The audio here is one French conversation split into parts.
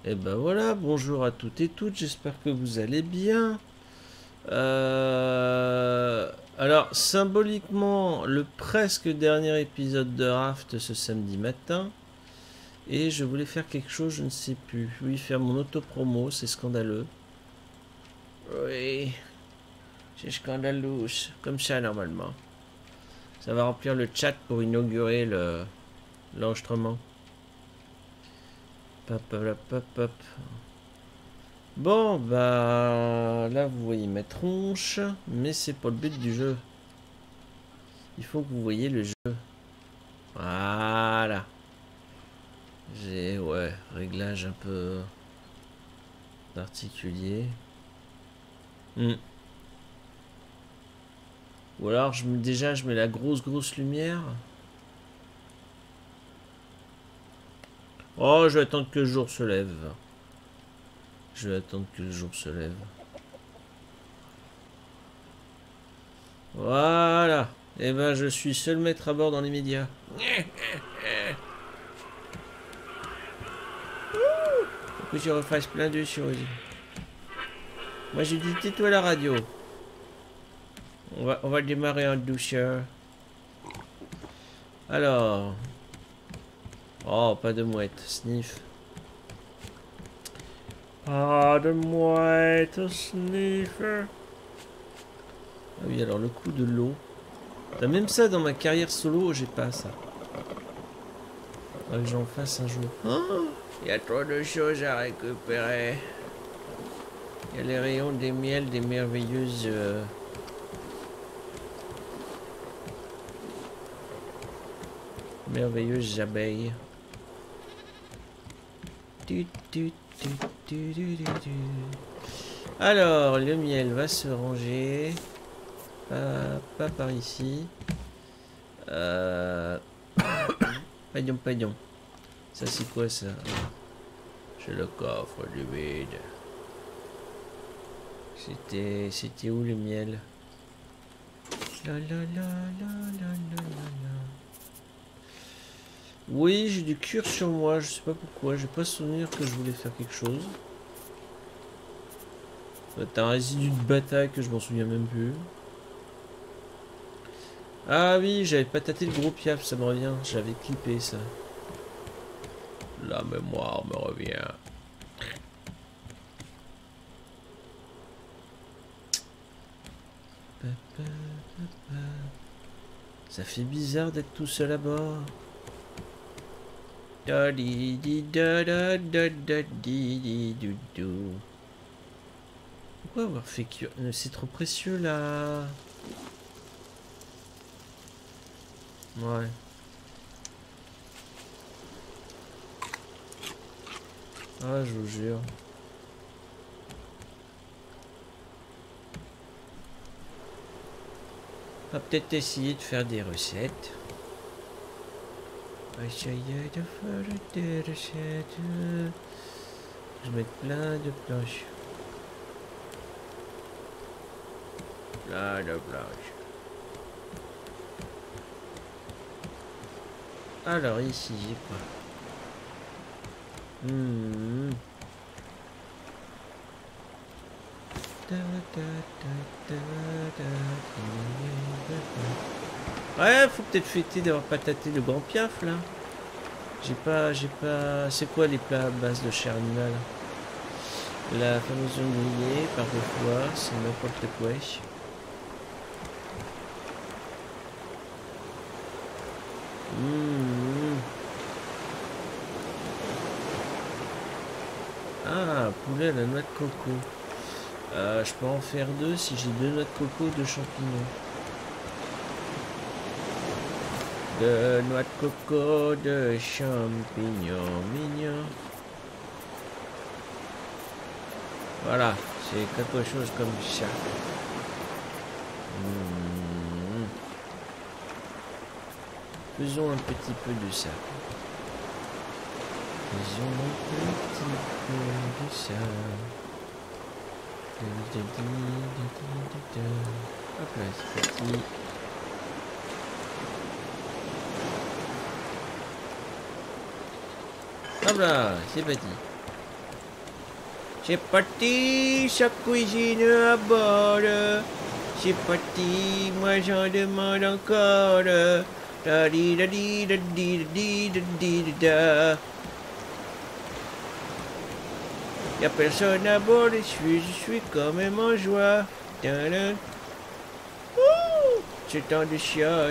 Et ben voilà, bonjour à toutes et toutes, j'espère que vous allez bien. Alors, symboliquement, le presque dernier épisode de Raft ce samedi matin. Et je voulais faire quelque chose, je ne sais plus. Oui, faire mon auto-promo, c'est scandaleux. Oui, c'est scandaleux, comme ça normalement. Ça va remplir le chat pour inaugurer l'enregistrement. Pop, pop, pop, pop. Bon, bah là vous voyez ma tronche, mais c'est pas le but du jeu. Il faut que vous voyez le jeu. Voilà. J'ai, ouais, réglage un peu particulier. Ou alors déjà je mets la grosse lumière. Oh, je vais attendre que le jour se lève. Je vais attendre que le jour se lève. Voilà. Et ben je suis seul maître à bord dans les médias. Faut que je refasse plein de choses. Moi j'ai dit tais-toi à la radio. On va démarrer en douceur. Alors. Oh, pas de mouette. Sniff. Pas de mouette, sniff. Ah oui, alors le coup de l'eau. T'as même ça dans ma carrière solo, j'ai pas ça. Faudrait que j'en fasse un jour. Il y a trop de choses à récupérer. Il y a les rayons des miels des merveilleuses... merveilleuses abeilles. Alors, le miel va se ranger. Pas par ici. Pardon. Ça, c'est quoi, ça? C'est le coffre du vide. C'était où, le miel? La. Oui, j'ai du cuir sur moi, je sais pas pourquoi, j'ai pas souvenir que je voulais faire quelque chose. T'as un résidu de bataille que je m'en souviens même plus. Ah oui, j'avais pas tâté le gros piaf, ça me revient, j'avais clippé ça. La mémoire me revient. Ça fait bizarre d'être tout seul à bord. Pourquoi avoir fait cuire? C'est trop précieux là. Ouais. Ah, je vous jure. On va peut-être essayer de faire des recettes. Essayer de faire des recettes. Je vais mettre plein de planches. Plein de planches. Alors ici, j'ai quoi? Ouais, faut peut-être fêter d'avoir pas tâté le grand piaf là. J'ai pas. C'est quoi les plats à base de chair animale? La fameuse viande grillée, par deux fois, c'est n'importe quoi. Ah, poulet à la noix de coco. Je peux en faire deux si j'ai deux noix de coco, deux champignons. Deux noix de coco, deux champignons mignons. Voilà, c'est quelque chose comme ça. Faisons un petit peu de ça. Faisons un petit peu de ça. Hop là, c'est parti. Hop là, c'est parti. C'est parti, sa cuisine à bord. C'est parti, moi j'en demande encore. Da di da di da di da di da di da. Y'a personne à bord, je suis quand même en joie. Ta-da. Ouh, c'est temps de chiottes.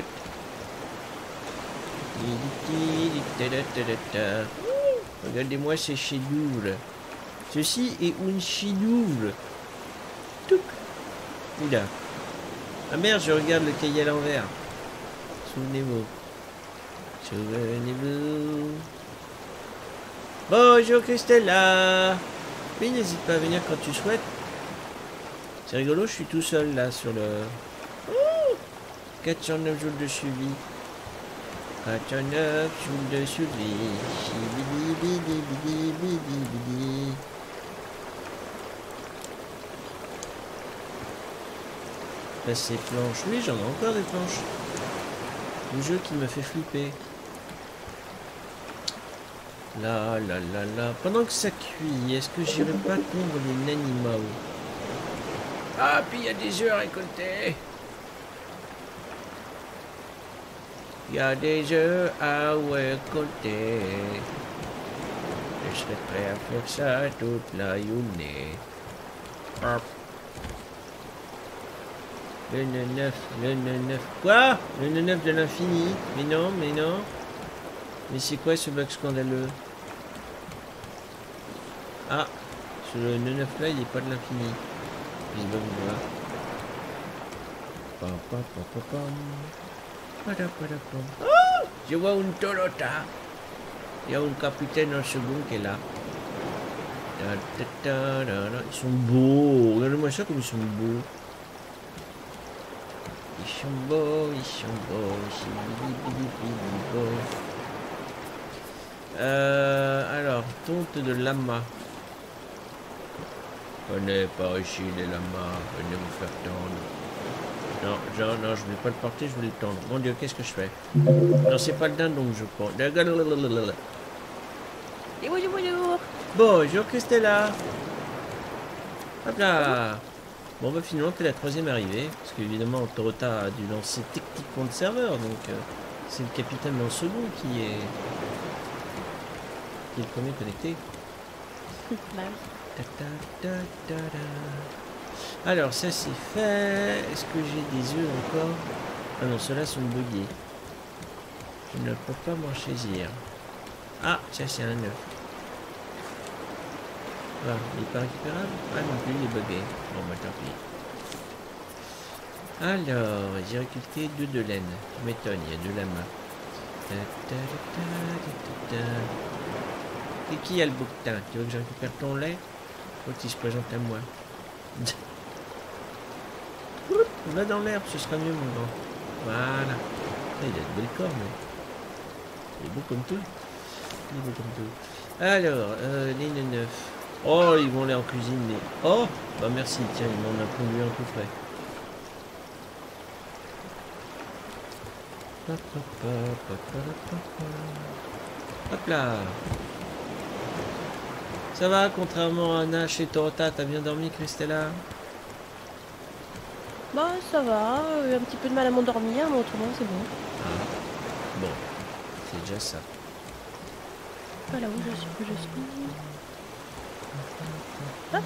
Regardez-moi ces chef-d'œuvre. Ceci est une chef-d'œuvre. Touc. Oula. Ah merde, je regarde le cahier à l'envers. Souvenez-vous. Souvenez-vous. Bonjour Christella. Oui, n'hésite pas à venir quand tu souhaites. C'est rigolo, je suis tout seul là sur le... 409 jours de suivi. 409 jours de suivi. Chibidi-bidi-bidi-bidi-bidi. Là, ces planches. Oui, j'en ai encore des planches. Le jeu qui me fait flipper. Là, là, là, là. Pendant que ça cuit, est-ce que j'irai pas pondre les animaux? Ah, puis il y a des œufs à récolter. Il y a des œufs à récolter. Je serais prêt à faire ça toute la journée. Hop. Le 9, le 9. Quoi? Le 9 de l'infini? Mais non, mais non. Mais c'est quoi ce bug scandaleux? Ah, sur le 9 là, il n'est pas de l'infini. Puis ce bug là. Oh, je vois une Toyota. Il y a un capitaine en second qui est là. Ils sont beaux. Regardez-moi ça comme ils sont beaux. Ils sont beaux, ils sont beaux. Alors, tonte de lama. Venez par ici les lamas, venez vous faire tendre. Non, non, je voulais pas le porter, je voulais le tendre. Mon Dieu, qu'est-ce que je fais? Non, c'est pas le dindon que je prends. Bonjour Christella. Hop là. Bon bah finalement t'es la troisième arrivée. Parce qu'évidemment Toyota a dû lancer techniquement le serveur. Donc c'est le capitaine en second qui est le premier connecté. Alors ça c'est fait. Est-ce que j'ai des œufs encore? Ah non, ceux-là sont buggés. Je ne peux pas m'en saisir. Ah, ça c'est un œuf. Ah, il n'est pas récupérable? Ah non plus, il est bugué. Bon bah tant pis. Alors, j'ai récolté 2 de laine. Tu m'étonnes, il y a 2 lamas. Et qui a le bouquetin? Tu veux que je récupère ton lait? Faut qu'il se présente à moi. Va dans l'herbe, ce sera mieux mon grand. Voilà. Il a de belles cornes. Il est beau comme tout. Il est beau comme tout. Alors, les 9. Oh, ils vont aller en cuisine. Les... Oh, bah merci, tiens, ils m'en a pondu un tout frais. Hop là. Ça va, contrairement à Nash et Toyota, t'as bien dormi, Christella? Bah ça va, un petit peu de mal à m'endormir, mais autrement c'est bon. Ah, bon, c'est déjà ça. Voilà où je suis, Ah.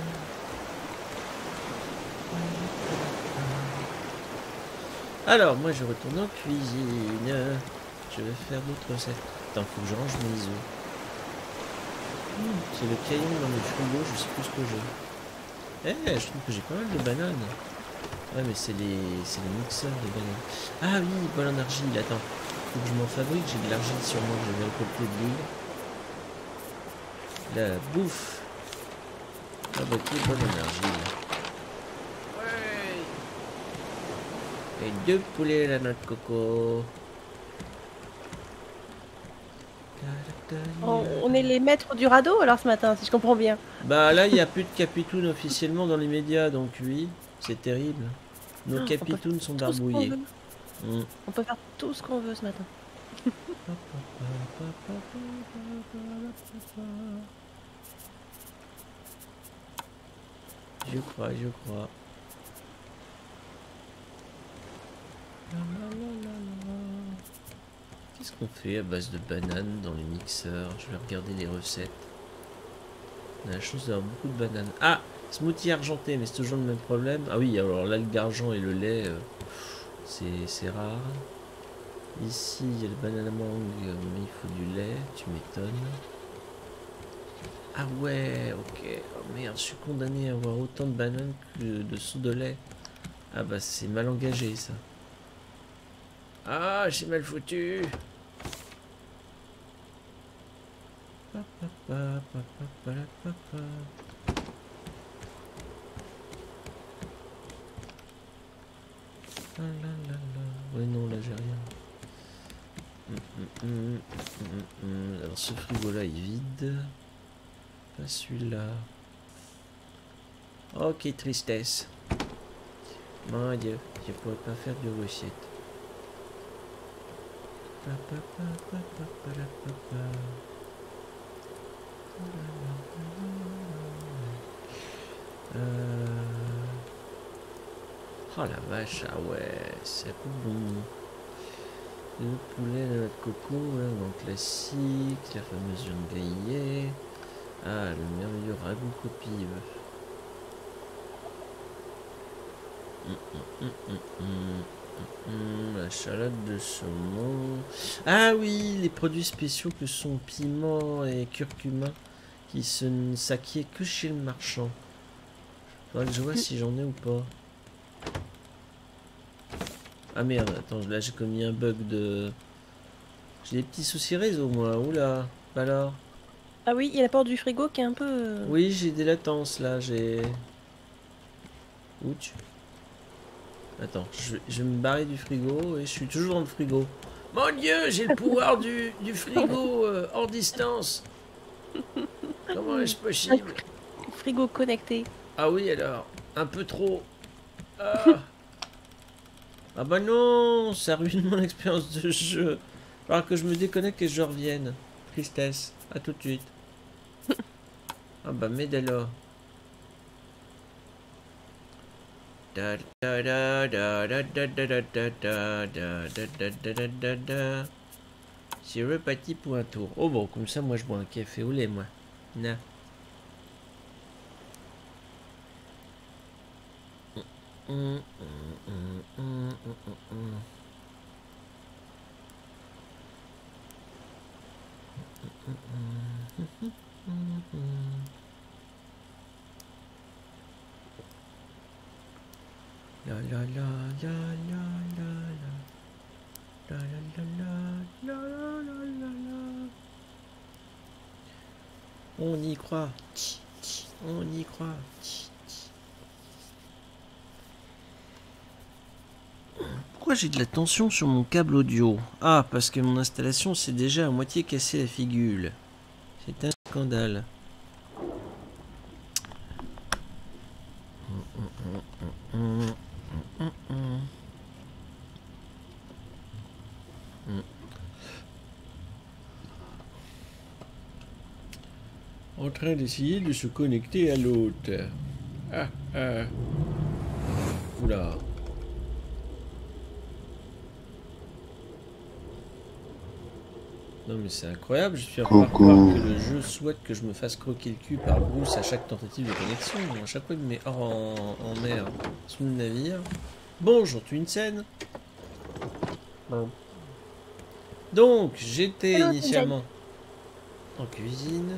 Alors, moi je retourne en cuisine. Je vais faire d'autres recettes. Attends, faut que je range mes œufs. C'est le crayon dans le frigo, je sais plus ce que j'ai. Je trouve que j'ai pas mal de bananes. Ouais, mais c'est les mixeurs de bananes. Ah oui, bonne en argile, attends. Faut que je m'en fabrique, j'ai de l'argile sur moi que je vais récolter de l'huile. La bouffe. Fabriquer bonne en argile. Ouais. Et 2 poulets à la noix de coco. On est les maîtres du radeau alors ce matin, si je comprends bien. Bah là, il n'y a plus de capitoun officiellement dans les médias, donc oui, c'est terrible. Nos capitouns sont barbouillés. On peut faire tout ce qu'on veut ce matin. Je crois, je crois. Qu'est-ce qu'on fait à base de bananes dans les mixeurs? Je vais regarder les recettes. On a la chance d'avoir beaucoup de bananes. Ah! Smoothie argenté, mais c'est toujours le même problème. Ah oui, alors l'algue d'argent et le lait, c'est rare. Ici, il y a le banana mangue, mais il faut du lait, tu m'étonnes. Ah ouais, ok. Oh merde, je suis condamné à avoir autant de bananes que de seaux de lait. Ah bah c'est mal engagé ça. Ah, j'ai mal foutu. Ouais non, là j'ai rien. Alors ce frigo là est vide. Pas celui-là. Ok, tristesse. Mon Dieu, je pourrais pas faire de recette. Oh la vache, ah ouais, c'est bon. Le poulet, la noix de coco, donc classique, la fameuse viande grillée. Ah, le merveilleux ragoût copieux. La salade de saumon. Ah oui, les produits spéciaux que sont piment et curcuma qui se s'acquièrent que chez le marchand. Faudrait que je vois si j'en ai ou pas. Ah merde, attends, là j'ai commis un bug de... J'ai des petits soucis réseau moi, oula, alors. Ah oui, il y a la porte du frigo qui est un peu... Oui, j'ai des latences là, j'ai... Ouch. Attends, je vais me barrer du frigo et je suis toujours dans le frigo. Mon Dieu, j'ai le pouvoir du frigo hors distance. Comment est-ce possible? Frigo connecté. Ah oui alors, un peu trop. Ah, ah bah non, ça ruine mon expérience de jeu. Alors que je me déconnecte et je revienne. Tristesse, à tout de suite. Ah bah mais dès lors. Da da da da da da da da da da da da da da da. C'est reparti pour un tour. Oh bon, comme ça moi je bois un café au lait moi. Na. La la la la la la la la la la la la la. On y croit. On y croit. Pourquoi j'ai de la tension sur mon câble audio? Ah, parce que mon installation s'est déjà à moitié cassé la figure. C'est un scandale. En train d'essayer de se connecter à l'autre. Ah, ah. Oula. Non mais c'est incroyable, je suis en train de croire que le jeu souhaite que je me fasse croquer le cul par Bruce à chaque tentative de connexion. À chaque fois qu'il me met hors en mer sous le navire. Bonjour Twinsen. Bon. Donc j'étais initialement en cuisine.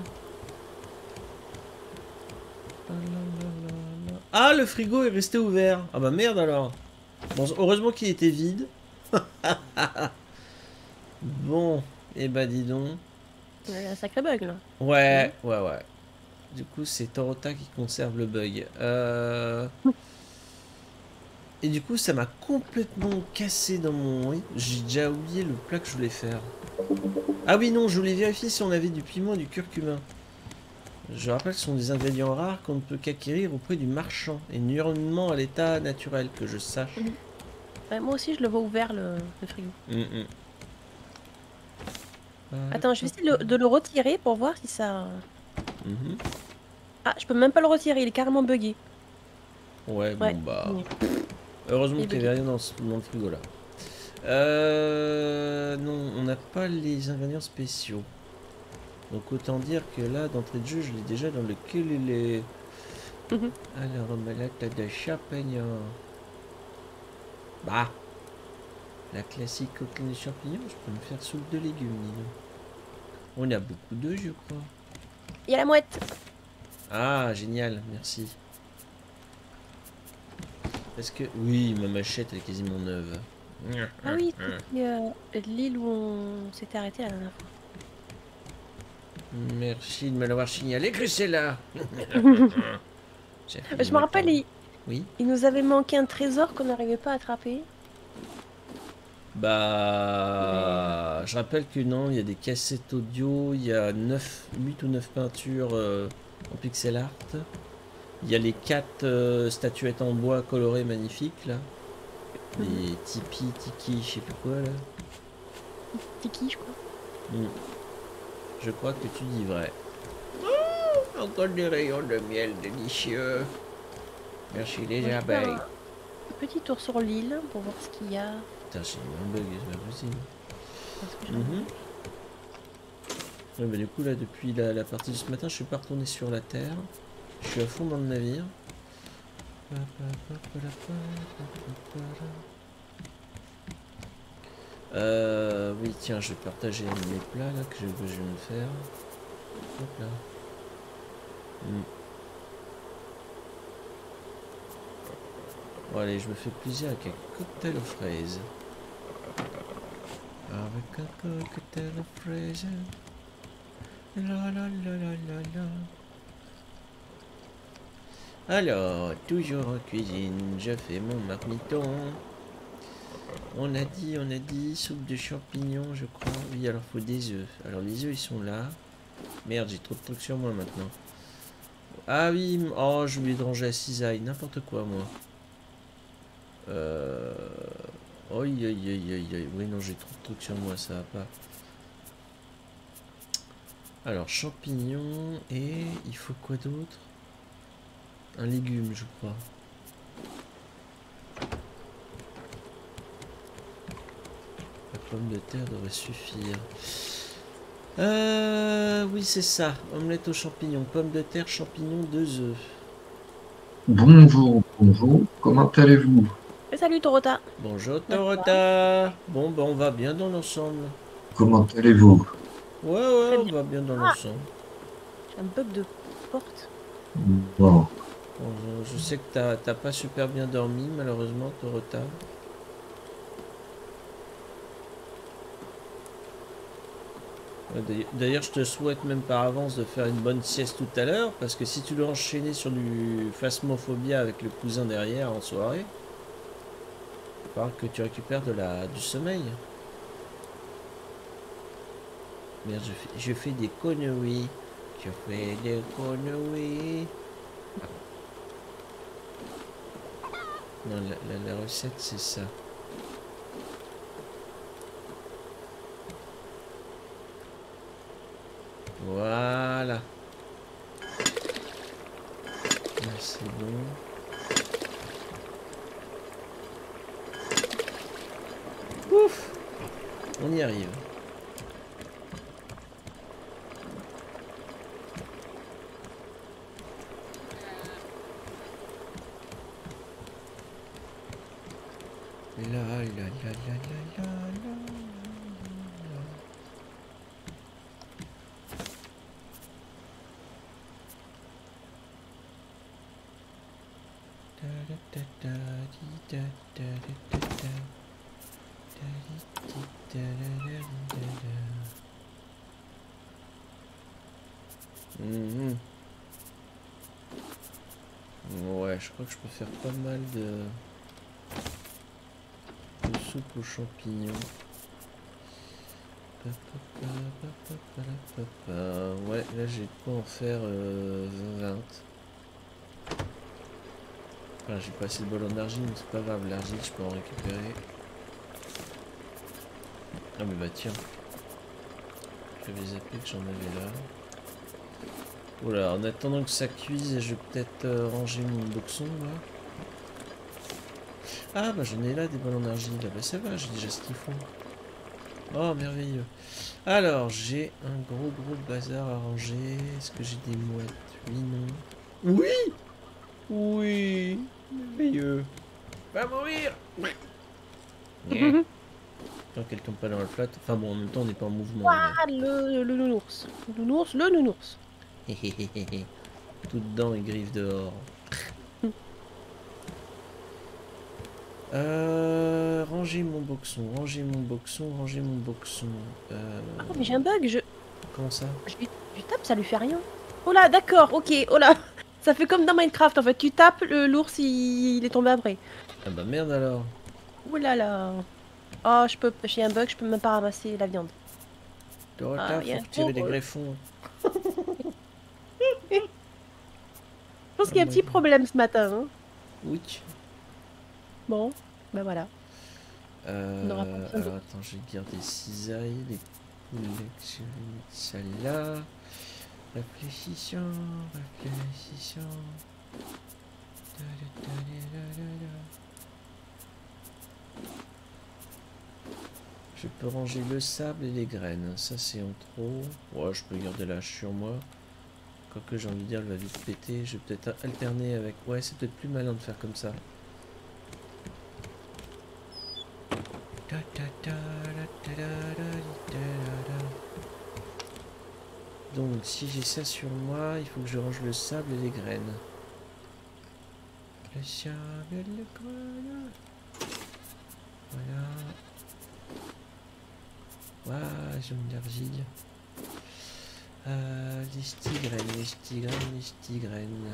Ah, le frigo est resté ouvert. Ah bah merde alors. Bon, heureusement qu'il était vide. Bon, et bah dis donc. Il y a un sacré bug là. Ouais. Du coup, c'est Torota qui conserve le bug. Et du coup, ça m'a complètement cassé dans mon... Oui, j'ai déjà oublié le plat que je voulais faire. Ah oui, non, je voulais vérifier si on avait du piment et du curcuma. Je rappelle que ce sont des ingrédients rares qu'on ne peut qu'acquérir auprès du marchand et nullement à l'état naturel, que je sache. Ouais, moi aussi, je le vois ouvert le frigo. Attends, je vais essayer de le retirer pour voir si ça... Ah, je peux même pas le retirer, il est carrément buggé. Ouais, Ouais. bon bah... Oui. Heureusement Et qu'il n'y avait rien dans le frigo là. Non, on n'a pas les ingrédients spéciaux. Donc autant dire que là, d'entrée de jeu, je l'ai déjà dans le ukulélé. Alors, omelette de champignons. Bah, la classique coquine de champignons, je peux me faire soupe de légumes, dis donc. On a beaucoup d'œufs, je crois. Il y a la mouette. Ah, génial, merci. Parce que, oui, ma machette, elle est quasiment neuve. Ah oui, c'était l'île où on s'était arrêté la dernière fois. Merci de me l'avoir signalé que c'est là. Ça fait Je me longtemps. rappelle, Oui. il nous avait manqué un trésor qu'on n'arrivait pas à attraper. Mais Bah, je rappelle que non, il y a des cassettes audio, il y a 8 ou 9 peintures en pixel art. Il y a les 4 statuettes en bois colorées magnifiques là. Les Tipeee, Tiki, je sais plus quoi là. Tiki, je crois. Je crois que tu dis vrai. Encore des rayons de miel délicieux. Merci les Moi, je vais faire abeilles. un petit tour sur l'île pour voir ce qu'il y a. Putain, c'est un bug, c'est pas possible. Parce que j'en ai- Ouais, bah, du coup, là, depuis la partie de ce matin, je suis pas retourné sur la terre. Je suis à fond dans le navire. Oui, tiens, je vais partager mes plats là que je vais me faire. Hop là. Bon, allez, je me fais plaisir avec un cocktail aux fraises. Avec un cocktail aux fraises. La la la la la la. Alors, toujours en cuisine, je fais mon marmiton. On a dit, soupe de champignons, je crois. Oui, alors faut des œufs. Alors les œufs, ils sont là. Merde, j'ai trop de trucs sur moi maintenant. Ah oui, oh, j'ai oublié de ranger la cisaille, n'importe quoi, moi. Oi, oi, oi, oi, oi. Oui, non, j'ai trop de trucs sur moi, ça va pas. Alors, champignons, et il faut quoi d'autre? Un légume, je crois. La pomme de terre devrait suffire. Oui, c'est ça. Omelette aux champignons. Pommes de terre, champignons, 2 œufs. Bonjour, bonjour, comment allez-vous? Salut Dorota. Bonjour, Ouais, Torota. Bon, ben, on va bien dans l'ensemble. Comment allez-vous? Ouais, très ouais, on bien. va bien dans Ah, l'ensemble. j'ai un bug de porte. Bon, Bon, je sais que t'as pas super bien dormi, malheureusement, Torota. D'ailleurs, je te souhaite même par avance de faire une bonne sieste tout à l'heure, parce que si tu dois enchaîner sur du phasmophobia avec le cousin derrière en soirée, il va falloir que tu récupères du sommeil. Merde, je fais des conneries. Je fais des conneries. Non, la recette, c'est ça. Voilà. Là, c'est bon. Ouf! On y arrive. La la la la la la la. Ouais, je crois que je peux faire pas mal de soupe aux champignons. Ouais, là j'ai de quoi en faire 20. Enfin, j'ai pas assez de bol en argile, mais c'est pas grave, l'argile je peux en récupérer. Ah mais bah tiens, j'avais zappé que j'en avais là. Voilà, en attendant que ça cuise, je vais peut-être ranger mon boxon là. Ah bah j'en ai là des ballons d'argile. Bah ça va, j'ai déjà ce qu'il faut. Oh merveilleux. Alors j'ai un gros bazar à ranger. Est-ce que j'ai des mouettes? Oui, non. Oui. Oui. Merveilleux. Va mourir. Tant qu'elle tombe pas dans la flotte. Enfin bon, en même temps on n'est pas en mouvement. Ah, le nounours. Le nounours. Mais... Tout dedans et griffes dehors. Ranger mon boxon, ranger mon boxon, ranger mon boxon. Ah, mais j'ai un bug, Comment ça? je lui tape, ça lui fait rien. Oh là, d'accord, ok, oh là. Ça fait comme dans Minecraft en fait, tu tapes, l'ours il est tombé après. Ah bah merde alors. Oh là là. Oh, j'ai un bug, je peux même pas ramasser la viande. Dorota, y a faut un tirer les gros- greffons. Je pense qu'il y a un petit problème ce matin. Hein. Oui. Bon, ben voilà. On aura pas besoin de- Alors attends, je vais garder cisailles, les poulets, je vais mettre ça là. Réfléchissons, réfléchissons. Je peux ranger le sable et les graines, ça c'est en trop. Ouais, je peux garder la hache sur moi. Quoique j'ai envie de dire, elle va vite péter. Je vais peut-être alterner avec... Ouais, c'est peut-être plus malin de faire comme ça. Donc si j'ai ça sur moi, il faut que je range le sable et les graines. Le sable et les graines. Voilà. Voilà, jaune d'argile. Les stigraines, les stigraines, les stigraines.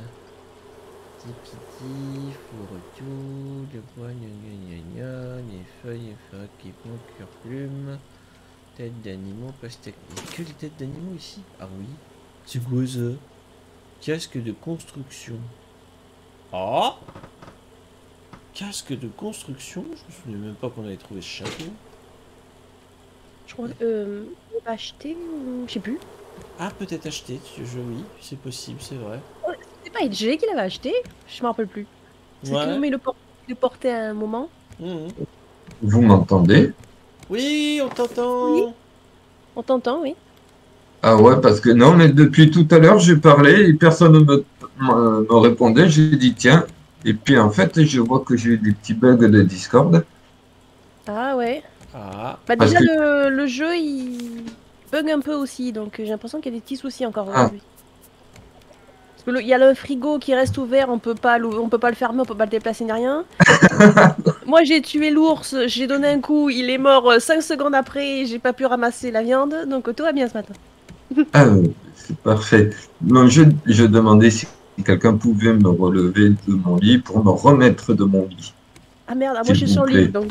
Tipiti, fourre-tout, le bois, gna gna gna gna, les feuilles, équipement, cure-plume, tête d'animaux, pastèque. Il y a que les têtes d'animaux ici? Ah oui. C'est quoi ça? Casque de construction. Ah! Casque de construction? Je me souviens même pas qu'on avait trouvé ce chapeau. Je crois on va acheter ou... Je sais plus. Ah, peut-être acheter, oui, c'est possible, c'est vrai. C'est pas LG qui l'avait acheté? Je me rappelle plus. C'est Ouais. que nous, mais le portait à un moment. Mmh. Vous m'entendez? Oui, on t'entend. Oui. On t'entend, oui. Ah ouais, parce que non, mais depuis tout à l'heure, j'ai parlé et personne ne me répondait. J'ai dit tiens. Et puis en fait, je vois que j'ai eu des petits bugs de Discord. Ah ouais. Ah, Bah Parce déjà, que le jeu, il bug un peu aussi. Donc j'ai l'impression qu'il y a des petits soucis encore ah, aujourd'hui. Parce que il y a le frigo qui reste ouvert, on peut pas le fermer, on peut pas le déplacer ni rien. Moi j'ai tué l'ours, j'ai donné un coup, il est mort 5 secondes après, j'ai pas pu ramasser la viande, donc tout va bien ce matin. ah, c'est parfait. Non, je demandais si quelqu'un pouvait me relever de mon lit pour me remettre de mon lit, Ah merde, moi je s'il suis vous sur l'île, plaît. donc...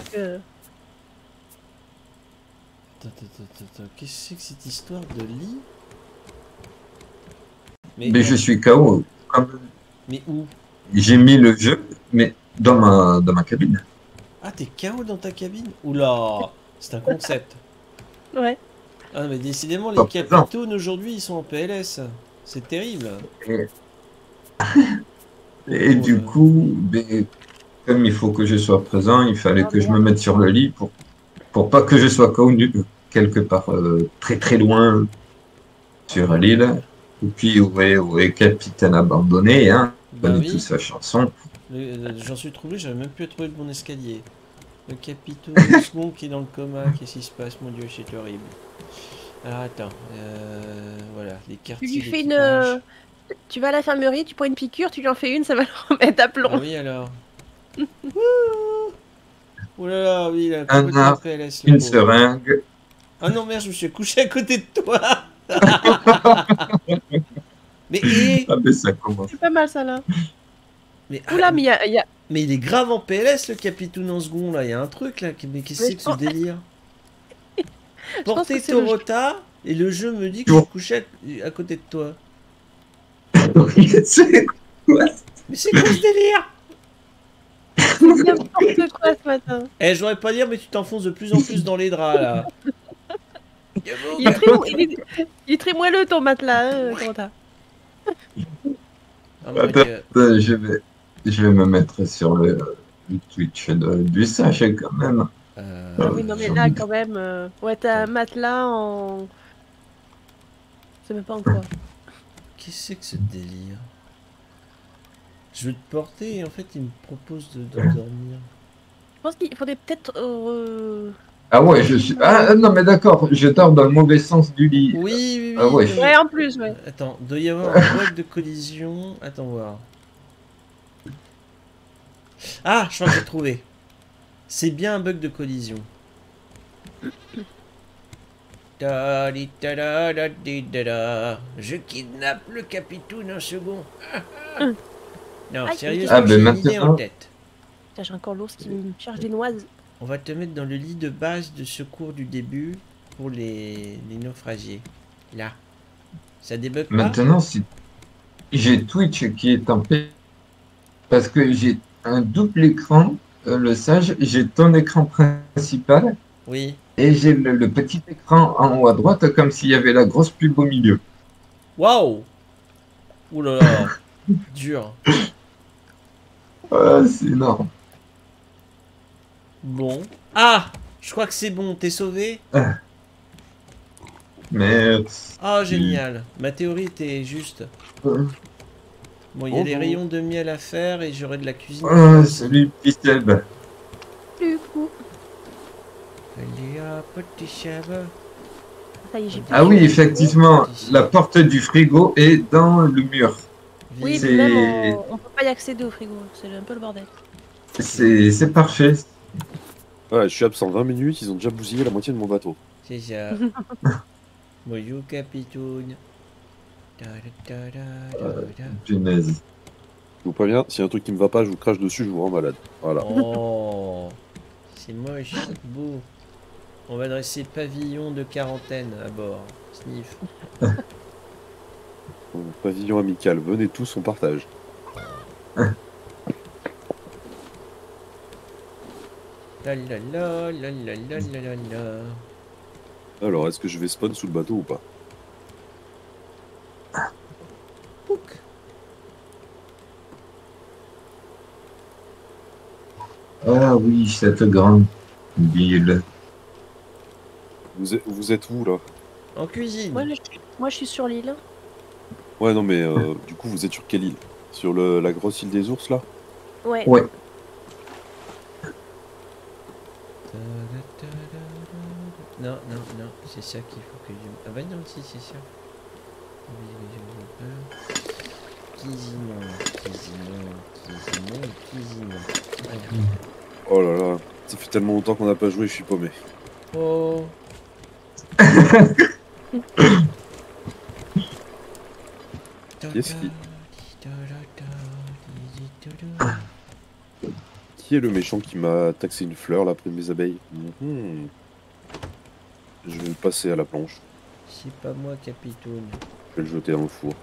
attends, qu'est-ce que c'est que cette histoire de lit? Mais je suis KO. Mais où? J'ai mis le jeu, mais dans ma cabine. Ah, t'es KO dans ta cabine? Oula, c'est un concept. Ouais. Ah, mais décidément, les Pas présent. capitaunes aujourd'hui, ils sont en PLS. C'est terrible. Et, et du coup, ben, comme il faut que je sois présent, il fallait Ah que je me merde. mette sur le lit pour pas que je sois connu quelque part très très loin sur l'île. Et puis, où est capitaine abandonné, hein, Bah connaît oui, toute sa chanson. j'en suis trouvé, j'avais même plus à trouver de mon escalier. Le capitaine second qui est dans le coma, qu'est-ce qui se passe? Mon dieu, c'est horrible. Alors attends, voilà, les Tu quartiers lui fais d'équipage. Tu vas à l'infirmerie, tu prends une piqûre, tu lui en fais une, ça va le remettre à plomb. Ah oui alors. Oh là là, oui, il a Un complètement arc, PLS le une pauvre. seringue. Ah non merde, je me suis couché à côté de toi. Mais Ah ben ça commence. C'est pas mal ça là. mais, Oula, mais il y a... mais il est grave en PLS le capitaine en second là, il y a un truc là, mais qu'est-ce que c'est que ce délire? pense Portez que c'est le jeu. Torota et le jeu me dit que je suis couché à côté de toi. C'est quoi? Mais c'est quoi ce délire? n'importe quoi ce matin. Eh, je n'aurais pas dire, mais tu t'enfonces de plus en plus dans les draps là. Il est très, il est très moelleux ton matelas, hein, Corentin. Oh my Attends, God. je vais me mettre sur le du Twitch du sage quand même. Ah oui, non, mais J'en là, ai- quand même, ouais, t'as un matelas en. Je sais même pas en quoi. Qu'est-ce que c'est que ce délire? Je veux te porter et en fait il me propose d'endormir. Je pense qu'il faudrait peut-être. Ah ouais, je suis. Ah non, mais d'accord, je dors dans le mauvais sens du lit. Oui, oui, Ah oui, ouais. non Ouais, mais... en plus, ouais. Attends, doit y avoir un bug de collision. Attends voir. Ah, je crois que j'ai trouvé. C'est bien un bug de collision. Je kidnappe le capitoun un second. Non, Aïe. sérieusement, Ah ben j'ai une idée en maintenant. tête. Putain, j'ai encore l'ours qui me cherche des noises. On va te mettre dans le lit de base de secours du début pour les naufragés. Là. Ça débug pas? Maintenant, si j'ai Twitch qui est en paix parce que j'ai un double écran, le sage, j'ai ton écran principal Oui. et j'ai le petit écran en haut à droite comme s'il y avait la grosse pub au milieu. Waouh! Ouh là là. Dur. Ah, c'est énorme. Bon. Ah! Je crois que c'est bon, t'es sauvé? Mais Ah, génial. Ma théorie était juste. Bon, il y a des rayons de miel à faire et j'aurai de la cuisine à faire aussi. salut Pistel. Du coup. Allez hop, petit chèvre. Ça y est, j'ai Ah oui, plus. effectivement, la porte du frigo est dans le mur. Oui, C'est- puis même on peut pas y accéder au frigo. C'est un peu le bordel. C'est parfait. Ouais, je suis absent 20 minutes, ils ont déjà bousillé la moitié de mon bateau. C'est ça. Bonjour, capitoun. Punaise. Je vous préviens, s'il y a un truc qui me va pas, je vous crache dessus, je vous rends malade. Voilà. Oh, c'est moche, beau. On va dresser pavillon de quarantaine à bord. Sniff. Pavillon amical, venez tous, on partage. La la la la la la la la la. Alors, est-ce que je vais spawn sous le bateau ou pas? Pouc. Ah oui, cette grande ville. Vous êtes où, là? En cuisine. Moi, je suis sur l'île. Ouais, non, mais du coup, vous êtes sur quelle île? Sur la grosse île des ours, là? Ouais. Ouais. Non, non, non, c'est ça qu'il faut que je... Ah bah non, si, c'est ça. Cuisinons, cuisinons, cuisinons, cuisinons. Voilà. Oh là là, ça fait tellement longtemps qu'on n'a pas joué, je suis paumé. Oh. Qu'est-ce qui est le méchant qui m'a taxé une fleur, là, près de mes abeilles? Je vais le passer à la planche. C'est pas moi, capitaine. Je vais le jeter dans le four.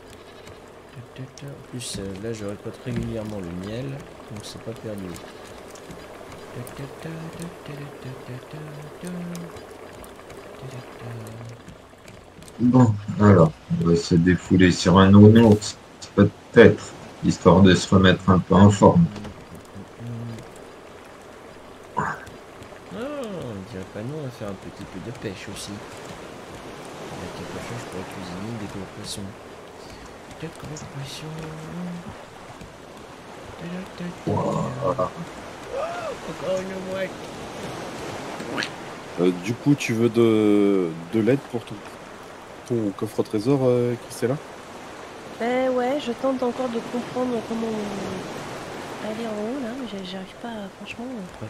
En plus, là, je récolte régulièrement le miel, donc c'est pas perdu. Bon, alors, on va se défouler sur un ours, peut-être, histoire de se remettre un peu en forme. Ah, on dirait pas non, on va faire un petit peu de pêche aussi. La quelque chose pour cuisiner des gros poissons. Des gros poissons. Voilà. Encore une mouette. Du coup, tu veux de l'aide pour ton coffre au trésor, Christella? Ben ouais, je tente encore de comprendre comment aller en haut là, mais j'arrive pas, franchement.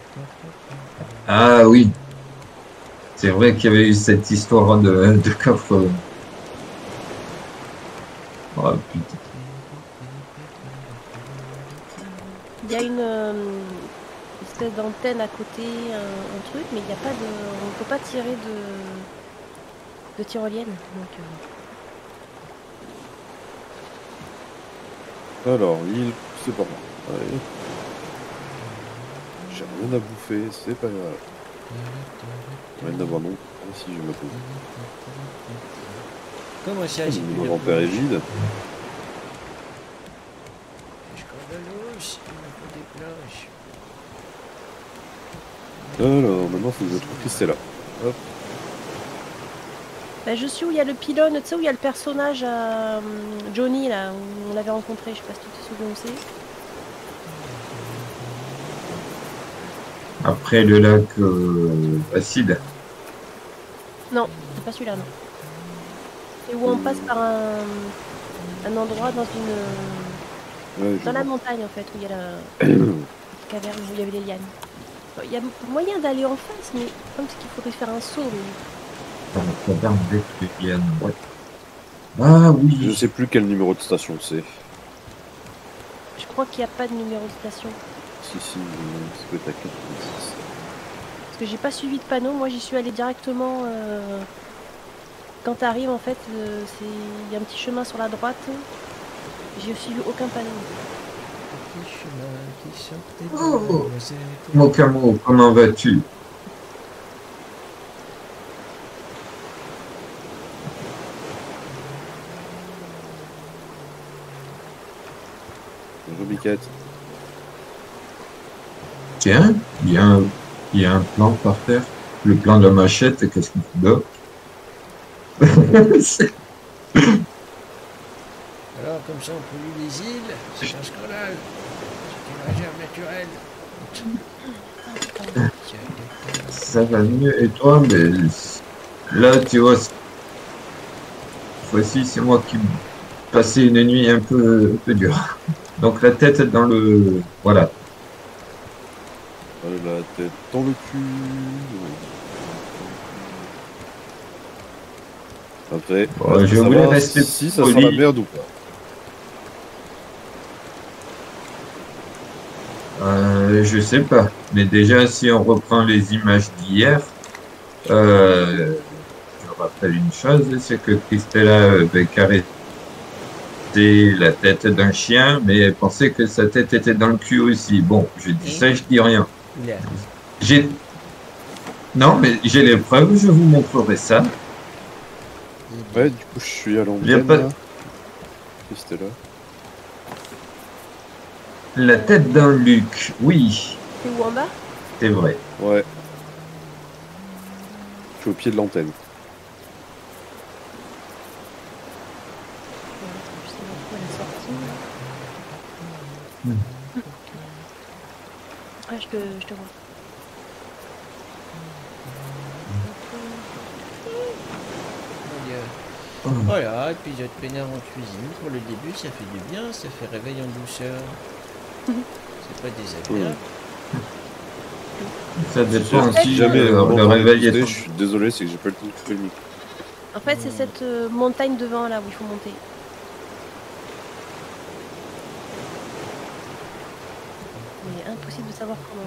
Ah oui, c'est vrai qu'il y avait eu cette histoire de coffre. Oh putain. Il y a une espèce d'antenne à côté, un truc, mais il n'y a pas de. On peut pas tirer de tyrolienne. Donc, Alors, l'île, c'est pas moi. Allez. J'ai rien à bouffer, c'est pas grave. Rien à voir non. Ah, si, je me pose. Comment ça, j'ai plus Mon de inventaire est vide. C'est scandaleux, il me faut des planches. Alors, maintenant, faut que je trouve Christella. Hop. Bah, je suis où il y a le pylône, tu sais où il y a le personnage Johnny là, où on l'avait rencontré, je sais pas si tu te souviens où c'est. Après le lac acide. Non, c'est pas celui-là, non. C'est où on passe par un endroit dans une Ouais, dans la vois. montagne en fait, où il y a la petite caverne, où il y avait les lianes. Il y a moyen d'aller en face, mais comme c'est qu'il faudrait faire un saut. Mais... Dans la caverne avec les lianes. Ouais. Ah Je oui. sais plus quel numéro de station c'est. Je crois qu'il n'y a pas de numéro de station. Si, ça peut être à 4. Parce que j'ai pas suivi de panneau, moi j'y suis allée directement. Quand tu arrives en fait, il y a un petit chemin sur la droite. J'ai suivi aucun panneau. Petit chemin qui sortait de Oh. la noisette. Mokamo, comment vas-tu? Bonjour Biquette. Tiens, il y a un plan par terre. Le plan de la machette, qu'est-ce qu'il fout là? Alors, comme ça, on pollue les îles. C'est un scandale. C'est une réserve naturelle. Ça va mieux. Et toi, mais là, tu vois, cette fois-ci, c'est moi qui passais une nuit un peu dure. Donc la tête dans le... Voilà. La tête dans le cul. Après, Bon, je voulais rester si ça sent la poli. merde ou pas. Je sais pas. Mais déjà, si on reprend les images d'hier, je rappelle une chose, c'est que Christella avait caressé la tête d'un chien, mais elle pensait que sa tête était dans le cul aussi. Bon, je dis ça, je dis rien. Là. J'ai... Non, mais j'ai les preuves, je vous montrerai ça. Ouais, du coup, je suis à Y a l'antenne. pas- Là. Christella. La tête d'un Luc, oui, C'est où en bas? c'est vrai. Ouais. Je suis au pied de l'antenne. Justement, où elle est sortie. Ah, je te vois. Voilà, épisode peinard en cuisine. Pour le début, ça fait du bien. Ça fait réveil en douceur. C'est pas désagréable. Ça dépend Si aussi, jamais le réveil est... je suis désolé, c'est que j'ai pas le temps de couper le micro. En fait, c'est cette montagne devant là où il faut monter. Mais impossible de savoir comment.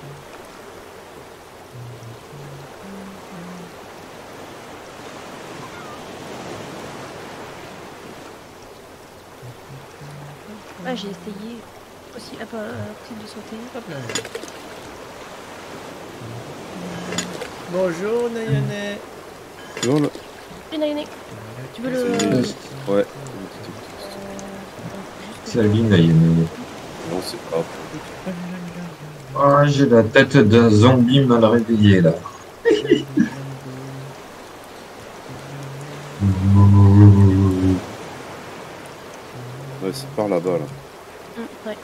Ah, j'ai essayé aussi, impossible de sauter. Hop là. Bonjour Nayane. Non, là. Yanné, tu veux le... Ouais. Salut Nayane. Non, c'est pas. Ah, j'ai la tête d'un zombie mal réveillé là. Ouais, c'est par là-bas, là. Ouais.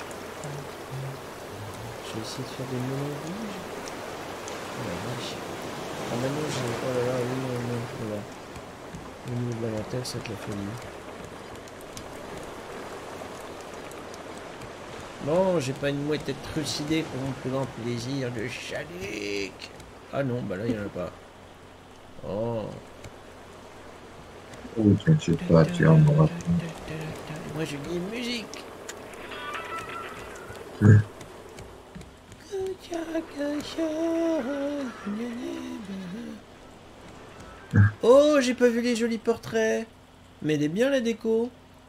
Je vais essayer de faire des melons rouges. Oh la vache. Ah maintenant j'ai... Oh là là, oui, non, voilà. Au niveau de l'inventaire, c'est de la folie. Bon, j'ai pas une mouette trucidée pour mon plus grand plaisir de chalique. Ah non, bah là il y en a pas. Oh. Oh, t'inquiète pas, tu en auras. Moi je dis musique. Oh, j'ai pas vu les jolis portraits. Mais elle est bien la déco.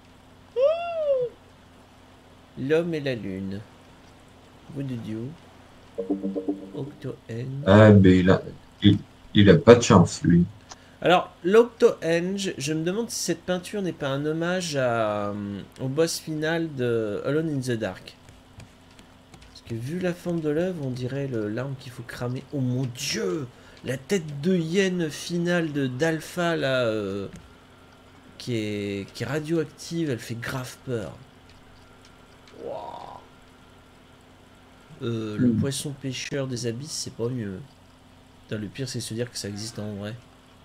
L'homme et la lune. Bout de Dieu. Octo-Henge. Ah, mais il a pas de chance, lui. Alors, l'Octo-Henge, je me demande si cette peinture n'est pas un hommage au boss final de Alone in the Dark. Parce que vu la forme de l'œuvre, on dirait l'arme qu'il faut cramer. Oh mon dieu! La tête de hyène finale d'Alpha là, qui est radioactive, elle fait grave peur. Wouah. Le poisson pêcheur des abysses, c'est pas mieux. Putain, le pire, c'est se dire que ça existe en vrai.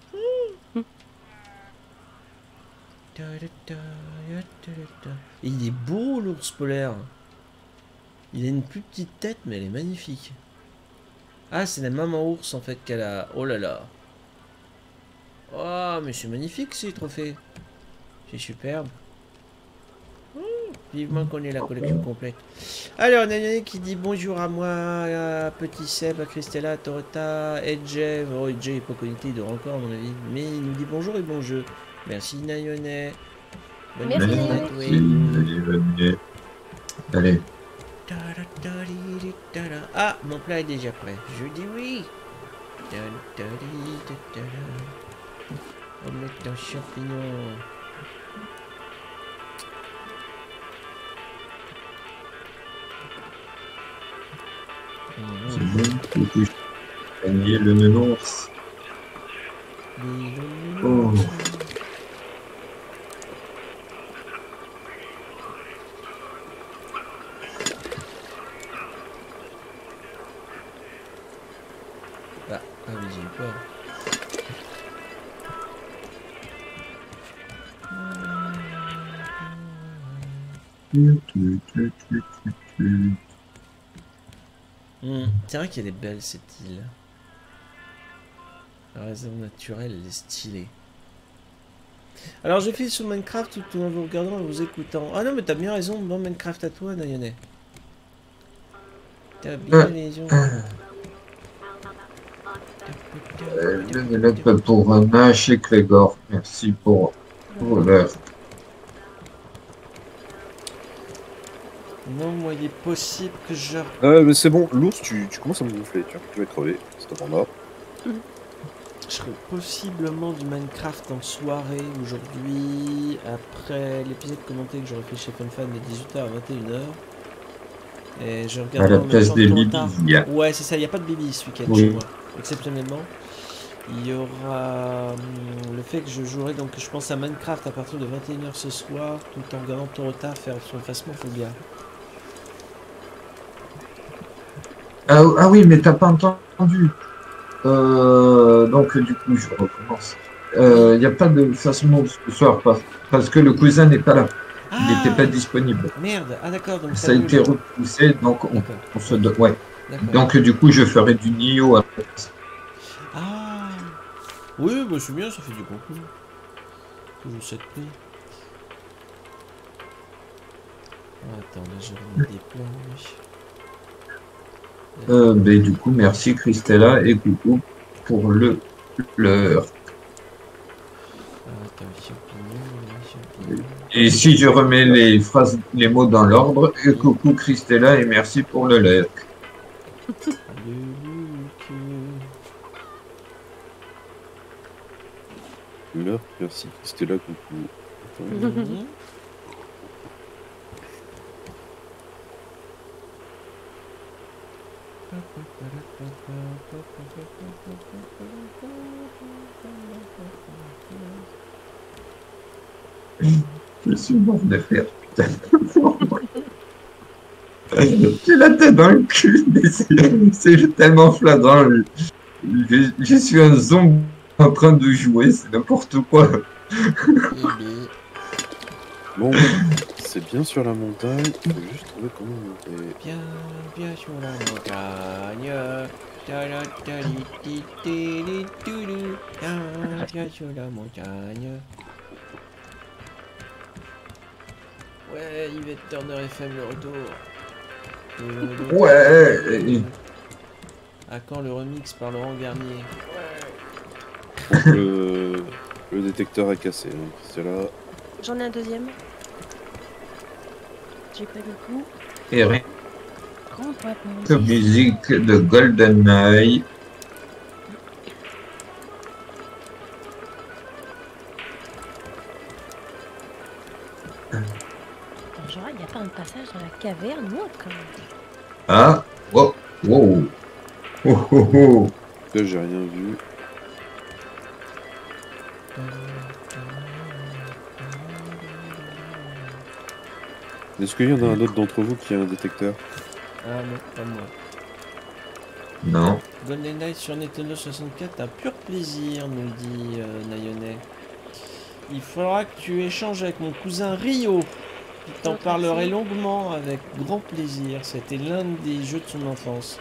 Et il est beau, l'ours polaire. Il a une plus petite tête, mais elle est magnifique. Ah, c'est la maman ours en fait qu'elle a. Oh là là. Oh, mais c'est magnifique ces trophées. C'est superbe. Vivement qu'on ait la collection complète. Alors, Nanyane qui dit bonjour à moi, à Petit Seb, à Christella, à Torota, Edge. Oh, Edge est pas connecté, il dort encore à mon avis. Mais il nous dit bonjour et bon jeu. Merci Nanyane. Bonne Merci. journée à toi. Allez. Ah, mon plat est déjà prêt. Je dis oui. Omelette en champignons. C'est bon, faut que je gagne le nounours. Oh. Ah oui, j'ai eu peur. C'est vrai qu'elle est belle cette île. La réserve naturelle, elle est stylée. Alors je file sur Minecraft tout en vous regardant et en vous écoutant. Ah non mais t'as bien raison, bon Minecraft à toi Nayane. T'as bien raison. Le lettre pour Nash et Clégor. Merci pour l'heure. Non, moi il est possible que je... Mais c'est bon, l'ours, tu commences à me gonfler, tu vas crever, c'est un là. Je serai possiblement du Minecraft en soirée aujourd'hui, après l'épisode commenté que j'aurais fait chez FunFan de 18h à 21h. Et je regarde À la place des bibis, il y a. Ouais, c'est ça, il n'y a pas de bibis ce week-end Oui. chez moi, exceptionnellement. Il y aura le fait que je jouerai, donc je pense à Minecraft à partir de 21h ce soir, tout en regardant Torota faire son Phasmophobia. Ah oui, mais t'as pas entendu. Donc du coup, je recommence. Il n'y a pas de façon ce soir parce que le cousin n'est pas là. Il n'était pas disponible. Merde, ah d'accord, donc Ça a été repoussé, donc on se donne. Ouais. D'accord. Donc du coup, je ferai du Nioh à la place. Ah oui, bah c'est bien, ça fait du contenu. Toujours cette nuit. Attends, là j'ai remis des plans, oui. Ben, du coup, merci Christella et coucou pour l'heure. Attends, champignons. Et si je remets les phrases, les mots dans l'ordre, et coucou Christella et merci pour le like. L'heure, merci, c'était là, coucou. Je suis mort de faire, putain. J'ai la tête dans le cul, mais c'est tellement flagrant. Je suis un zombie en train de jouer, c'est n'importe quoi. Bon, c'est bien sur la montagne, il faut juste trouver comment monter. Bien sur la montagne. Bien sur la montagne. Ouais, Yvette Turner FM le retour. Ouais. À quand le remix par Laurent Garnier? Le détecteur est cassé, donc c'est là. J'en ai un deuxième. J'ai pas du coup. Et rien Complètement. que musique de GoldenEye. Genre, il n'y a pas un passage dans la caverne ou autre quand même. Ah, oh, wow. Oh, oh, oh. Que j'ai rien vu. Est-ce qu'il y en a un autre d'entre vous qui a un détecteur? Ah non, pas moi. Non. GoldenEye sur Nintendo 64, un pur plaisir, nous dit Nayone. Il faudra que tu échanges avec mon cousin Rio. Il t'en Notre parlerai accent. longuement avec grand plaisir. C'était l'un des jeux de son enfance.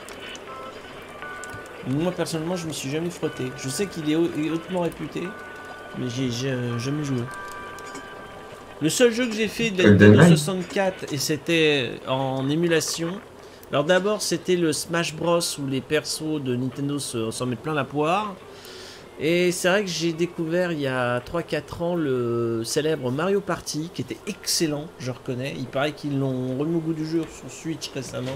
Moi personnellement, je me suis jamais frotté. Je sais qu'il est hautement réputé, mais j'ai jamais joué. Le seul jeu que j'ai fait de la Nintendo GoldenEye. 64 et c'était en émulation. Alors d'abord c'était le Smash Bros où les persos de Nintendo s'en mettent plein la poire. Et c'est vrai que j'ai découvert il y a 3-4 ans le célèbre Mario Party qui était excellent, je reconnais. Il paraît qu'ils l'ont remis au goût du jour sur Switch récemment.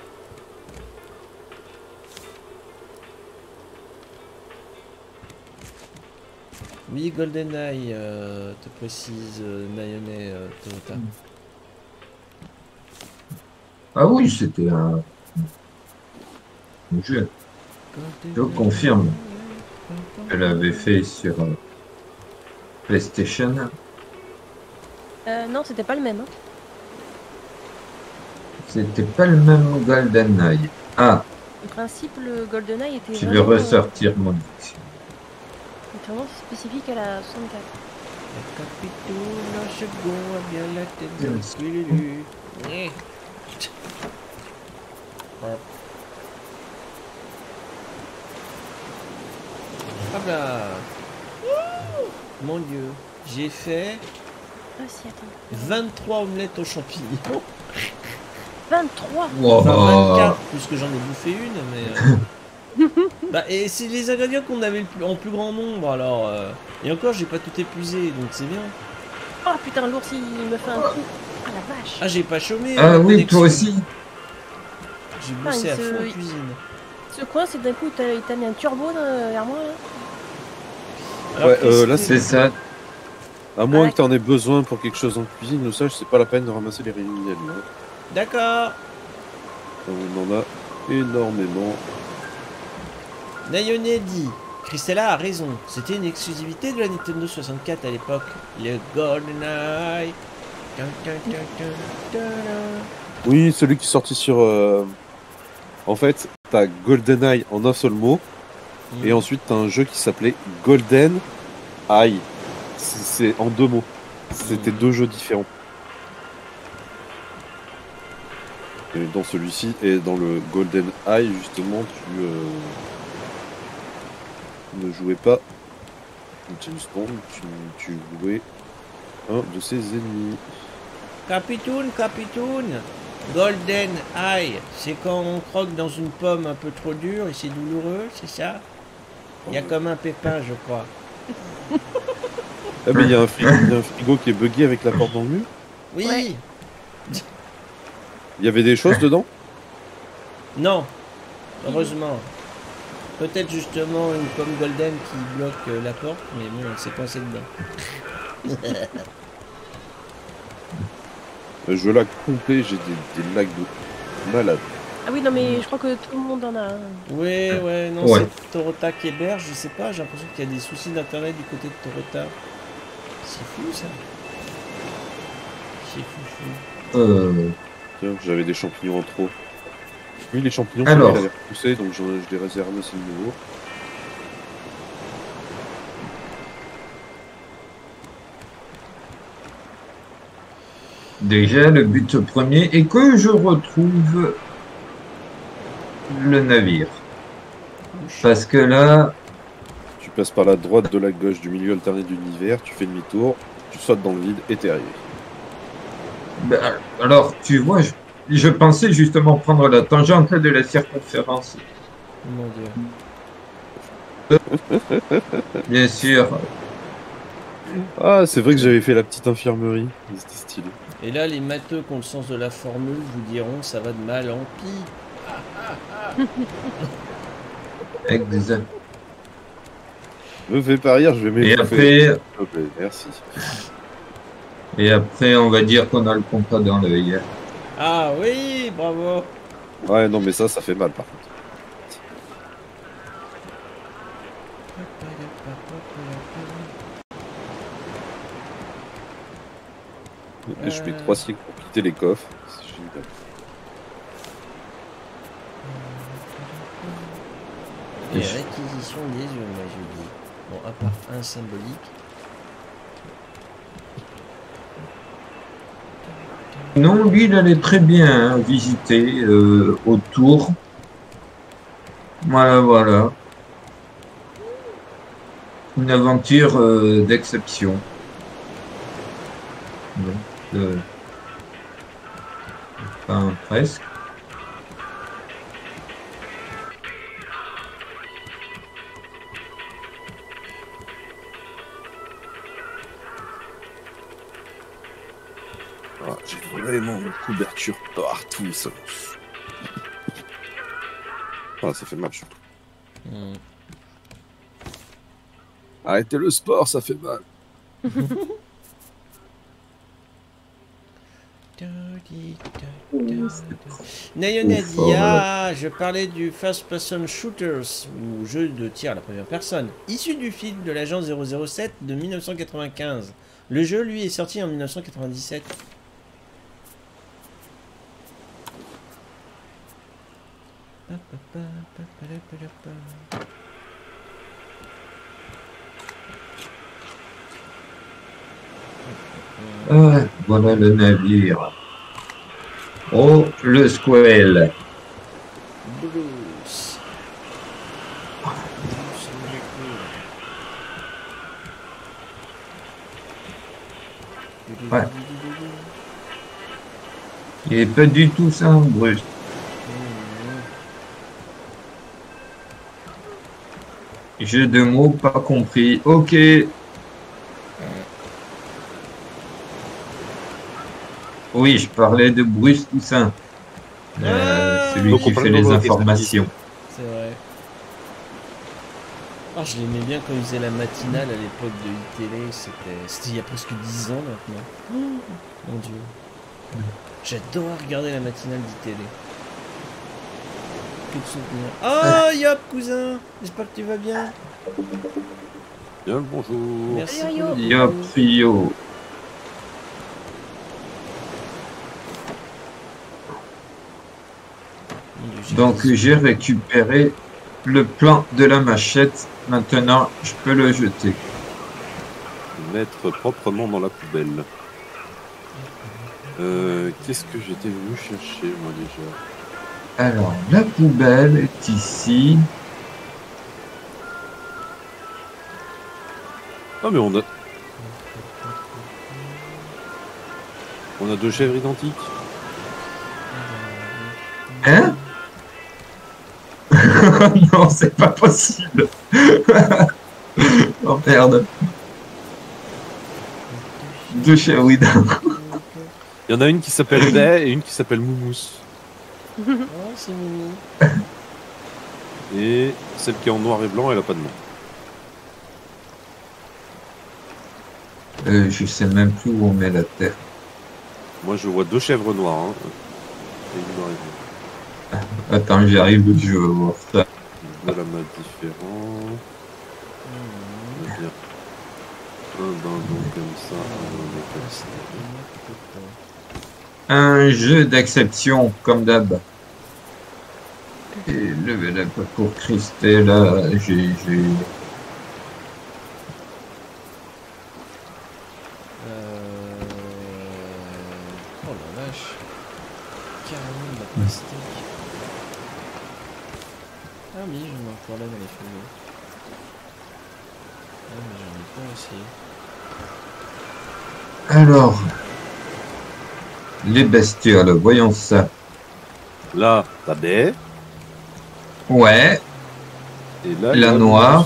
Oui, GoldenEye, te précise Nayone Toyota. Ah oui, c'était un jeu. Je confirme. Je l'avais fait sur PlayStation. Non, c'était pas le même. Hein. C'était pas le même GoldenEye. Ah, En principe, le GoldenEye était je vais vraiment, ressortir mon dictionnaire. était vraiment spécifique à la 64. Le capitaine second a bien la tête dans le cululu. Ouais. Hop là. Mon dieu, j'ai fait Ah si, attends. 23 omelettes aux champignons. 23 Enfin Wow. 24, puisque j'en ai bouffé une, mais... bah, et c'est les ingrédients qu'on avait en plus grand nombre, alors... Et encore, j'ai pas tout épuisé, donc c'est bien. Oh putain, l'ours il me fait un coup. Ah la vache. Ah, j'ai pas chômé. Ah la oui, connexion. toi aussi. J'ai bossé Ah, à il se- fond en cuisine. Ce coin, c'est d'un coup, il t'a mis un turbo vers moi là. Alors, Ouais, Chris, là, C'est ça. À moins Ah, que tu en aies besoin pour quelque chose en cuisine, le sage, c'est pas la peine de ramasser les réunions. D'accord. On en a énormément. Nayone dit, Christella a raison, c'était une exclusivité de la Nintendo 64 à l'époque. Le GoldenEye. Tin, tin, tin, tin, tin, tin. Oui, celui qui est sorti sur... En fait, t'as GoldenEye en un seul mot, et ensuite t'as un jeu qui s'appelait Golden Eye. C'est en deux mots. C'était deux jeux différents. Et dans celui-ci et dans le Golden Eye, justement, tu ne jouais pas James Bond, tu jouais un de ses ennemis. Capitoun, Golden Eye, c'est quand on croque dans une pomme un peu trop dure et c'est douloureux, c'est ça? Il y a comme un pépin, je crois. Ah mais il y a un frigo qui est buggé avec la porte dans le mur. Oui. Ouais. Il y avait des choses dedans. Non. Heureusement. Peut-être justement une pomme golden qui bloque la porte, mais bon, on s'est coincé dedans. Je lag complet, j'ai des lags de malade. Ah oui, non, mais je crois que tout le monde en a un. Ouais, non, Ouais. c'est Torota qui héberge, je sais pas, j'ai l'impression qu'il y a des soucis d'internet du côté de Torota. C'est fou ça. C'est fou. Tiens, j'avais des champignons en trop. Oui, les champignons, Alors. il avait repoussé, donc je les réserve, c'est le nouveau. Déjà, le but premier est que je retrouve le navire. Parce que là, Tu passes par la droite de la gauche du milieu alterné d'univers, tu fais demi-tour, tu sautes dans le vide et t'es arrivé. ben, alors, tu vois, je pensais justement prendre la tangente de la circonférence. Mon dieu. Bien sûr. Ah, c'est vrai que j'avais fait la petite infirmerie, c'était stylé. Et là, les matheux qui ont le sens de la formule vous diront ça va de mal en pis. Exact. Me fais pas rire, je vais Et m'étouffer. après, S'il te plaît, merci. on va dire qu'on a le contrat dans l'œil. Ah oui, bravo. Ouais, non, mais ça fait mal par contre. Et je mets 3 siècles pour quitter les coffres. C'est génial. Et réquisition des yeux, moi je dis. Bon, à part un symbolique. Non, lui, il allait très bien hein, visiter autour. Voilà, voilà. Une aventure d'exception. Donc, enfin, presque. Ah, j'ai vraiment une couverture partout, ça. Ah, ça fait mal, surtout. Arrêtez le sport, ça fait mal. Nayone a dit fort, ah, je parlais du First Person Shooters, ou jeu de tir à la première personne, issu du film de l'agent 007 de 1995. Le jeu, lui, est sorti en 1997. Ah, voilà le navire. Oh, le squale. Bruce. Ouais. Il est pas du tout ça, Bruce. Jeu de mots pas compris. Ok. Oui, je parlais de Bruce Toussaint. Celui Donc, qui on fait parle les de informations. C'est vrai. Oh, je l'aimais bien quand il faisait la matinale à l'époque de iTélé. C'était il y a presque 10 ans maintenant. Oh, mon dieu. J'adore regarder la matinale d'ITélé. Que de souvenirs. Oh, Yop, cousin. J'espère que tu vas bien. Bien le bonjour. Merci. Yo, pour le Yo, coucou. trio. Donc j'ai récupéré le plan de la machette. Maintenant, je peux le jeter. Mettre proprement dans la poubelle. Qu'est-ce que j'étais venu chercher, moi, déjà? Alors, la poubelle est ici. Ah, mais on a 2 chèvres identiques. Hein? Non, c'est pas possible. Oh merde. Deux chèvres. Il y en a une qui s'appelle Day et une qui s'appelle Moumous. Oh, c'est mimi. Et celle qui est en noir et blanc, elle a pas de nom. Je sais même plus où on met la terre. Moi, je vois 2 chèvres noires. Hein. Et une noire et blanc. Attends, j'arrive, je veux voir ça. Deux lamas différents. On va dire un dindon comme ça, un dindon comme ça. Un jeu d'exception, comme d'hab. Et level up pour Christella, j'ai... Oh la vache. Carrément de la pastèque. Ah oui, j'en ai encore là dans les feuilles. Ah mais j'en ai pas essayé. Alors... Les bestioles, voyons ça. Là, la baie. Ouais, Et là, la noire.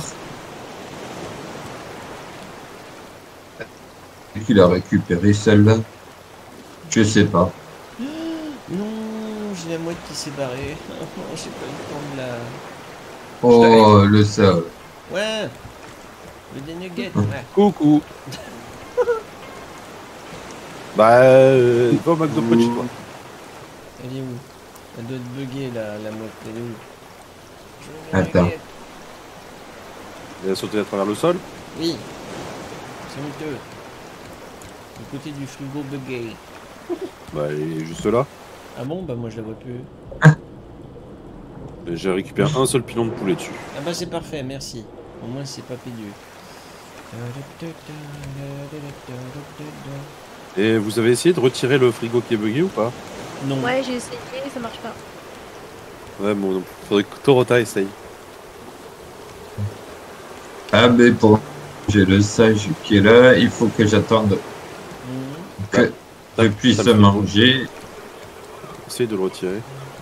Qui l'a récupéré celle-là? Je sais pas. Non, j'ai la mouette qui s'est barrée. J'ai pas eu le temps de la... Oh, le sable. Ouais. Le des nuggets, ouais. Coucou. Bah, va au McDo près de chez toi. Elle est où? Elle doit être buggée la mode. Elle est où? Attends. Elle a sauté à travers le sol. Oui. C'est honteux. Du côté du frigo buggé. Bah, elle est juste là. Ah bon? Bah moi je la vois plus. Et j'ai récupéré un seul pilon de poulet dessus. Ah bah c'est parfait, merci. Au moins c'est pas pédieux. Et vous avez essayé de retirer le frigo qui est bugué ou pas? Non. Ouais, j'ai essayé, ça marche pas. Ouais, bon, donc, faudrait que Torota essaye. Ah, mais pour j'ai le sage qui est là, il faut que j'attende Mhm. que je puisse T'as le frigo. manger. Essaye de le retirer.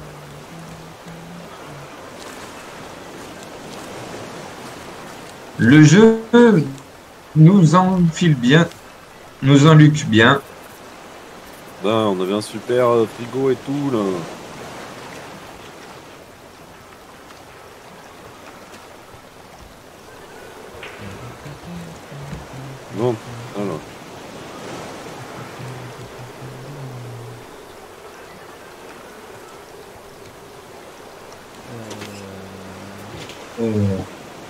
Le jeu nous enfile bien, nous enluque bien. Là, on avait un super frigo et tout, là. Bon, alors. Oh.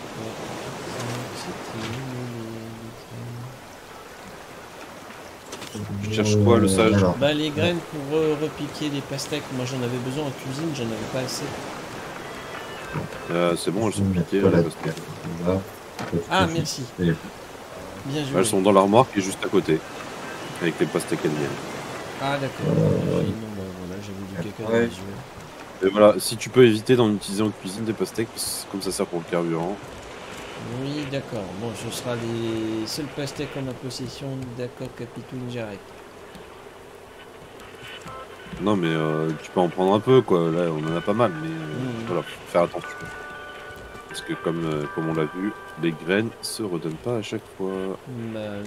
Tu cherches quoi, le sage? Alors, Bah les graines pour repiquer des pastèques, moi j'en avais besoin en cuisine, j'en avais pas assez. C'est bon, elles je sont vais piquées. mettre Là, la parce que- tête là, parce Ah que je merci, sais. bien joué. Elles sont dans l'armoire qui est juste à côté. Avec les pastèques qu'elles viennent. Ah d'accord. Non bah voilà, j'avais du caca dans Ouais. les yeux. Et voilà, si tu peux éviter d'en utiliser en cuisine des pastèques, comme ça sert pour le carburant. Oui d'accord, bon ce sera les seuls pastèques en ma possession, d'accord Capitoune, j'arrête. Non, mais tu peux en prendre un peu, quoi. Là, on en a pas mal, mais Mhm. voilà, faut faire attention. Parce que comme on l'a vu, les graines se redonnent pas à chaque fois. Bah oui.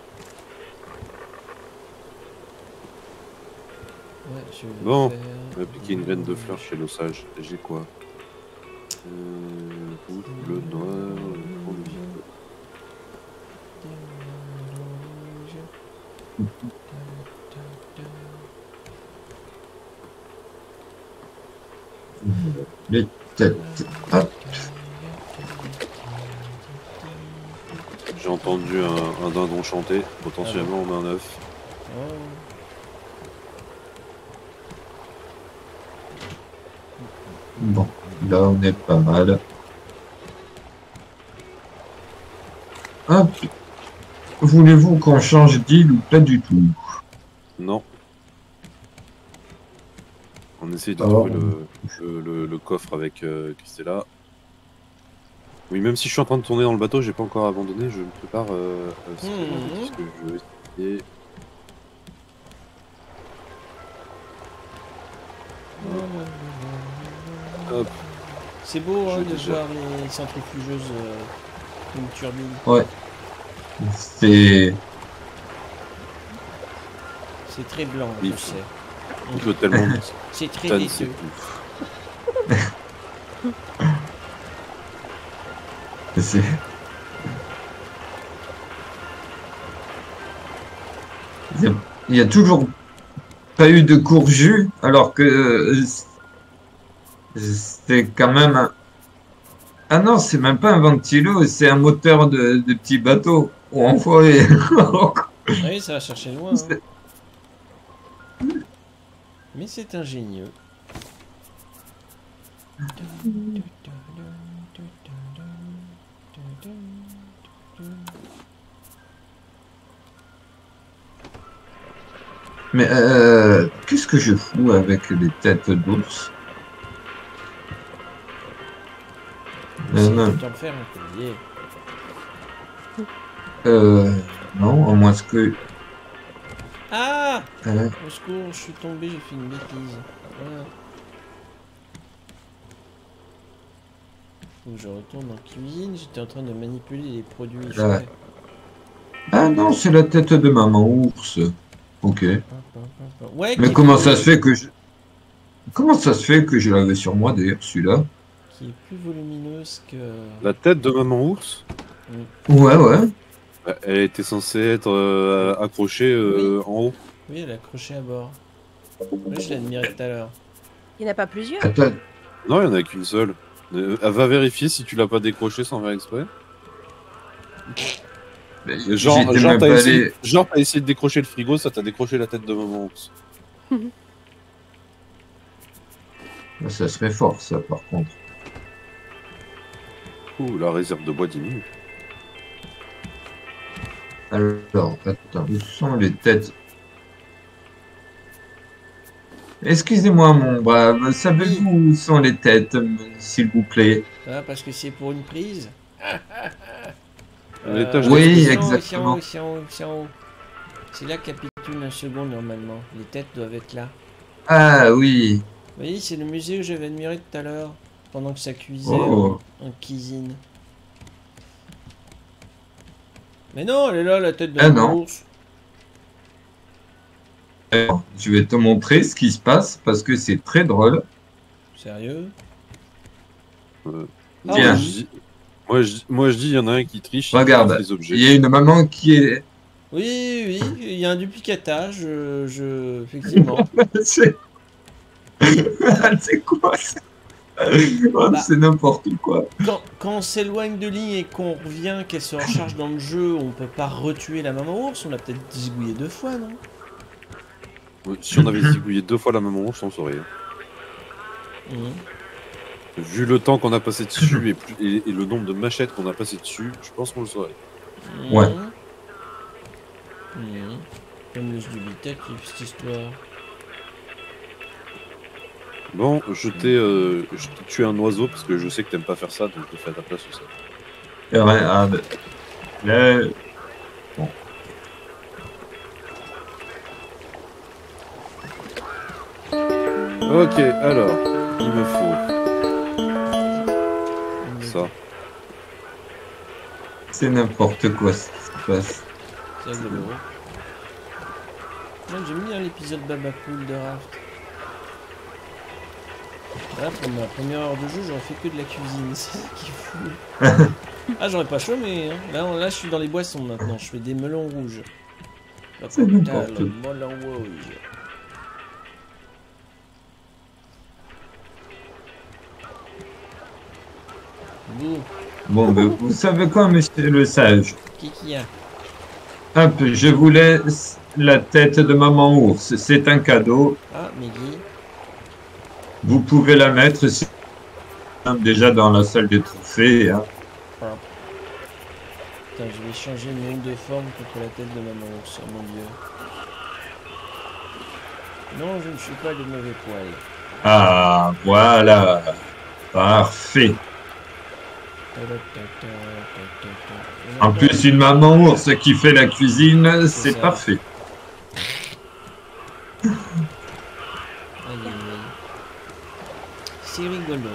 Ouais, je vais Bon, faire... on va piquer une graine de fleur chez l'osage. J'ai quoi? Rouge, bleu, noir, orange. Les têtes. Hop. J'ai entendu un dindon chanter. Potentiellement, on a un œuf. Oh. Bon, là on est pas mal. Hop. Voulez-vous qu'on change d'île ou pas du tout? Non. On essaye de Alors, trouver le coffre avec Christella. Oui, même si je suis en train de tourner dans le bateau, j'ai pas encore abandonné, je me prépare à ce que je vais essayer. Hop. C'est beau hein, Je de déjà. voir les centrifugeuses une turbine. ouais. C'est. C'est très blanc, Oui. je sais. Il peut tellement C'est très tonnes, c'est laiteux. ouf. c'est- Il y a toujours pas eu de courjus, alors que c'est quand même. Ah non, c'est même pas un ventilo, c'est un moteur de petit bateau. Oh, enfoiré. Oui, ça va chercher loin. Hein. Mais c'est ingénieux. Mais qu'est-ce que je fous avec les têtes d'ours? C'est non. tout en faire un collier. Non, à moins que. Ah! Au secours, je suis tombé, j'ai fait une bêtise. Voilà. Faut que je retourne en cuisine, j'étais en train de manipuler les produits Ouais. frais. Ah non, c'est la tête de maman ours. Ok. Ouais, Mais qui est comment plus- ça se fait que je. Comment ça se fait que je l'avais sur moi d'ailleurs, celui-là? Qui est plus volumineuse que... La tête de maman ours, Ouais, ouais. elle était censée être accrochée Oui. en haut. Oui, elle est accrochée à bord. Oui, je l'ai admiré tout à l'heure. Il n'y en a pas plusieurs. Attends, Non, il n'y en a qu'une seule. Va vérifier si tu l'as pas décroché sans faire exprès. Genre, j'étais même pas allé. t'as essayé de décrocher le frigo, ça t'a décroché la tête de maman ours. Ça serait fort, ça, par contre. Ouh, la réserve de bois diminue. Alors, attends, où sont les têtes? Excusez-moi, mon brave, savez-vous où sont les têtes, s'il vous plaît? Ah, parce que c'est pour une prise. L'étage oui, d'expression. exactement. C'est en haut, c'est en haut. C'est là qu'elle capitule un second normalement. Les têtes doivent être là. Ah oui. Vous voyez, c'est le musée que j'avais admiré tout à l'heure. Pendant que ça cuisait Oh. en cuisine. Mais non, elle est là, la tête de Ah la non. ours. Alors, je vais te montrer ce qui se passe parce que c'est très drôle. Sérieux? Ah, Tiens. Moi je dis, il y en a un qui triche. Regarde, les objets. il y a une maman qui est... Oui, oui, il y a un duplicatage, effectivement. c'est c'est quoi ça? Oh, Bah. c'est n'importe quoi. Quand on s'éloigne de ligne et qu'on revient, qu'elle se recharge dans le jeu, on peut pas retuer la maman ours, on l'a peut-être zigouillé 2 fois, non? Si on avait zigouillé 2 fois la maman ours, on saurait. Mhm. Vu le temps qu'on a passé dessus et le nombre de machettes qu'on a passé dessus, je pense qu'on le saurait. Ouais. Mhm. Comme le dubitatif, cette histoire. Bon, je t'ai tué un oiseau parce que je sais que t'aimes pas faire ça, donc je le fais à ta place aussi. Et regarde. Là... Bon. Ok, alors, il me faut ça. C'est n'importe quoi ce qui se passe. C'est rigolo. Ouais, j'aime bien l'épisode Baba Cool de Raft. Là, pour ma première heure de jeu, j'aurais fait que de la cuisine, c'est ça qui est fou. Ah, j'aurais pas chômé, hein. Là, je suis dans les boissons maintenant, je fais des melons rouges. C'est n'importe quoi. Melon rouge. Bouh, Bon, ben, vous savez quoi, monsieur le sage? qui y a? Hop, je vous laisse la tête de maman ours. C'est un cadeau. Ah, Meggy. Vous pouvez la mettre déjà dans la salle des trophées. Hein. Putain, je vais changer le nom de forme contre la tête de maman ours, oh mon dieu. Non, je ne suis pas de mauvais poil. Ah, voilà. Parfait. En plus, une maman ours qui fait la cuisine, c'est ça. parfait. Aïe, aïe, aïe. C'est rigolo.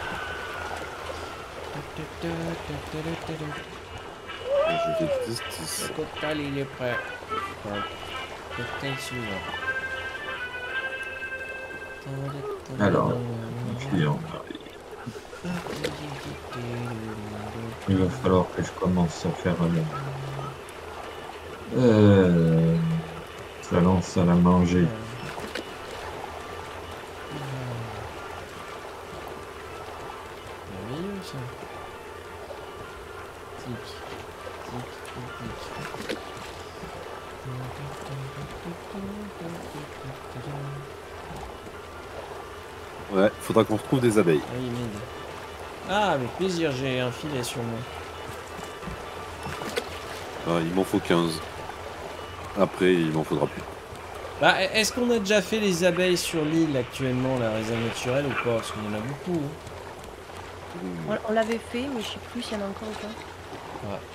Je déteste ça. Le cocktail, il est prêt. Cocktail suivant. Alors, puis il va falloir que je commence à faire ça lance à la manger. Merveilleux ça. Tic, tic, tic, tic. Ouais, faudra qu'on retrouve des abeilles. Oui, merde. Ah, avec plaisir, j'ai un filet sur moi. Ah, il m'en faut 15. Après, il m'en faudra plus. Bah, est-ce qu'on a déjà fait les abeilles sur l'île actuellement, la réserve naturelle ou pas? Parce qu'il y en a beaucoup. Hein. On l'avait fait, mais je sais plus s'il y en a encore ou pas. Ouais.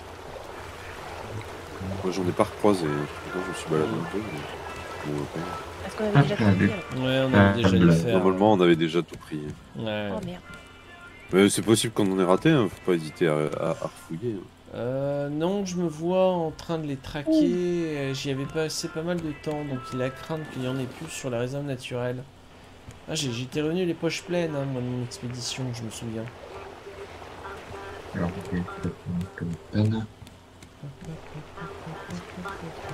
Moi, j'en ai pas recroisé. Pourtant, je me suis baladé un peu. Mais... Bon, okay. Est-ce qu'on avait déjà tout pris alors? Ouais, on avait déjà dû faire. Normalement, on avait déjà tout pris. Ouais. Oh merde. Mais c'est possible qu'on en ait raté, hein. Faut pas hésiter à refouiller. Non, je me vois en train de les traquer. J'y avais passé pas mal de temps, donc il a crainte qu'il y en ait plus sur la réserve naturelle. Ah, j'étais revenu les poches pleines, hein, moi, de mon expédition, je me souviens. Alors, comme peine.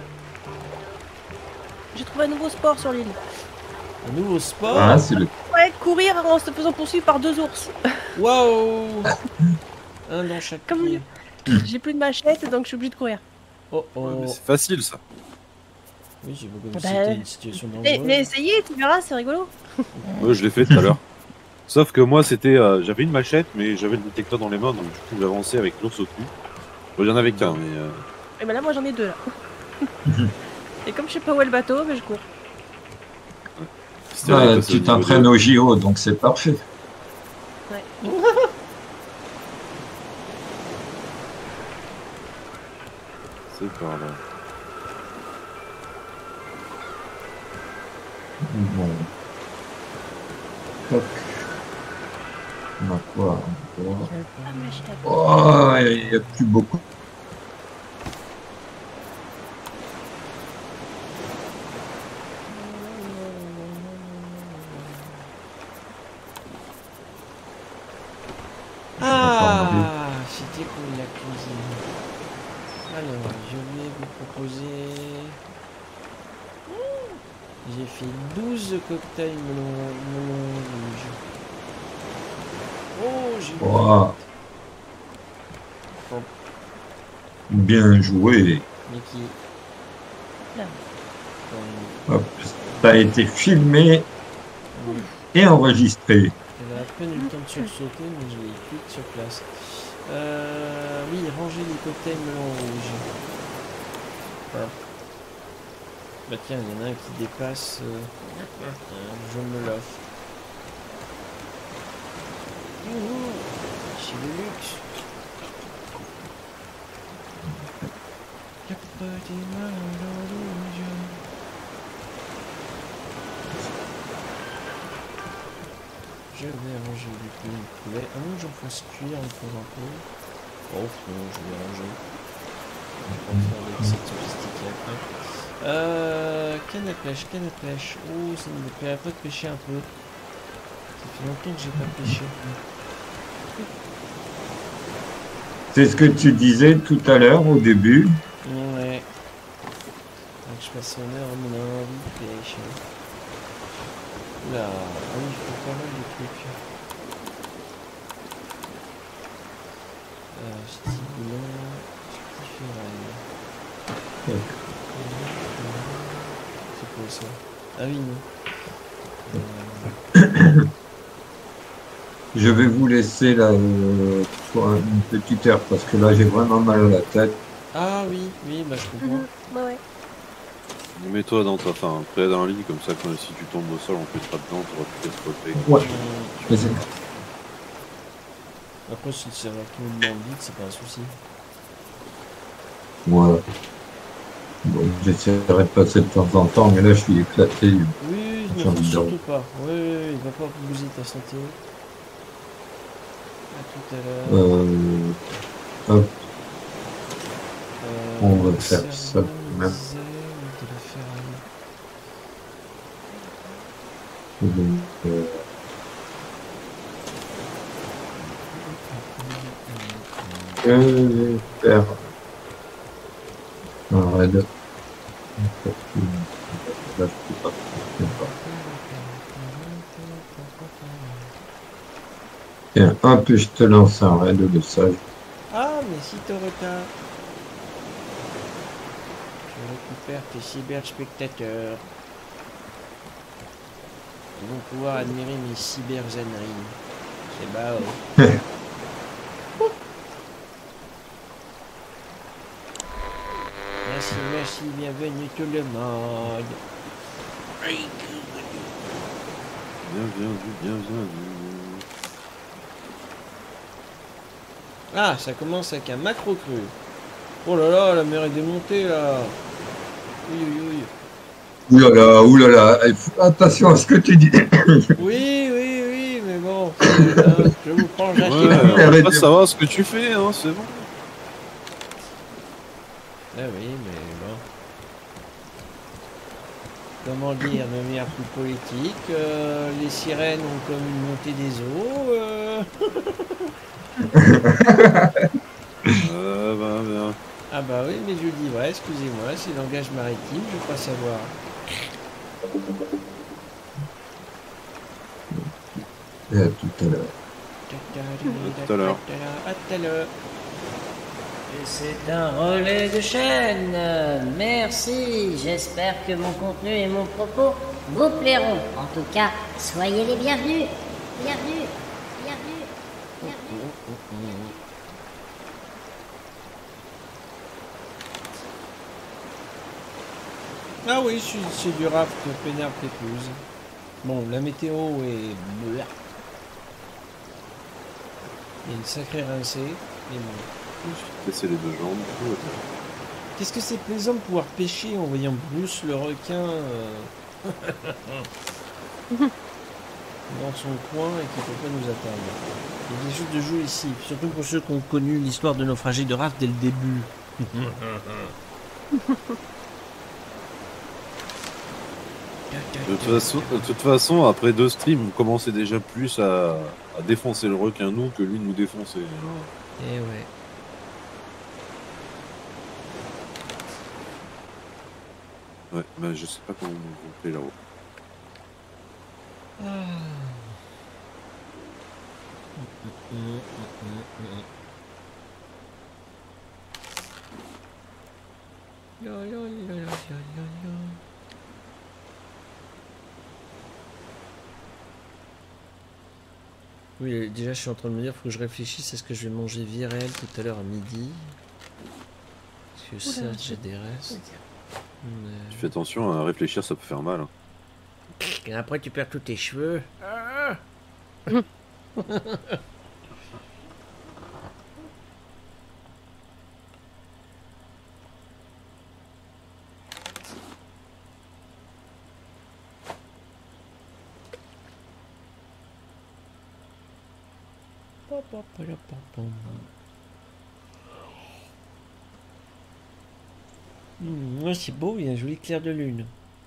J'ai trouvé un nouveau sport sur l'île. Un nouveau sport. Ah, c'est le... Ouais, courir en se faisant poursuivre par 2 ours. Waouh. Un dans chaque Comme pied. j'ai plus de machette, donc je suis obligée de courir. Oh Ouais, oh. mais c'est facile ça. Oui, j'ai beaucoup Bah, c'était une situation Mais dangereuse. essayez, tu verras, c'est rigolo. Ouais, je l'ai fait tout à l'heure. Sauf que moi, c'était, j'avais une machette, mais j'avais le détecteur dans les mains, donc du coup, j'avançais avec l'ours au cul. Bon, il y en avait qu'un, mais Et ben là, moi j'en ai 2 là. Et comme je sais pas où est le bateau, mais je cours. c'était vrai que Tu t'entraînes au JO, donc c'est parfait. C'est par là. Bon. Toc. On a quoi encore? Ah, machette. Oh, il n'y a plus beaucoup. Ah, c'était pour la cuisine. Alors, je vais vous proposer... J'ai fait 12 cocktails melon rouge. Oh, j'ai... Oh. Bien joué. Mais qui... Là. Hop. Ça a été filmé et enregistré. Elle a à peine eu le temps de sursauter, mais je l'ai cuite sur place. Oui, ranger les cocktails melon rouge. Ah. Bah tiens, il y en a un qui dépasse. Je me l'offre. Youhou, c'est le luxe. Y'a pas des melons rouges. Je vais ranger du poulet. Ah non, j'en fasse cuire encore un peu. Oh non, je vais ranger. Je vais pas faire des recettes sophistiquées après. Canne à pêche. Oh, ça ne me plairait pas de pêcher un peu. Ça fait longtemps que j'ai pas pêché. C'est ce que tu disais tout à l'heure au début. Ouais. Donc je passe mon heure à mon envie de pêcher. Là, ah oui, il faut pas mal de trucs. Stimulant, stiférale. C'est quoi ça? Ah oui, non. Je vais vous laisser là pour une petite heure parce que là j'ai vraiment mal à la tête. Ah oui, bah je comprends. Ouais. Mets-toi dans ta, enfin, près d'un lit, comme ça, quand si tu tombes au sol, on peut te frapper dedans, t'auras plus qu'à se relever. Ouais. Euh, Mais c'est- Après, si ça va tout le monde vite, c'est pas un souci. Voilà. Bon, j'essaierai de passer de temps en temps, mais là je suis éclaté. Oui, ne J'ai envie force de surtout pas. Oui, il va pas bousiller ta santé. À tout à l'heure. Hop, on va faire ça cerveau, quand même. diesel, de la ferraille. Donc, je vais faire un raid. Là, je peux pas. Tiens, hop, je te lance un raid de sage. Ah, mais si t'aurais retard. Je récupère tes cyberspectateurs. Ils vont pouvoir admirer mes cyberzaneries. C'est bas. Merci, bienvenue tout le monde. Bienvenue. Ah, ça commence avec un macro cru. Oh là là, la mer est démontée là. Oui. Oulala, attention à ce que tu dis. Oui, mais bon, je vous prends Ouais, gentiment. on veut pas savoir ce que tu fais, hein, c'est bon. Ah oui, mais bon. Comment dire, de manière plus politique, les sirènes ont comme une montée des eaux. Bien. Ah bah oui, mais je dis vrai, excusez-moi, c'est langage maritime, je crois savoir. Et à tout à l'heure. Tout à l'heure. À tout à l'heure. Et c'est un relais de chaîne. Merci, j'espère que mon contenu et mon propos vous plairont. En tout cas, soyez les bienvenus. Bienvenue, bienvenue, bienvenue. Ah oui, c'est du raft peinard pépouze. Bon, la météo est bleu. Il y a une sacrée rincée. Mais bon. Laissez les deux jambes. Qu'est-ce que c'est plaisant de pouvoir pêcher en voyant Bruce le requin dans son coin et qui ne peut pas nous atteindre. Il y a des choses de jeu ici, surtout pour ceux qui ont connu l'histoire de naufragés de raft dès le début. De toute façon, après 2 streams, vous commencez déjà plus à défoncer le requin nous que lui de nous défoncer. Et ouais. Ouais, bah je sais pas comment on fait là-haut. Oui, déjà je suis en train de me dire, faut que je réfléchisse à ce que je vais manger virel tout à l'heure à midi. Parce que ça, j'ai des restes. Mais... Tu fais attention à réfléchir, ça peut faire mal. Hein. Et après tu perds tous tes cheveux. Ah c'est beau, il y a un joli clair de lune.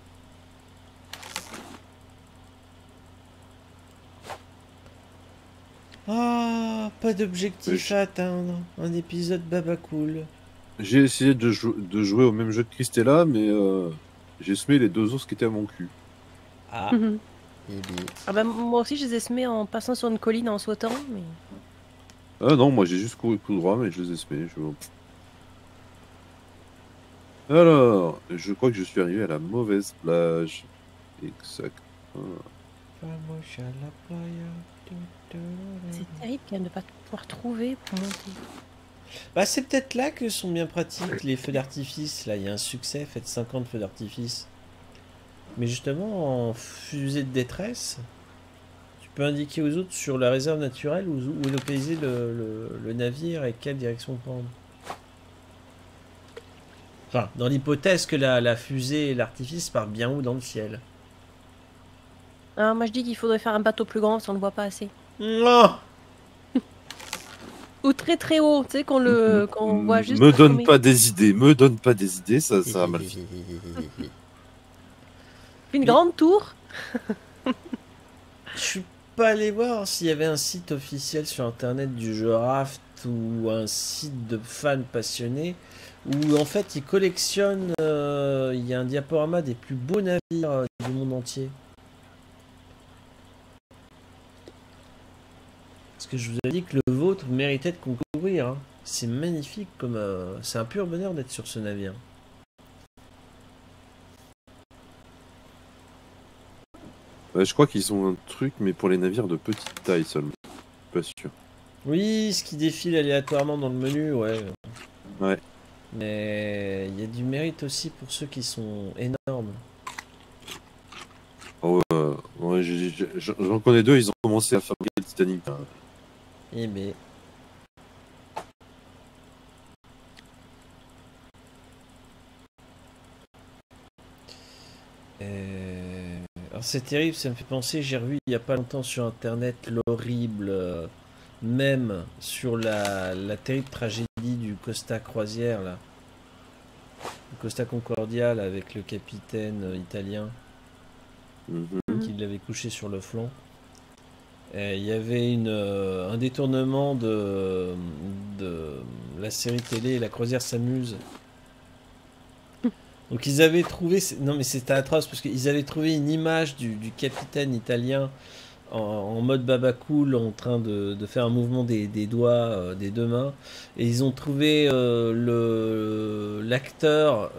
Ah, pas d'objectif à atteindre. Un épisode baba cool. J'ai essayé de jouer au même jeu de Christella, mais j'ai semé les 2 ours qui étaient à mon cul. Ah. Ah bah, moi aussi je les ai semés en passant sur une colline en sautant, mais... Ah non, moi j'ai juste couru tout droit, mais je les ai semés. Alors, je crois que je suis arrivé à la mauvaise plage. Exact. C'est terrible quand même de pas pouvoir trouver pour monter. Bah c'est peut-être là que sont bien pratiques les feux d'artifice. Là, il y a un succès, faites 50 feux d'artifice. Mais justement, en fusée de détresse, tu peux indiquer aux autres sur la réserve naturelle où est localisé le navire et quelle direction prendre. Enfin, dans l'hypothèse que la fusée et l'artifice partent bien haut dans le ciel. Ah, moi je dis qu'il faudrait faire un bateau plus grand si on ne le voit pas assez. Non. Ou très très haut, tu sais, qu'on voit juste... Me donne pas des idées, ça va mal finir. Une grande tour. Je suis pas allé voir s'il y avait un site officiel sur internet du jeu Raft ou un site de fans passionnés où en fait ils collectionnent, il y a un diaporama des plus beaux navires du monde entier. Parce que je vous ai dit que le vôtre méritait de concourir. Hein. C'est magnifique, comme c'est un pur bonheur d'être sur ce navire. Ouais, je crois qu'ils ont un truc, mais pour les navires de petite taille seulement. Pas sûr. Oui, ce qui défile aléatoirement dans le menu, ouais. Ouais. Mais il y a du mérite aussi pour ceux qui sont énormes. Oh, ouais, j'en connais 2, ils ont commencé à fabriquer le Titanic. Eh ben. Alors c'est terrible, ça me fait penser, j'ai revu il n'y a pas longtemps sur internet l'horrible mème sur la terrible tragédie du Costa Croisière là. Le Costa Concordia là, avec le capitaine italien qui l'avait couché sur le flanc. Et il y avait un détournement de la série télé La Croisière s'amuse. Donc ils avaient trouvé, non mais c'était atroce parce qu'ils avaient trouvé une image du capitaine italien en mode baba cool, en train de faire un mouvement des doigts, des deux mains. Et ils ont trouvé l'acteur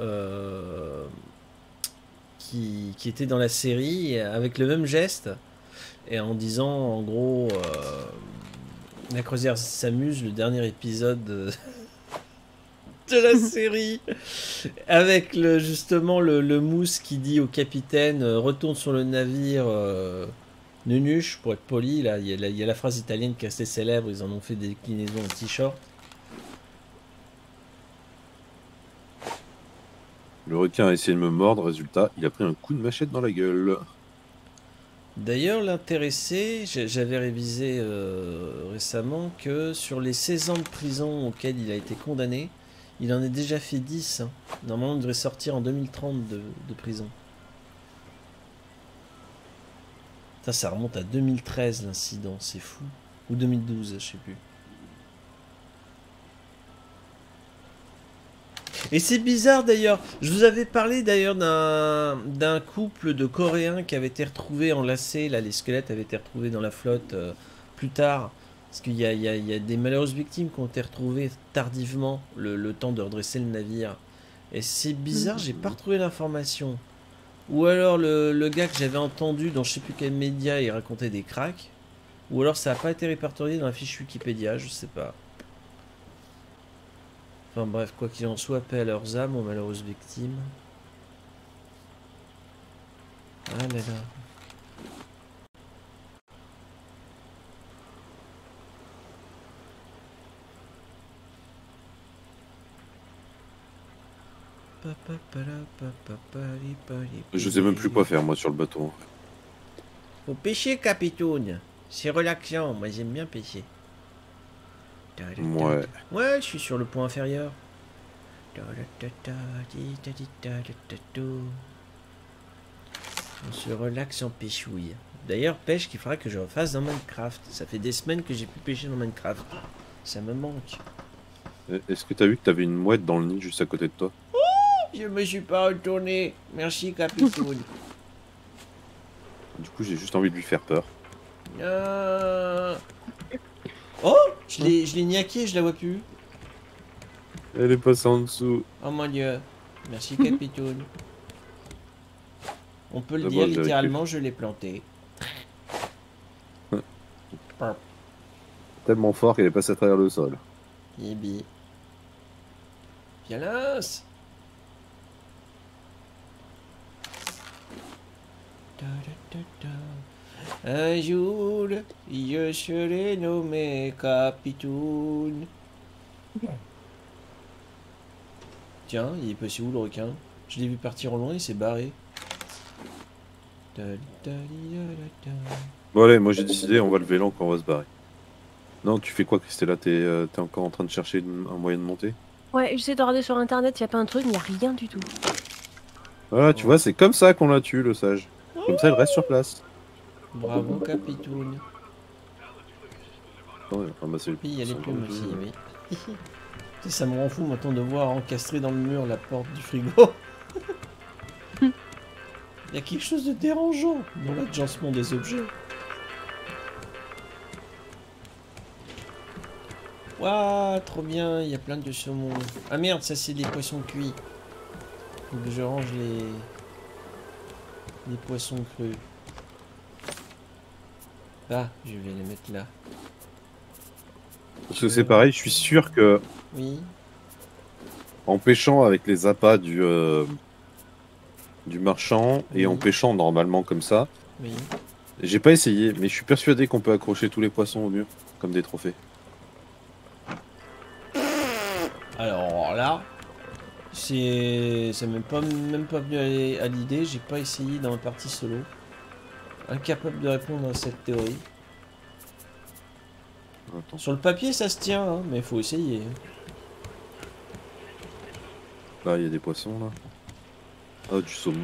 qui était dans la série avec le même geste. Et en disant, en gros, la croisière s'amuse, le dernier épisode de la série, avec justement le mousse qui dit au capitaine retourne sur le navire Nunuche, pour être poli. Là, il y a la phrase italienne qui est assez célèbre, ils en ont fait des déclinaisons en t-shirt. Le requin a essayé de me mordre, résultat, il a pris un coup de machette dans la gueule. D'ailleurs, l'intéressé, j'avais révisé récemment que sur les 16 ans de prison auxquels il a été condamné, il en a déjà fait 10. Hein. Normalement, il devrait sortir en 2030 de prison. Ça remonte à 2013 l'incident, c'est fou. Ou 2012, je sais plus. Et c'est bizarre d'ailleurs. Je vous avais parlé d'ailleurs d'un couple de Coréens qui avait été retrouvé enlacés. Là, les squelettes avaient été retrouvés dans la flotte plus tard. Parce qu'il y a des malheureuses victimes qui ont été retrouvées tardivement, le temps de redresser le navire. Et c'est bizarre, j'ai pas retrouvé l'information. Ou alors le gars que j'avais entendu dans je sais plus quel média, il racontait des cracks. Ou alors ça n'a pas été répertorié dans la fiche Wikipédia, je sais pas. Enfin bref, quoi qu'il en soit, paix à leurs âmes, aux malheureuses victimes. Ah là là. Je sais même plus quoi faire, moi, sur le bateau. Faut pêcher, capitoune. C'est relaxant. Moi, j'aime bien pêcher. Ouais. Ouais, je suis sur le point inférieur. On se relaxe en pêchouille. D'ailleurs, pêche qu'il faudra que je refasse dans Minecraft. Ça fait des semaines que j'ai pu pêcher dans Minecraft. Ça me manque. Est-ce que t'as vu que t'avais une mouette dans le nid juste à côté de toi? Je me suis pas retourné. Merci, capitaine. Du coup, j'ai juste envie de lui faire peur. Oh, je l'ai niaqué, je la vois plus. Elle est passée en dessous. Oh mon dieu. Merci, capitaine. On peut le D'abord, dire j'ai littéralement, je l'ai planté. Tellement fort qu'elle est passée à travers le sol. Yibi. Violence. Un jour, je serai nommé capitaine. Tiens, il est passé où le requin? Je l'ai vu partir au loin, il s'est barré. Bon allez, moi j'ai décidé, on va lever l'ancre, on va se barrer. Non, tu fais quoi, Christella? T'es encore en train de chercher un moyen de monter? Ouais, j'essaie de regarder sur internet, il y a pas un truc, mais il y a rien du tout. Voilà, tu vois, c'est comme ça qu'on la tue, le sage. Comme ça, elle reste sur place. Bravo, capitaine. Attends, ramasser le Oui, il y a les sang plumes rouge. aussi, oui. Tu sais, ça me rend fou maintenant de voir encastré dans le mur la porte du frigo. Il y a quelque chose de dérangeant dans l'agencement des objets. Waouh, trop bien, il y a plein de saumon. Ah merde, ça c'est des poissons cuits. Donc je range les poissons crus. Ah, je vais les mettre là. Parce que c'est pareil, je suis sûr que Oui. en pêchant avec les appâts du marchand et en Oui. pêchant normalement comme ça, Oui. j'ai pas essayé, mais je suis persuadé qu'on peut accrocher tous les poissons au mur comme des trophées. Alors là, c'est même pas venu à l'idée, j'ai pas essayé dans la partie solo. Incapable de répondre à cette théorie. Attends. Sur le papier ça se tient, hein, mais faut essayer. Là, il y a des poissons là. Ah, du saumon.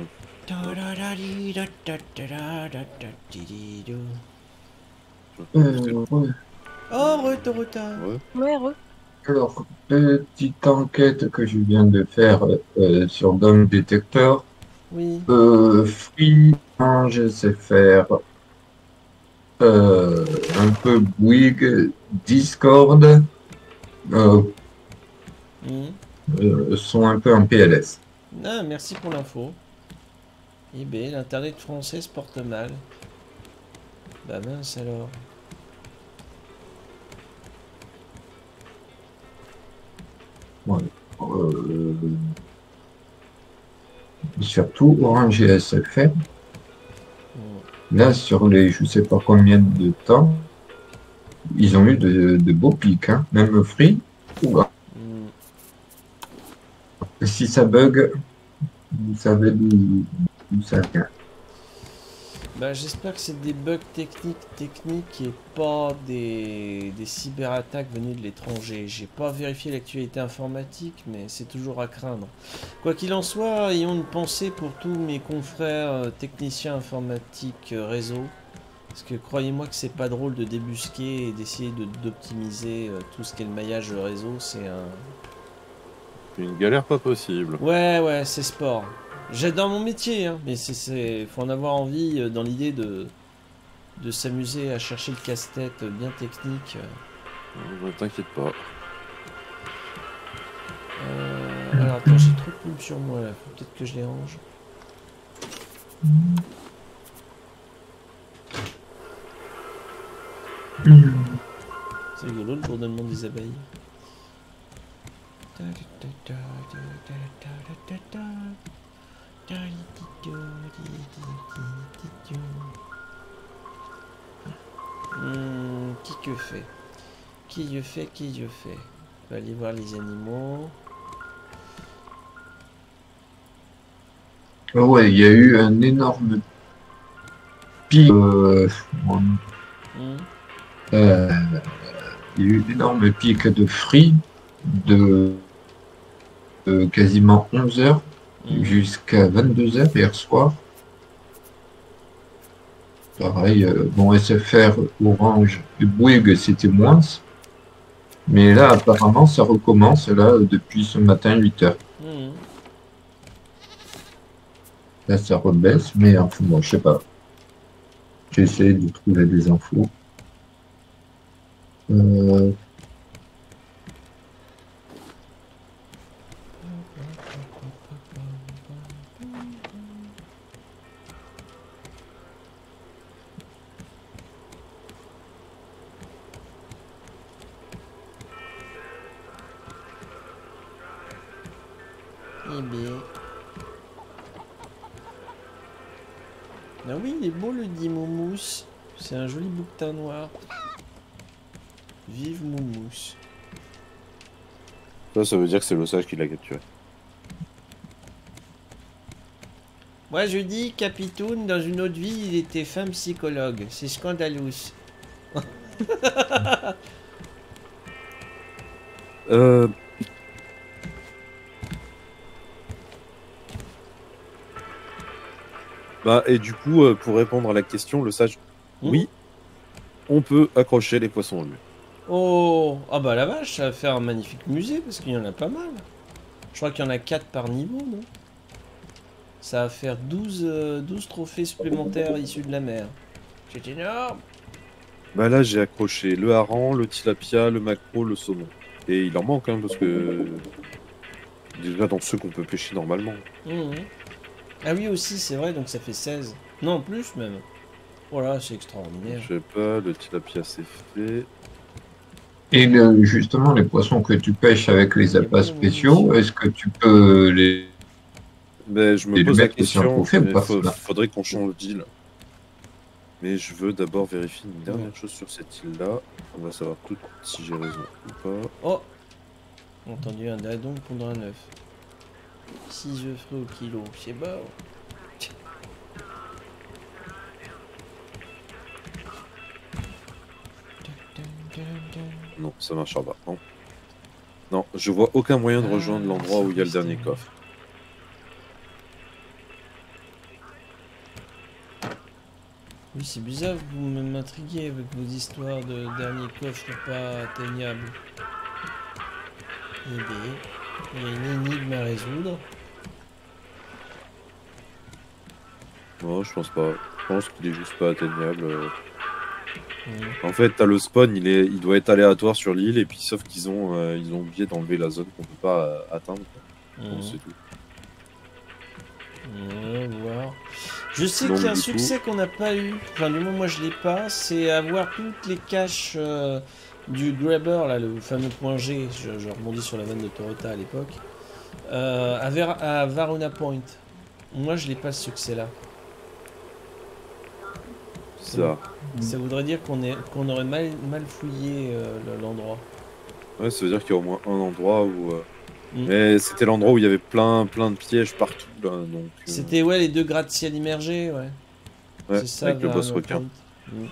Ouais. Oh, retard. Ouais. Ouais, re. Alors, petite enquête que je viens de faire sur Dome Detector. Oui. Free, je sais faire un peu Bouygues, Discord euh, Mhm. sont un peu en PLS. Ah, merci pour l'info. Eh ben, l'internet français se porte mal. Bah mince alors. Ouais. Euh, Surtout Orange et SFR. Mhm. Là, sur les je sais pas combien de temps, ils ont eu de beaux pics. Hein. Même Free, ouah, Mhm. si ça bug, vous savez d'où ça vient. Bah j'espère que c'est des bugs techniques et pas des cyberattaques venues de l'étranger. J'ai pas vérifié l'actualité informatique, mais c'est toujours à craindre. Quoi qu'il en soit, ayons une pensée pour tous mes confrères techniciens informatiques réseau. Parce que croyez-moi que c'est pas drôle de débusquer et d'essayer d'optimiser tout ce qui est le maillage réseau. C'est un... Une galère pas possible. Ouais, c'est sport. J'adore mon métier, hein, mais faut en avoir envie dans l'idée de s'amuser à chercher le casse-tête bien technique. T'inquiète pas. Alors attends, j'ai trop de pubs sur moi là, faut peut-être que je les range. C'est rigolo le bourdonnement des abeilles. Qui que fait? Qui je fait? On va aller voir les animaux. Ah ouais, il y a eu un énorme pic. Hmm. Euh, il y a eu un énorme pic de Free de quasiment 11 heures jusqu'à 22 heures hier soir. Pareil, bon, SFR, Orange et Bouygues, c'était moins. Mais là, apparemment, ça recommence là depuis ce matin 8 heures. Là, ça rebaisse, mais enfin, bon, je sais pas. J'essaie de trouver des infos. Eh bien. Ah oui, il est beau le dit Moumous. C'est un joli bouquetin noir. Vive Moumous. Ça veut dire que c'est l'osage qui l'a capturé. Moi je dis, Capitoun, dans une autre vie, il était femme psychologue. C'est scandaleux. Bah, et du coup, pour répondre à la question, le sage, oui, on peut accrocher les poissons au mur. Oh, ah bah la vache, ça va faire un magnifique musée parce qu'il y en a pas mal. Je crois qu'il y en a 4 par niveau, non? Ça va faire 12 trophées supplémentaires issus de la mer. C'est énorme. Bah là, j'ai accroché le hareng, le tilapia, le maquereau, le saumon. Et il en manque, hein, parce que... Déjà dans ceux qu'on peut pêcher normalement. Ah oui aussi, c'est vrai, donc ça fait 16. Non, plus même. Voilà, c'est extraordinaire. Je sais pas, le tilapia c'est fait. Et justement, les poissons que tu pêches avec les appâts spéciaux, est-ce que tu peux les... Mais je me les pose la mettre sur un question, trophée ou mais pas, cela faudrait qu'on change de deal. Mais je veux d'abord vérifier une dernière chose sur cette île-là. On va savoir tout si j'ai raison ou pas. Oh, entendu un dadon pendant un œuf. 6 œufs frais au kilo, c'est bon. Non, ça marchera pas. Non. Non, je vois aucun moyen de rejoindre l'endroit où il y a le dernier coffre. Oui, c'est bizarre, vous m'intriguez avec vos histoires de dernier coffre pas atteignable. Eh bien, il y a une énigme à résoudre. Non, je pense pas. Je pense qu'il est juste pas atteignable. En fait, t'as le spawn, il doit être aléatoire sur l'île, et puis sauf qu'ils ils ont oublié d'enlever la zone qu'on peut pas atteindre. Bon, c'est tout. Voir. Je sais Donc, qu'il y a un du succès qu'on n'a pas eu, enfin du moins moi je l'ai pas, c'est avoir toutes les caches du grabber, là, le fameux point G, je rebondis sur la vanne de Torota à l'époque, à Varuna Point. Moi je l'ai pas ce succès là. Ça. Ça voudrait dire qu'on aurait mal fouillé l'endroit. Ouais, ça veut dire qu'il y a au moins un endroit où. Mm. Mais c'était l'endroit où il y avait plein de pièges partout là, donc. C'était ouais les deux gratte-ciel immergés, ouais. Ouais, C'est ça, avec le boss Varuna requin. Point. Mm.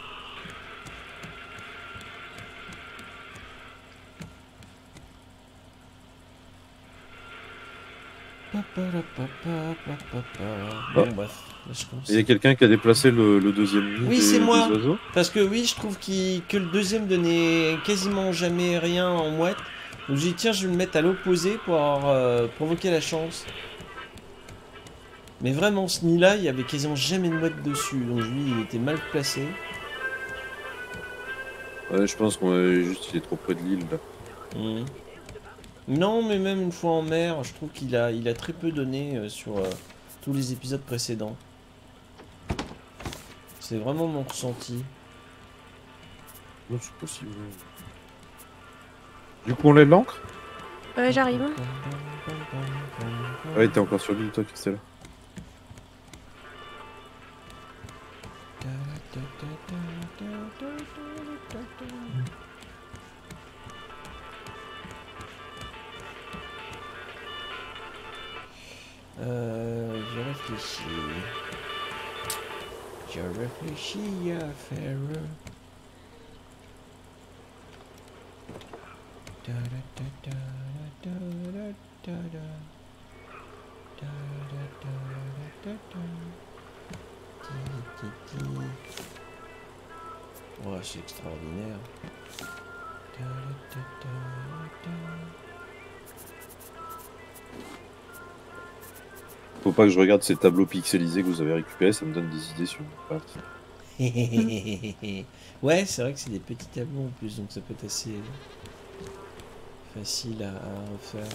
Bon bref, là, je commence. Il y a quelqu'un qui a déplacé le deuxième nid Oui, c'est moi. des oiseaux. Parce que oui, je trouve que le deuxième donnait quasiment jamais rien en mouette. Donc j'ai dit tiens, je vais le mettre à l'opposé pour provoquer la chance. Mais vraiment, ce nid-là, il y avait quasiment jamais de mouette dessus. Donc lui, il était mal placé. Ouais, je pense qu'on il est trop près de l'île là. Mhm. Non, mais même une fois en mer, je trouve qu'il a très peu donné sur tous les épisodes précédents. C'est vraiment mon ressenti. Non, c'est possible. Du coup, on lève l'ancre? Ouais, j'arrive. Ouais, t'es encore sur l'île, toi, Christelle. Je réfléchis. Je réfléchis à faire. Ouais, c'est extraordinaire. Faut pas que je regarde ces tableaux pixelisés que vous avez récupérés, ça me donne des idées sur mon patte. Ouais, c'est vrai que c'est des petits tableaux en plus, donc ça peut être assez facile à refaire.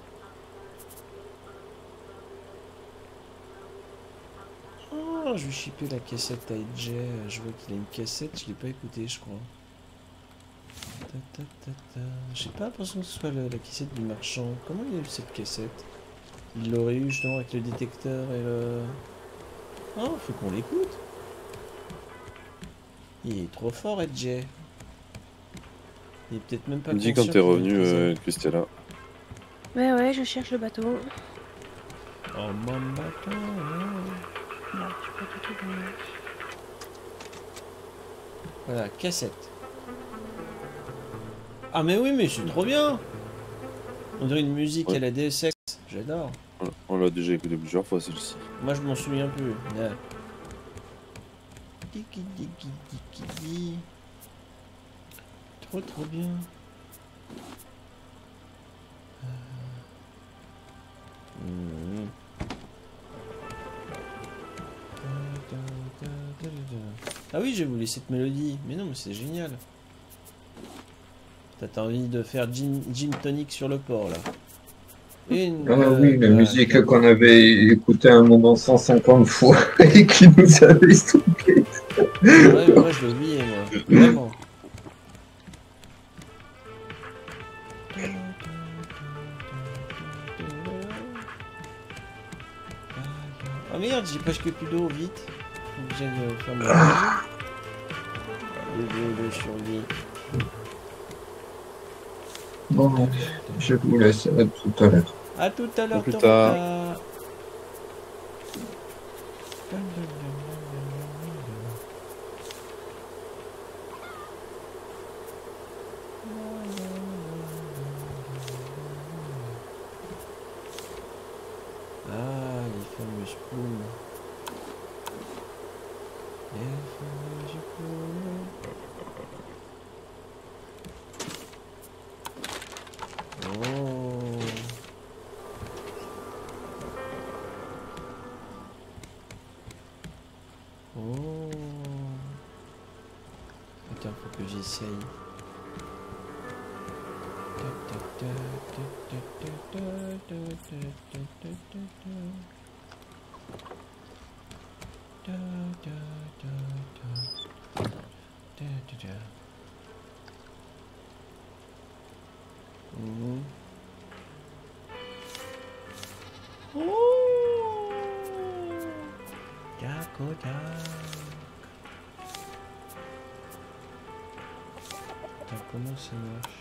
Oh, je vais shipper la cassette à Edge. Je vois qu'il a une cassette, je l'ai pas écoutée, je crois. J'ai pas l'impression que ce soit la cassette du marchand. Comment il a eu cette cassette? Il l'aurait eu justement avec le détecteur et le... Oh, faut qu'on l'écoute. Il est trop fort, Edge. Il est peut-être même pas Tu me dis conscient quand t'es qu'il est revenu, présent. Christella. Ouais, je cherche le bateau. Oh mon bateau. Non, je suis pas du tout dans- Voilà, cassette. Ah mais oui, mais c'est trop bien. On dirait une musique Ouais. à la DSX. J'adore. On l'a déjà écouté plusieurs fois, celle-ci. Moi, je m'en souviens plus. Yeah. Diki, diki, diki, diki. Trop bien. Mhm. Ah oui, j'ai voulu cette mélodie. Mais non, mais c'est génial. T'as envie de faire gin tonic sur le port, là. Ah oui, la musique qu'on avait écoutée à un moment 150 fois et qui nous avait stoppé. Ouais, mais moi, je l'ai oublié, moi. Vraiment. Oh merde, j'ai presque plus d'eau, vite. Faut que j'aille faire mon de survie. Bon, je vous laisse à tout à l'heure. A tout à l'heure, plus Torota. tard. Ah, les fameuses plumes. Les fameuses plumes. Oh. Putain, faut que j'essaye. Mhm. Oh, Dakota. Attends, comment ça marche?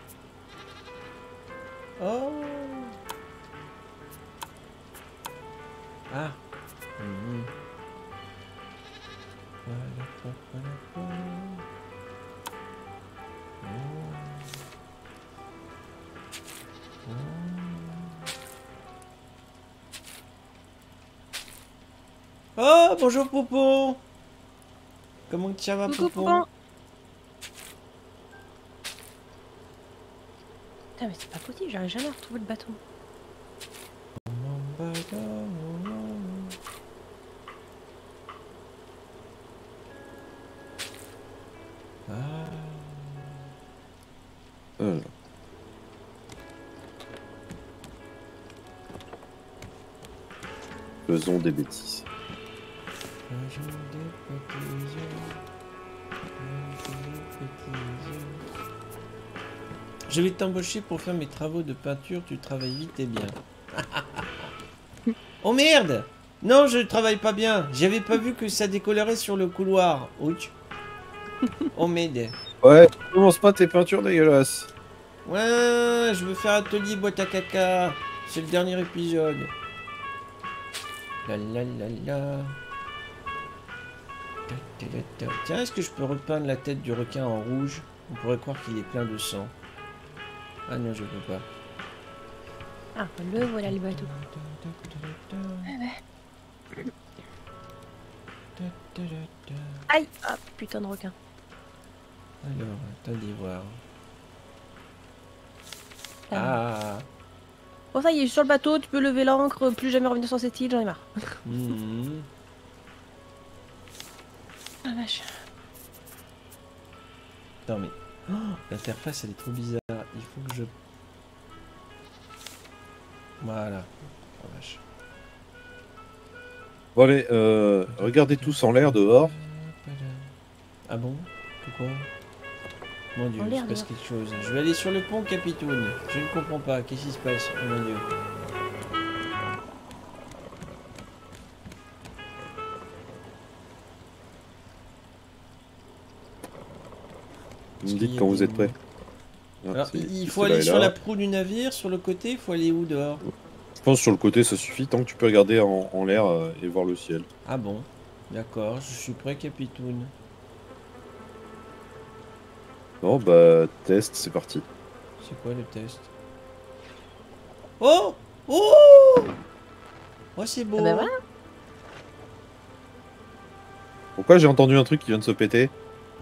Oh. Ah. Mhm. Voilà, voilà, voilà. Oh, bonjour Poupon. Comment ça va, Coucou, Poupon? Poupon. Putain, mais c'est pas possible, j'arrive jamais à retrouver le bateau. Alors. Faisons des bêtises. Je vais t'embaucher pour faire mes travaux de peinture, tu travailles vite et bien. Oh merde! Non, je travaille pas bien. J'avais pas vu que ça décolorait sur le couloir. Ouch. Oh merde. Ouais, commence pas tes peintures dégueulasses. Ouais, je veux faire atelier boîte à caca. C'est le dernier épisode. La la la la. Tiens, est-ce que je peux repeindre la tête du requin en rouge? On pourrait croire qu'il est plein de sang. Ah non, je peux pas. Ah, le voilà le bateau. Aïe! Ah, putain de requin. Alors, attendez voir. Ah. Bon, ça y est, je suis sur le bateau, tu peux lever l'ancre, plus jamais revenir sur cette île, j'en ai marre. Mhm. Ah vache. Attends, mais... Oh, l'interface, elle est trop bizarre. Il faut que je... Voilà. Oh, vache. Bon allez, regardez tous en l'air dehors. Ah bon? Pourquoi? Mon dieu, En il l'air se passe dehors. quelque chose. Je vais aller sur le pont, Capitoune. Je ne comprends pas. Qu'est-ce qui se passe? Oh mon dieu. Vous me dites quand vous êtes prêts. Ah, Alors, c'est- il c'est faut là aller et sur là. la proue du navire, sur le côté, il faut aller où dehors? Je pense sur le côté ça suffit tant que tu peux regarder en l'air et voir le ciel. Ah bon? D'accord, je suis prêt, Capitoune. Bon bah test, c'est parti. C'est quoi le test? Oh! Oh! Oh, c'est beau! Ah bah voilà. Pourquoi j'ai entendu un truc qui vient de se péter?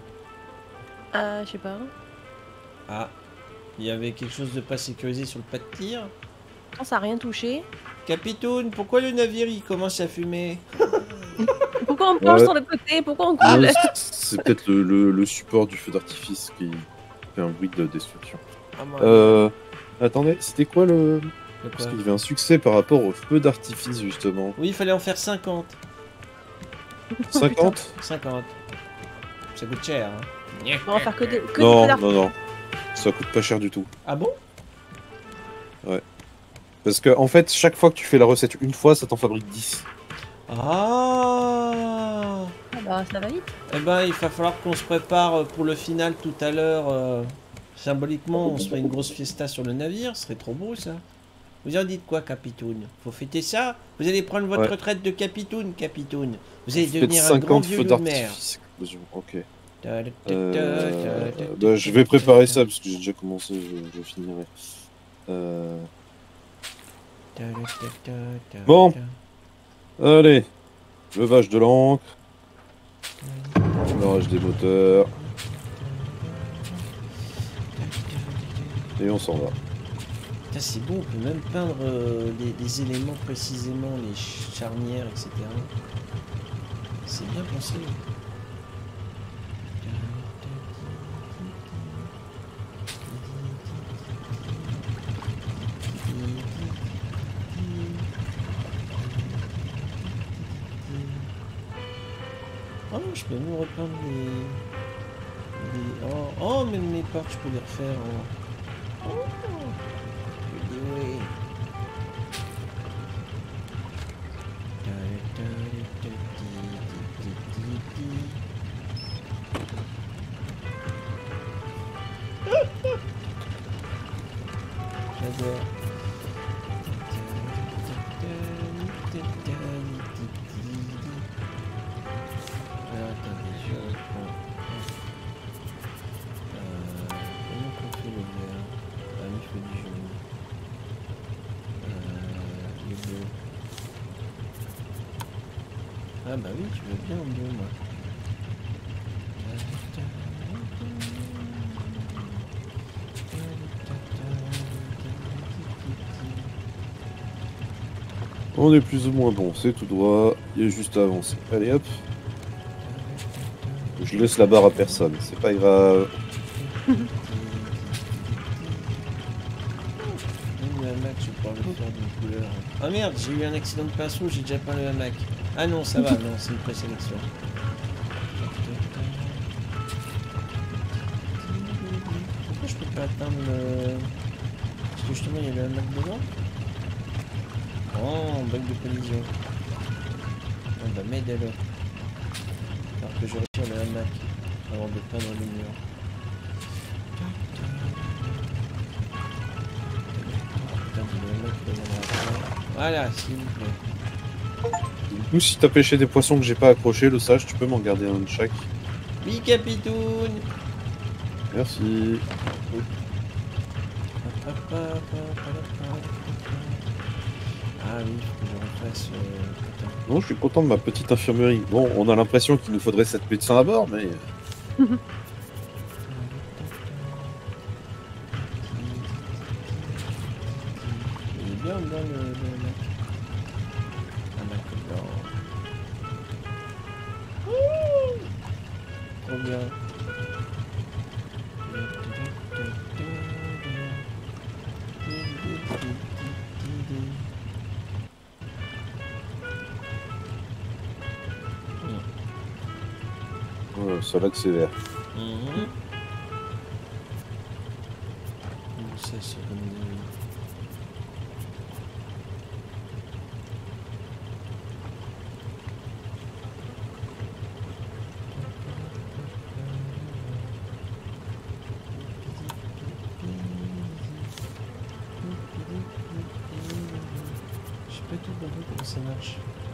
Je sais pas. Ah, il y avait quelque chose de pas sécurisé sur le pas de tir. Non, ça a rien touché. Capitoune, pourquoi le navire il commence à fumer? Pourquoi on penche Ouais. sur le côté? Pourquoi on coule? Ouais, c'est peut-être le support du feu d'artifice qui fait un bruit de destruction. Ah, moi, Attendez, c'était quoi le... de Parce quoi? qu'il y avait un succès par rapport au feu d'artifice justement. Oui, il fallait en faire 50. 50? 50. Ça coûte cher, hein. On va faire que des Non, feux non, non. Ça coûte pas cher du tout. Ah bon? Parce que en fait, chaque fois que tu fais la recette une fois, ça t'en fabrique 10. Ah! Ah bah ça va vite. Eh ben, il va falloir qu'on se prépare pour le final tout à l'heure. Symboliquement, on se fait une grosse fiesta sur le navire. Ce serait trop beau, ça. Vous en dites quoi, Capitoune? Faut fêter ça? Vous allez prendre votre Ouais. retraite de Capitoune, Capitoune. Vous allez Faites devenir un grand 50 vieux feux loup de mer. d'artifice. Explosion. Ok. Bah, je vais préparer ça parce que j'ai déjà commencé, je finirai. Bon. Allez, levage de l'ancre, démarrage des moteurs, et on s'en va. Putain, c'est beau, on peut même peindre les éléments précisément, les charnières, etc. C'est bien pensé. je peux même repeindre Oh, même mes portes, je peux les refaire en... Oh, je dis oui. J'adore. Alors, attendez, je reprends. Comment on fait le vert? Ah oui, il faut du jaune. Le bleu. Ah bah oui, tu veux bien en bleu, moi. On est plus ou moins bon, c'est tout droit, il y a juste à avancer. Allez hop. Je laisse la barre à personne, c'est pas grave. Même le hamac, je vais pouvoir le faire d'une couleur. Ah merde, j'ai eu un accident de pinceau, j'ai déjà peint le hamac. Ah non, ça va, non, c'est une présélection. Pourquoi je peux pas atteindre le... Parce que justement, il y avait un hamac devant. Oh, bug de collision. Ah bah m'aide-le. Alors que je retire le hamac avant de peindre le mur. Voilà, s'il vous plaît. Du coup, si t'as pêché des poissons que j'ai pas accrochés, le sage, tu peux m'en garder un de chaque. Oui, Capitoun. Merci. Ah oui, faut que je refasse... Non, je suis content de ma petite infirmerie. Bon, on a l'impression qu'il nous faudrait 7 médecins à bord, mais... Il est bien dans le lac. Un lac blanc. Trop bien. Ça l'accélère. Ça, c'est comme je sais pas tout compris comment ça marche.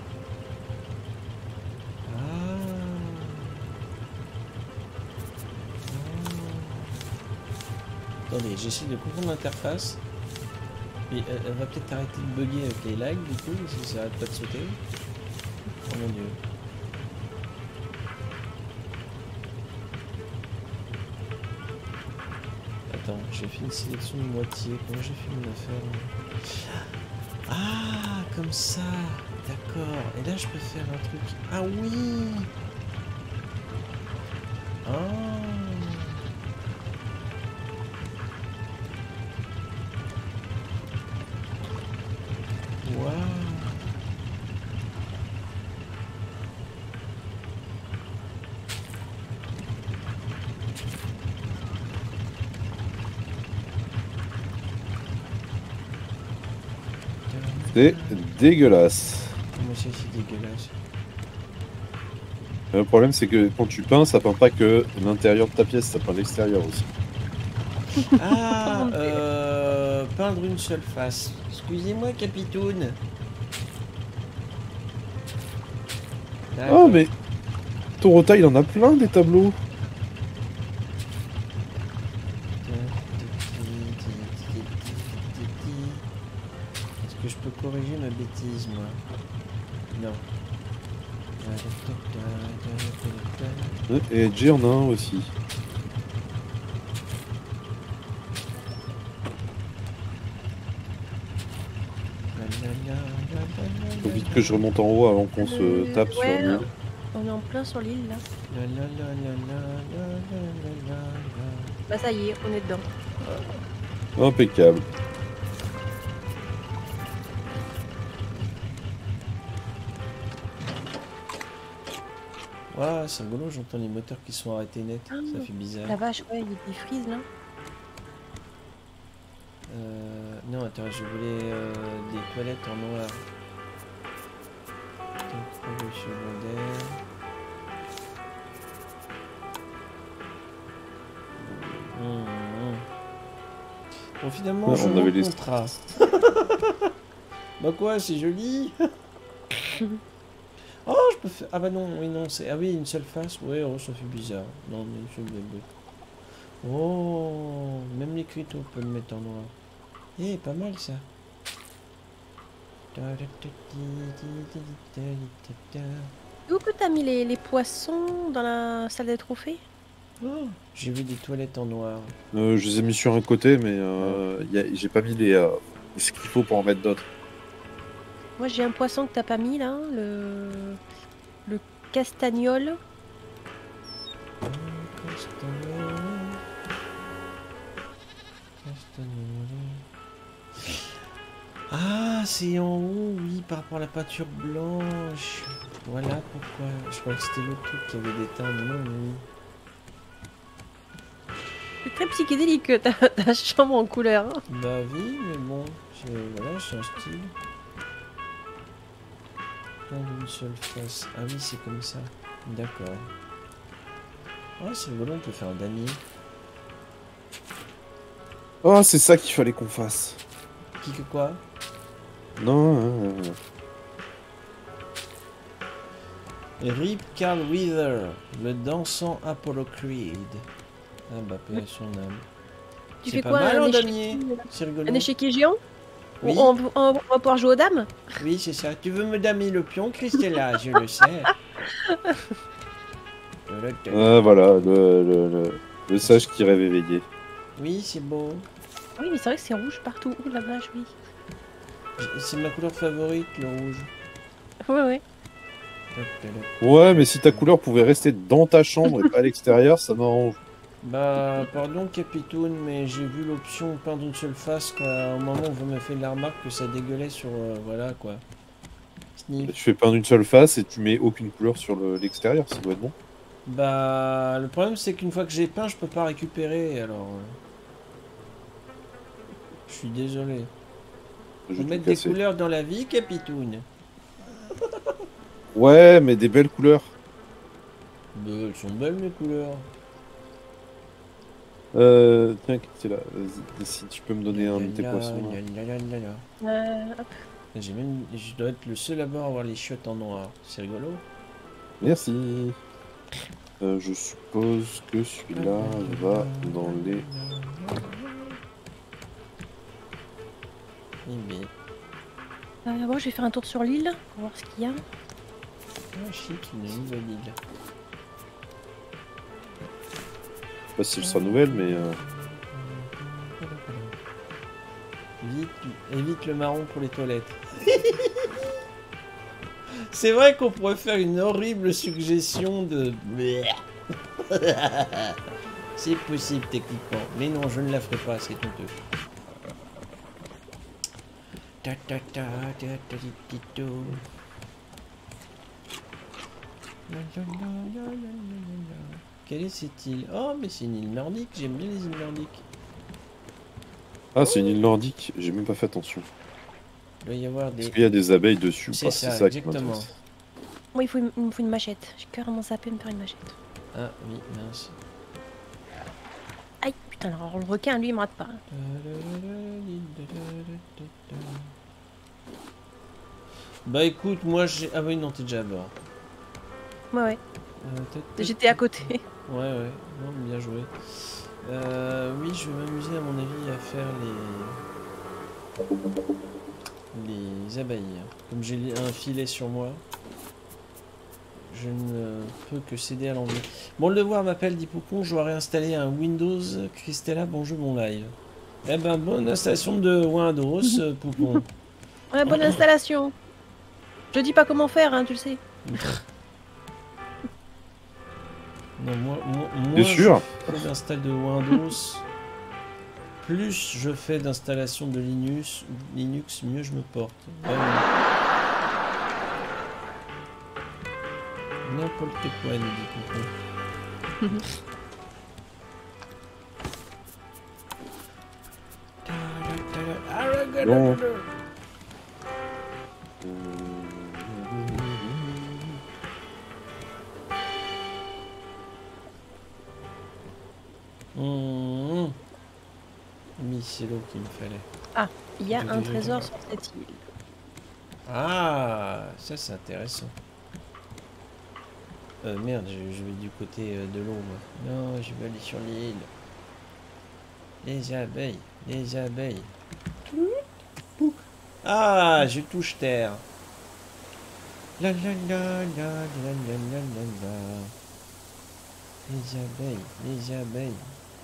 Attendez, j'essaie de comprendre l'interface. Et elle va peut-être arrêter de bugger avec les lags du coup, si ça arrête pas de sauter. Oh mon dieu. Attends, j'ai fait une sélection de moitié. Comment j'ai fait mon affaire? Ah, comme ça. D'accord. Et là, je peux faire un truc. Ah oui. Ah. C'est dégueulasse. Moi aussi, c'est dégueulasse. Le problème, c'est que quand tu peins, ça peint pas que l'intérieur de ta pièce, ça peint l'extérieur aussi. Ah, peindre une seule face. Excusez-moi, Capitoun. Ah, mais Torota, il en a plein des tableaux. Est-ce que je peux corriger ma bêtise, moi? Non. Et Jay en a un aussi. Faut vite que je remonte en haut avant qu'on se tape sur l'île. On est en plein sur l'île là. Bah ça y est, on est dedans. Impeccable. Waouh, c'est rigolo, j'entends les moteurs qui sont arrêtés net. Ah, Ça fait bizarre. La vache, ouais, il freeze là. Non, attends, je voulais des toilettes en noir. Travaux secondaires. Bon, finalement, Ouais, je on avait les- contrat. Bah quoi, c'est joli. Oh, je peux faire... Ah bah non, oui, non, c'est... Ah oui, une seule face. Ouais, oh, ça fait bizarre. Non, mais je vais... Oh, même les criteaux, on peut le mettre en noir. Eh, pas mal, ça. Où que t'as mis les poissons dans la salle des trophées? Oh, j'ai vu des toilettes en noir. Je les ai mis sur un côté, mais j'ai pas mis ce qu'il faut pour en mettre d'autres. Moi j'ai un poisson que t'as pas mis là, le castagnol. Ah, c'est en haut, oui, par rapport à la peinture blanche. Voilà pourquoi. Je croyais que c'était le truc qui avait des teintes. Non, oui. C'est très psychédélique ta chambre en couleur. Hein. Bah oui, mais bon, voilà, c'est un style. Plein d'une seule face. Ah oui, c'est comme ça. D'accord. Ah, c'est rigolo, on peut faire un damier. Oh, c'est ça qu'il fallait qu'on fasse. Qui que quoi? Non. Rip Carl Wither, le dansant Apollo Creed. Ah bah, paix à son âme. Tu C'est fais pas quoi, mal un en échec- damier. C'est rigolo. Un échiquier géant? Oui. On va pouvoir jouer aux dames? Oui, c'est ça. Tu veux me damer le pion, Christella? Je le sais. Voilà, le sage qui rêve éveillé. Oui, c'est beau. Oui, mais c'est vrai que c'est rouge partout. Ouh la vache, oui. C'est ma couleur favorite, le rouge. Ouais. Ouais, mais si ta couleur pouvait rester dans ta chambre et pas à l'extérieur, ça m'arrange. Bah, pardon, Capitoun, mais j'ai vu l'option peint d'une seule face, quoi. Au moment où vous m'avez fait la remarque que ça dégueulait sur... voilà, quoi. Sniff. Tu fais peindre une seule face et tu mets aucune couleur sur l'extérieur, ça doit être bon. Bah, le problème, c'est qu'une fois que j'ai peint, je peux pas récupérer, alors... Je suis désolé. Je Faut vais mettre tout des casser. couleurs dans la vie, Capitoun. Ouais, mais des belles couleurs. Bah, elles sont belles, mes couleurs. Tiens, c'est là. Vas-y, si tu peux me donner un de tes poissons. Là. Hop. Je dois être le seul à bord à avoir les chiottes en noir. C'est rigolo. Merci. Je suppose que celui-là va dans les... Eh bien. Bon, je vais faire un tour sur l'île pour voir ce qu'il y a. Ah, shit, une nouvelle île. Je sais pas si elle sera nouvelle, mais... Vite, évite le marron pour les toilettes. C'est vrai qu'on pourrait faire une horrible suggestion de... C'est possible techniquement. Mais non, je ne la ferai pas, c'est honteux. Quelle est cette île? Oh, mais c'est une île nordique, j'aime bien les îles nordiques. Ah, c'est une île nordique, j'ai même pas fait attention. Il doit y avoir des... Est-ce qu'il y a des abeilles dessus ou C'est pas? ça, C'est ça qui exactement. m'intéresse. Moi, il me faut une machette. J'ai carrément zappé de me faire une machette. Ah oui, mince. Aïe, putain, alors le requin, lui, il me rate pas. Bah écoute, moi j'ai... Ah oui, non, t'es déjà à bord. Ouais. J'étais à côté. Ouais, non, bien joué. Oui, je vais m'amuser à mon avis à faire les abeilles. Comme j'ai un filet sur moi, je ne peux que céder à l'envie. Bon, le devoir m'appelle, dit Poupon, je dois réinstaller un Windows. Christella, bonjour mon live. Eh ben, bonne installation de Windows, Poupon. Ouais, bonne installation. Je dis pas comment faire, hein, tu le sais. Non, moi Bien sûr. je fais d'install de Windows, plus je fais d'installation de Linux, mieux je me porte. Vraiment. N'importe quoi, nous dit Coco. Bon. Oui, c'est l'eau qu'il me fallait. Ah, il y a un trésor sur cette île. Ah, ça c'est intéressant. Merde, je vais du côté de l'eau, moi. Non, je vais aller sur l'île. Les abeilles, les abeilles. Ah, je touche terre. La la la la la la la la la. Les abeilles, les abeilles.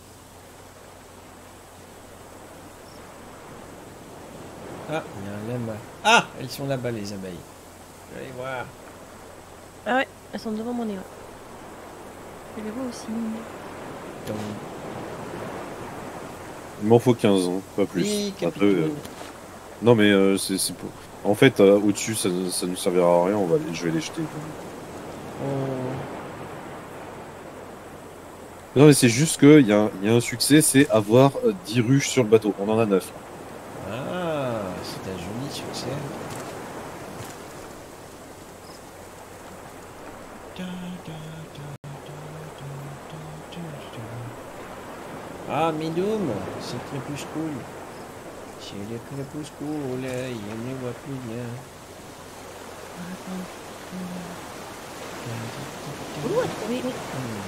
Ah, il y a un lama. Ah, elles sont là-bas, les abeilles. Je vais aller voir. Ah ouais, elles sont devant mon nez. Ouais. Je les vois aussi. Donc, Il m'en faut 15 ans, pas plus. oui, Pas capitaine. peu, Non, mais c'est pour. En fait, au-dessus, ça ne servira à rien. Je vais les jeter. Oh. Non, mais c'est juste qu'il y a un succès, c'est avoir 10 ruches sur le bateau. On en a 9. Ah, c'est un joli succès. Ah, Midoum, c'est le crépuscule. C'est le crépuscule, il ne voit plus bien. Ouh, oui, oui.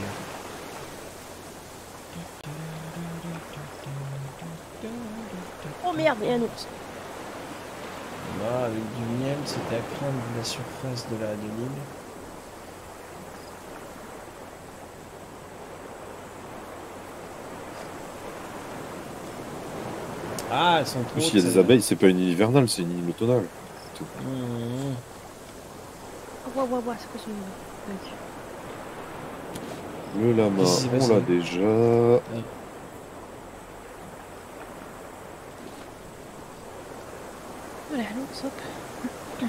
Oh merde, il y a un ours. Ah, avec du miel, c'était à craindre de la surface de l'île. Ah, elles sont trop S'il y a des abeilles, c'est pas une île hivernale, c'est une île automnale. Mmh. Ouah, c'est quoi ce nom? Le lama, Qu'est-ce qui s'est on passé l'a déjà. Voilà, l'ours, hop.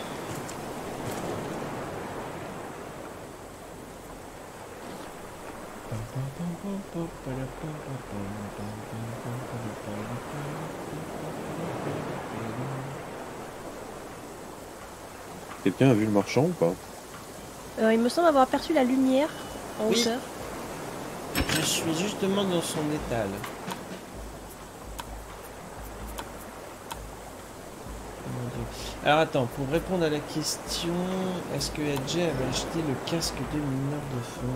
Quelqu'un a vu le marchand ou pas? Il me semble avoir aperçu la lumière en Oui. hauteur. Je suis justement dans son étal. Mon Dieu. Alors attends, pour répondre à la question, est-ce que Edge avait acheté le casque de mineur de fond?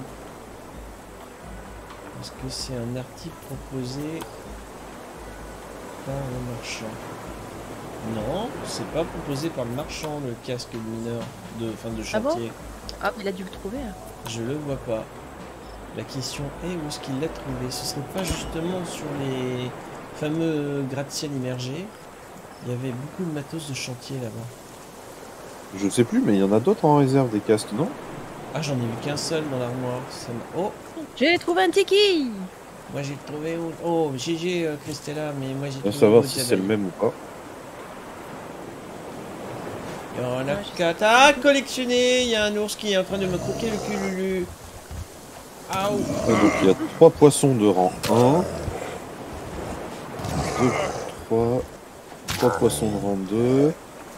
Est-ce que c'est un article proposé par le marchand? Non, c'est pas proposé par le marchand, le casque de mineur de Ah bon? chantier. Ah, il a dû le trouver. Hein. Je le vois pas. La question est où est-ce qu'il l'a trouvé? Ce serait pas justement sur les fameux gratte-ciel immergés? Il y avait beaucoup de matos de chantier là-bas. Je sais plus, mais il y en a d'autres en réserve des casques, non? Ah, j'en ai vu qu'un seul dans l'armoire. Oh, J'ai trouvé un tiki! moi j'ai trouvé... Oh, GG Christella, mais moi j'ai On va trouvé... savoir autre si c'est le abeille. même ou pas. Il y en a Ouais, je 4 à collectionner. Il y a un ours qui est en train de me croquer le cul, Lulu. Ah, Donc il y a 3 poissons de rang 1. 2, 3 poissons de rang 2.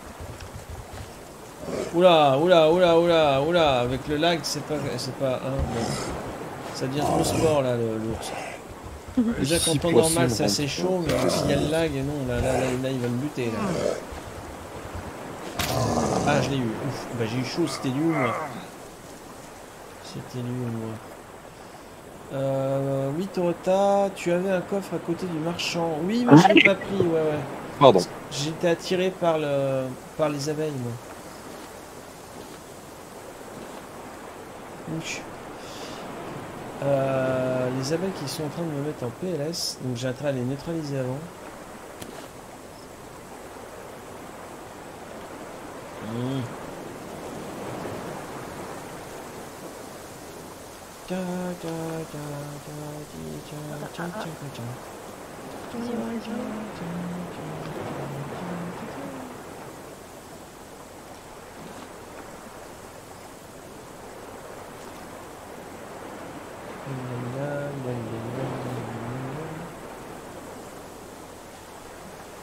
Oula, avec le lag, c'est pas un. Bon. Ça devient trop sport là, l'ours. Déjà, qu'en 6 temps poissons normal, de c'est rang assez 3. chaud, mais s'il y a le lag, non, là, il va me buter. Là. Ah, je l'ai eu. Ouf, bah j'ai eu chaud, c'était lui ou moi? C'était lui ou moi? Oui, Torota, tu avais un coffre à côté du marchand. Oui, mais je l'ai pas pris, ouais. Pardon. J'étais attiré par les abeilles, moi. Ouch. Les abeilles qui sont en train de me mettre en PLS, donc j'ai intérêt à les neutraliser avant.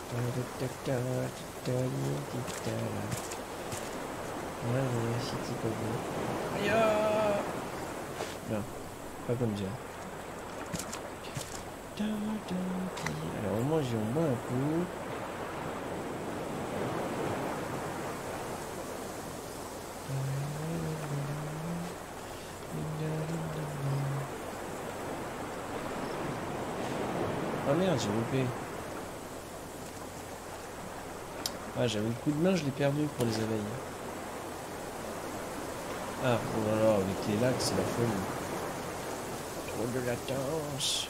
Ouais, City Pogo. Aïe! Non, pas comme ça. Alors au moins j'y en bois un coup. Ah merde, j'ai loupé. Ah, j'avais le coup de main, je l'ai perdu pour les abeilles. Ah, oh là là, avec les lacs, c'est la folie. Trop de latence.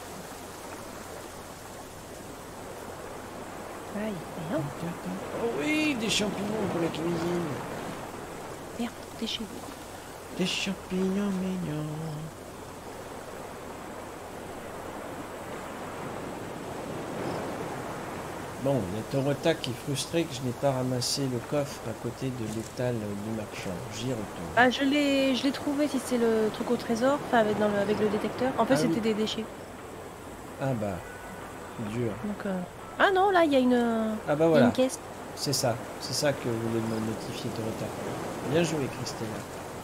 Aïe, merde. Oh oui, des champignons pour la cuisine. Merde, déchet. Des champignons mignons. Bon, il y a Torota qui est frustré que je n'ai pas ramassé le coffre à côté de l'étal du marchand. J'y retourne. Ah, je l'ai trouvé si c'est le truc au trésor, enfin avec le détecteur. En fait, Ah oui. c'était des déchets. Ah bah, dur. Donc, ah non, là, il y a Ah bah il y a voilà, une caisse. c'est ça que voulait me notifier Torota. Bien joué, Christella.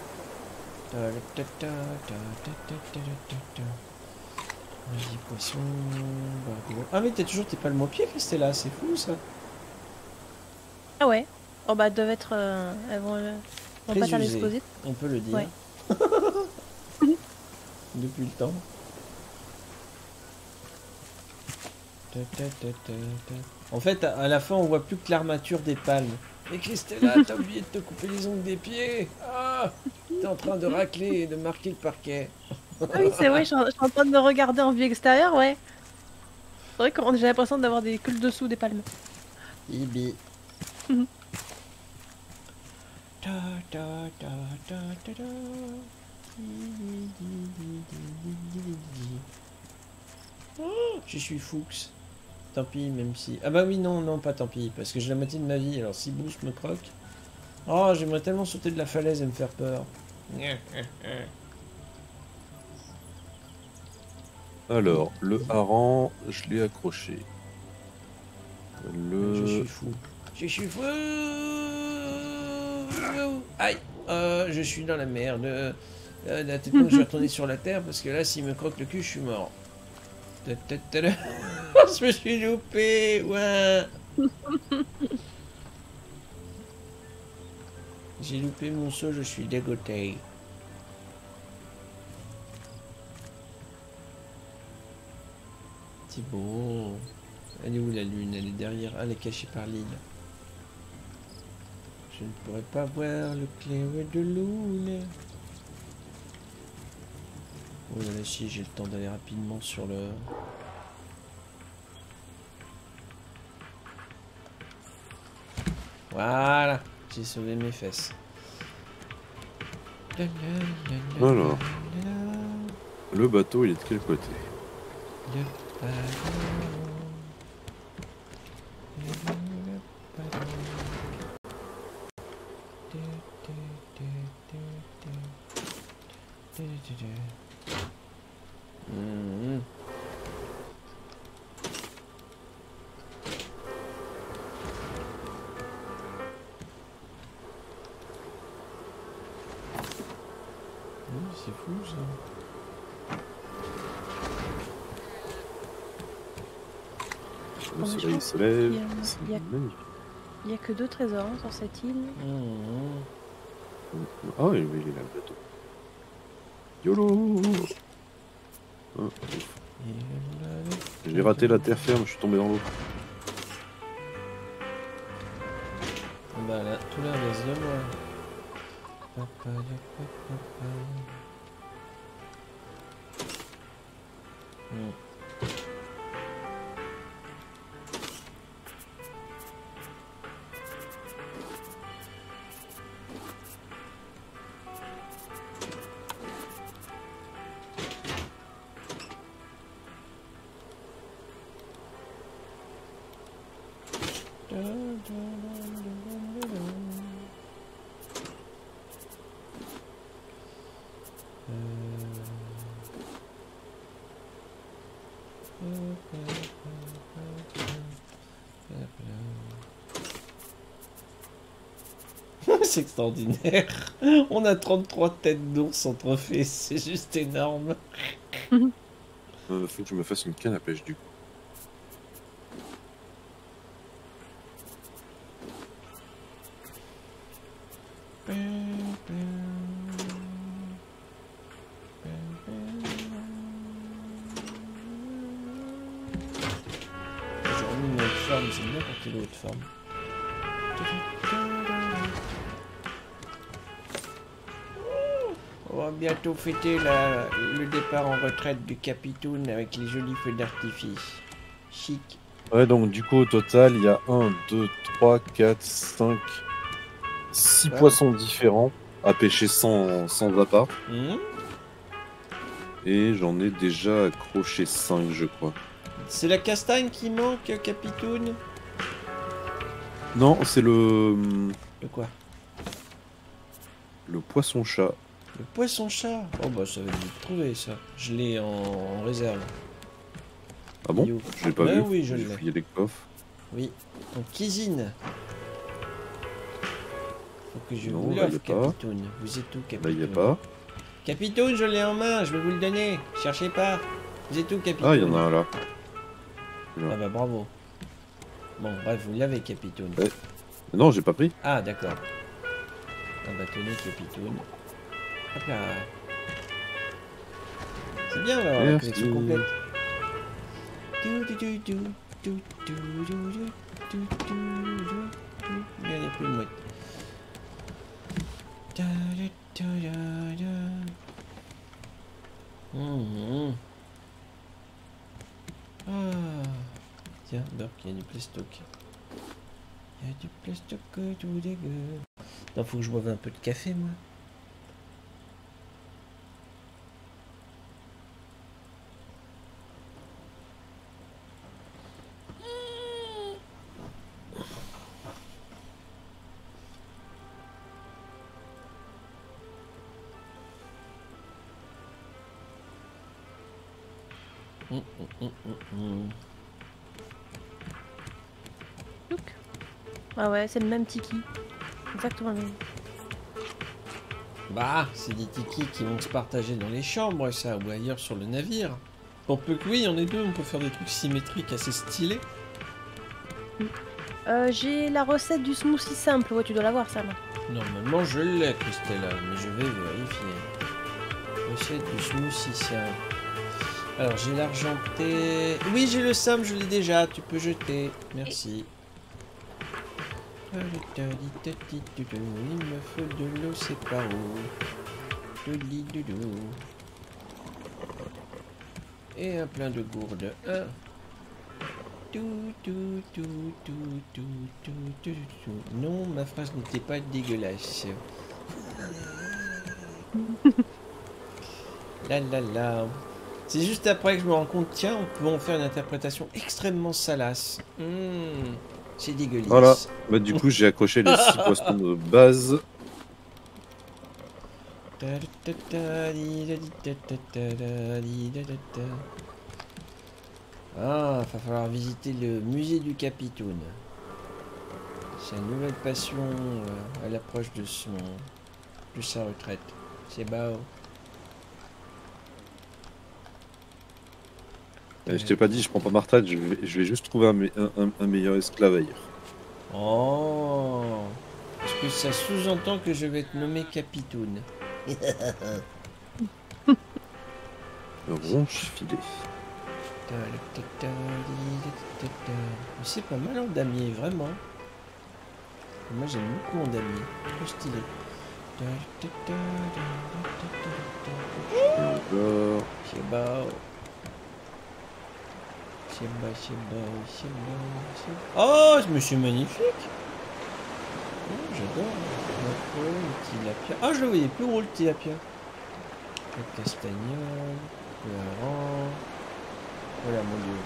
Vas-y, poisson. Barbeau. Ah mais t'es pas le mot-pied, Christella, c'est fou ça. Ah ouais. Oh bah, elles doivent être... elles vont pas tarder de se Présusé, poser. on peut le dire. Ouais. Depuis le temps. En fait, à la fin, on voit plus que l'armature des palmes. Mais Christella, t'as oublié de te couper les ongles des pieds. Ah, t'es en train de racler et de marquer le parquet. Ah oui, c'est vrai, je suis en train de me regarder en vue extérieure, ouais. C'est vrai que j'ai l'impression d'avoir que le dessous des palmes. Ibi. Mhm. Oh, je suis Fuchs. Tant pis, même si... Ah bah oui, non, pas tant pis, parce que j'ai la moitié de ma vie, alors si Bruce me croque... Oh, j'aimerais tellement sauter de la falaise et me faire peur. Alors, le hareng, je l'ai accroché. Je suis fou. Je suis fou. Aïe. Je suis dans la merde. Peut-être que je vais retourner sur la terre, parce que là, s'il me croque le cul, je suis mort. Je me suis loupé. Ouais. J'ai loupé mon saut, je suis dégoûté. C'est bon. Elle est où la lune? Elle est derrière. Ah, elle est cachée par l'île. Je ne pourrais pas voir le clair de lune. Oh là là, si j'ai le temps d'aller rapidement sur le... Voilà, j'ai sauvé mes fesses. Alors, le bateau, il est de quel côté? C'est fou ça. Le je soleil pense se lève. qu'il y a- C'est il y a- magnifique. Il n'y a que 2 trésors hein, sur cette île. Ah oui, il est là, le bateau. YOLO. Ah, ouf. J'ai raté la terre ferme, je suis tombé dans l'eau. Bah là, tout l'air laisse de moi. C'est extraordinaire. On a 33 têtes d'ours en trophée, c'est juste énorme. Faut que je me fasse une canne à pêche du coup. J'ai remis une haute forme, c'est bien quand il est haute forme. On va bientôt fêter le départ en retraite du Capitoun avec les jolis feux d'artifice. Chic. Ouais, donc du coup, au total, il y a 1, 2, 3, 4, 5, 6 Ouais. poissons différents à pêcher sans appât. Et j'en ai déjà accroché 5, je crois. C'est la castagne qui manque, Capitoun? Non, c'est le quoi? Le poisson-chat. Le poisson-chat. Oh bah ça va vite trouver ça. Je l'ai en réserve. Ah bon? Yo. Je l'ai pas Ouais, vu. oui, je J'ai l'ai. fouillé les coffres. Oui. En cuisine. Faut que je Non, vous là, y a l'offre, pas. Capitoun. Vous êtes où, Là, Capitoun? il n'y a pas. Capitoun, je l'ai en main, je vais vous le donner. Cherchez pas. Vous êtes où, Capitoun? Ah, il y en a un là. Ah bah bravo. Bon, bref, vous l'avez, Capitoun. Ouais. Non, j'ai pas pris. Ah, d'accord. Ah bah tenez, Capitoun. Hop là. C'est bien d'avoir la Merci. collection complète. Il n'y en a plus de mouette. Ah. Tiens, donc il y a du plastoc. Il y a du plastoc tout dégueu. Non, faut que je boive un peu de café, moi. Look. Ah ouais, c'est le même tiki. Exactement le même. Bah, c'est des tikis qui vont se partager dans les chambres, ça, ou ailleurs sur le navire. Pour peu que oui, il y en ait deux, on peut faire des trucs symétriques assez stylés. J'ai la recette du smoothie simple. Ouais, tu dois l'avoir, ça, là. Normalement, je l'ai, Christella, mais je vais vérifier. Recette du smoothie simple. Alors, j'ai l'argenté. Oui, j'ai le simple, je l'ai déjà, tu peux jeter. Merci. Il me faut de l'eau, c'est par où? Et un plein de gourdes. Un. Non, ma phrase n'était pas dégueulasse. La la la. C'est juste après que je me rends compte, tiens, on peut en faire une interprétation extrêmement salace. C'est dégueulasse. Voilà. Bah, du coup, j'ai accroché les 6 poissons de base. Ah, va falloir visiter le musée du Capitoun. C'est une nouvelle passion à l'approche de sa retraite. C'est beau. Je t'ai pas dit, je prends pas ma retraite, je vais juste trouver un meilleur esclave ailleurs. Oh, est-ce que ça sous-entend que je vais être nommé Capitoun? Ronche filé. C'est pas mal en damier, vraiment. Moi j'aime beaucoup en damier, trop stylé. Et encore. C'est beau. C'est beau, c'est beau, c'est beau, c'est beau. Oh, mais c'est magnifique. Oh, j'adore. Le tilapia. Ah, je le voyais plus gros, le tilapia. Le castagnol, le hareng. Voilà, mon dieu.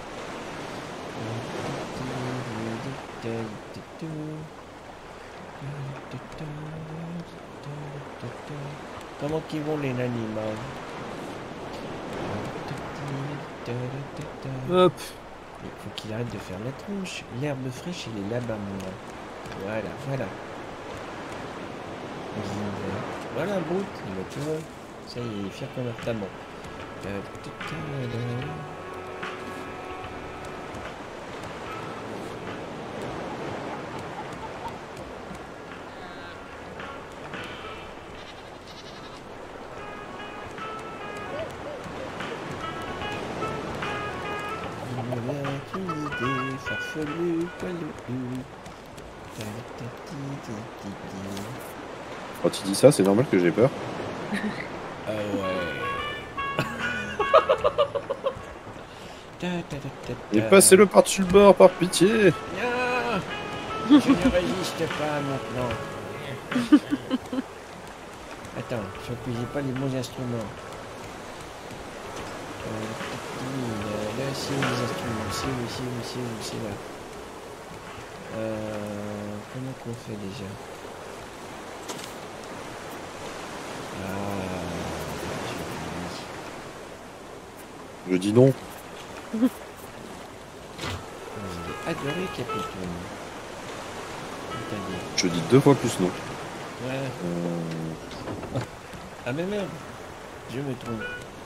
Comment qu'ils vont les animaux? Hop. Il faut qu'il arrête de faire la tronche. L'herbe fraîche, il est là-bas, mon gars. Voilà, voilà. Voilà, Brute, tu vois, ça y est, il est fier comme un taban. Une idée farfelue, poilue. Quand tu dis ça, c'est normal que j'ai peur. Ah ouais. Et passez-le par-dessus le bord, par pitié. Non, je ne résiste pas maintenant. Attends, je n'utilisais pas les bons instruments. Là, c'est les instruments. C'est là. Comment qu'on fait déjà? Je dis non. Vous avez adoré Capitaine. Je dis 2 fois plus non. Ouais. Ah mais merde, je me trompe.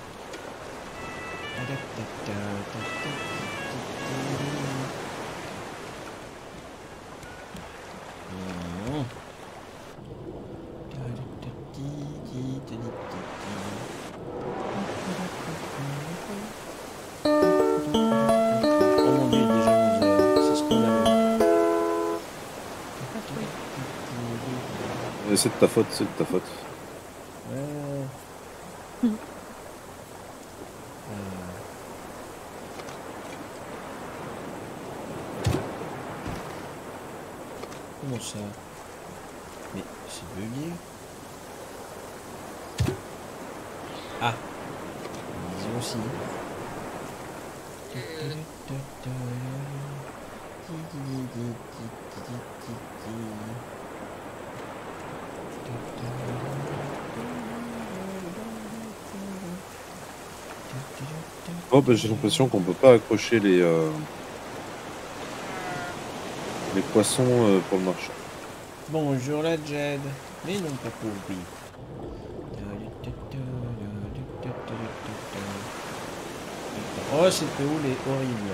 Oh mon dieu, déjà 11 heures, c'est ce qu'on avait. C'est de ta faute, c'est de ta faute. Ouais. Comment ça? Mais c'est bugué. Ah, ils aussi. Oh, bah, j'ai l'impression qu'on peut pas accrocher les poissons pour le marché. Bonjour la Jed. Mais non, pas pour lui. Oh, cette houle est horrible.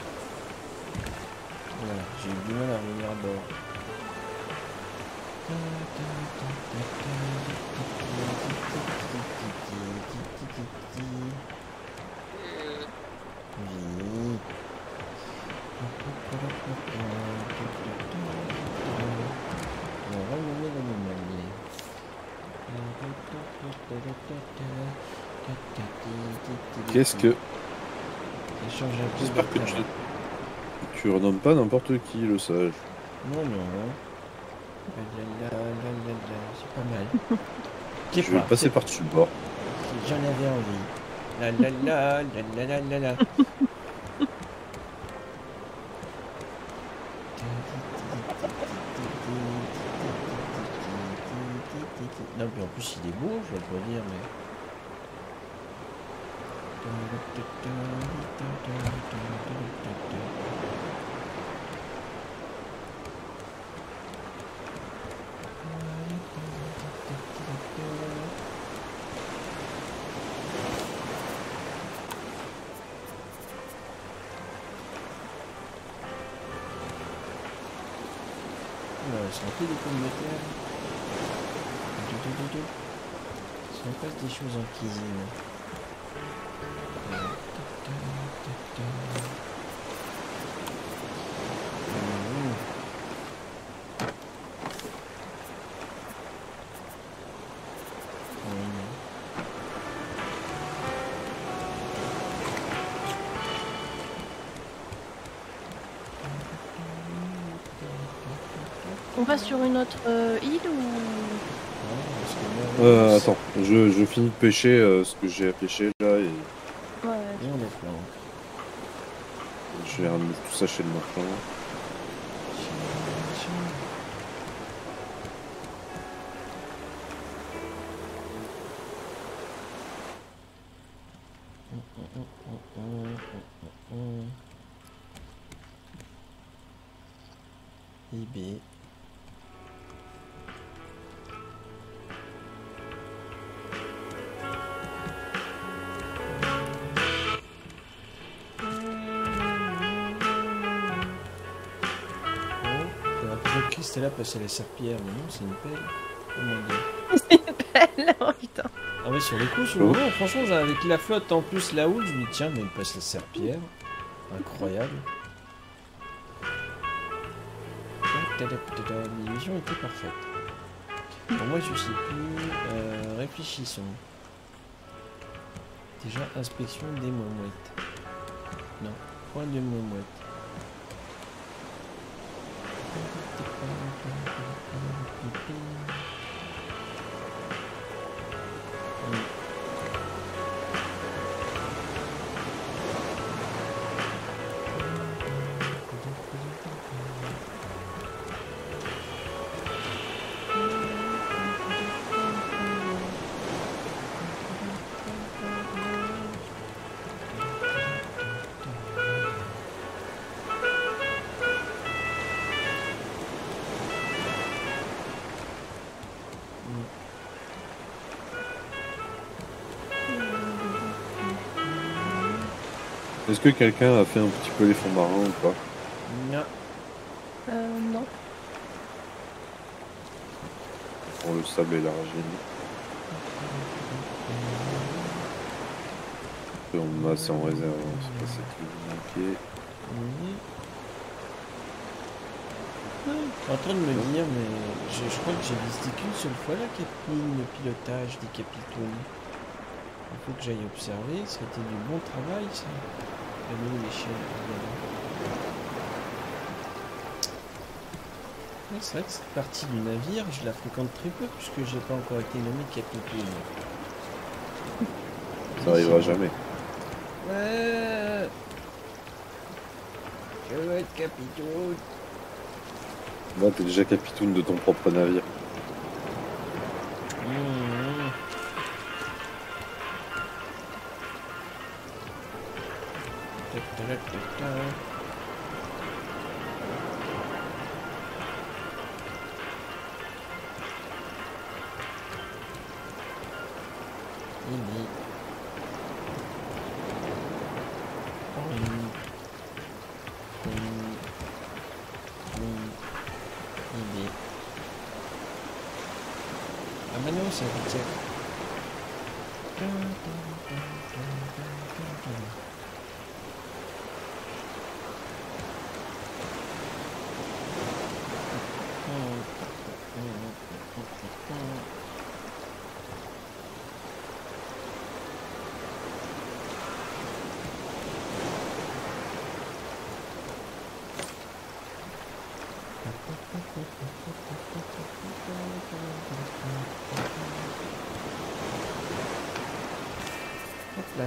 Voilà, j'ai eu du mal à revenir à bord. Oui. On va remonter l'animal. Qu'est-ce que... Ça change un peu. J'espère que tu renommes pas n'importe qui, le sage. Non, non. C'est pas mal. Je vais le passer par-dessus le bord. J'en avais envie. La. Non, mais en plus il est beau, je vais pas dire, mais. C'est rempli de pommes de terre. Si on passe des choses en cuisine. On va sur une autre île ou... Attends, je finis de pêcher ce que j'ai à pêcher là et Ouais. Et on est plein. je vais ramener tout ça chez le marchand. IB. Christella passait la serpillière, mais non, c'est une pelle. Oh mon dieu. C'est une pelle. Oh putain. Ah ouais, sur le coup, sur le moment, franchement, avec la flotte en plus la houle, je me dis tiens, mais il passe la serpillière. Incroyable. L'illusion était parfaite. Bon, moi, je sais plus. Réfléchissons. Déjà, inspection des momouettes. Non, point de momouettes. Est-ce que quelqu'un a fait un petit peu les fonds marins ou pas? Non. Non. Pour le sable et l'argile. On a assez en réserve, hein, c'est pas ça qui vous manquait. Oui. En train de me dire, mais je crois que j'ai visité qu'une seule fois la capine, le pilotage des capitounes. Il faut que j'aille observer, ça a été du bon travail ça. Elle est où l'échelle? Ouais, c'est vrai que cette partie du navire, je la fréquente très peu puisque j'ai pas encore été nommé capitaine. Ça arrivera jamais. Ouais. Je veux être capitaine. Là, t'es déjà capitaine de ton propre navire. Ah bah non, c'est un petit. Hop là.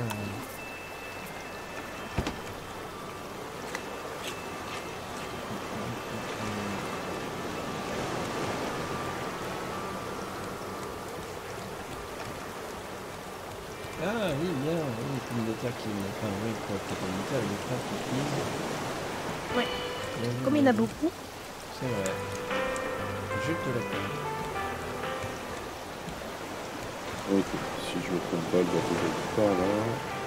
Ah oui, bien, oui, pomme de terre qui... Enfin oui, quoi, pas pomme de terre, les crabes qui cuisent. Ouais. Bien vu, Comme il y en bien a vu. beaucoup. C'est vrai. Je te l'accorde. Ok, si je me trompe pas, elle doit être par là.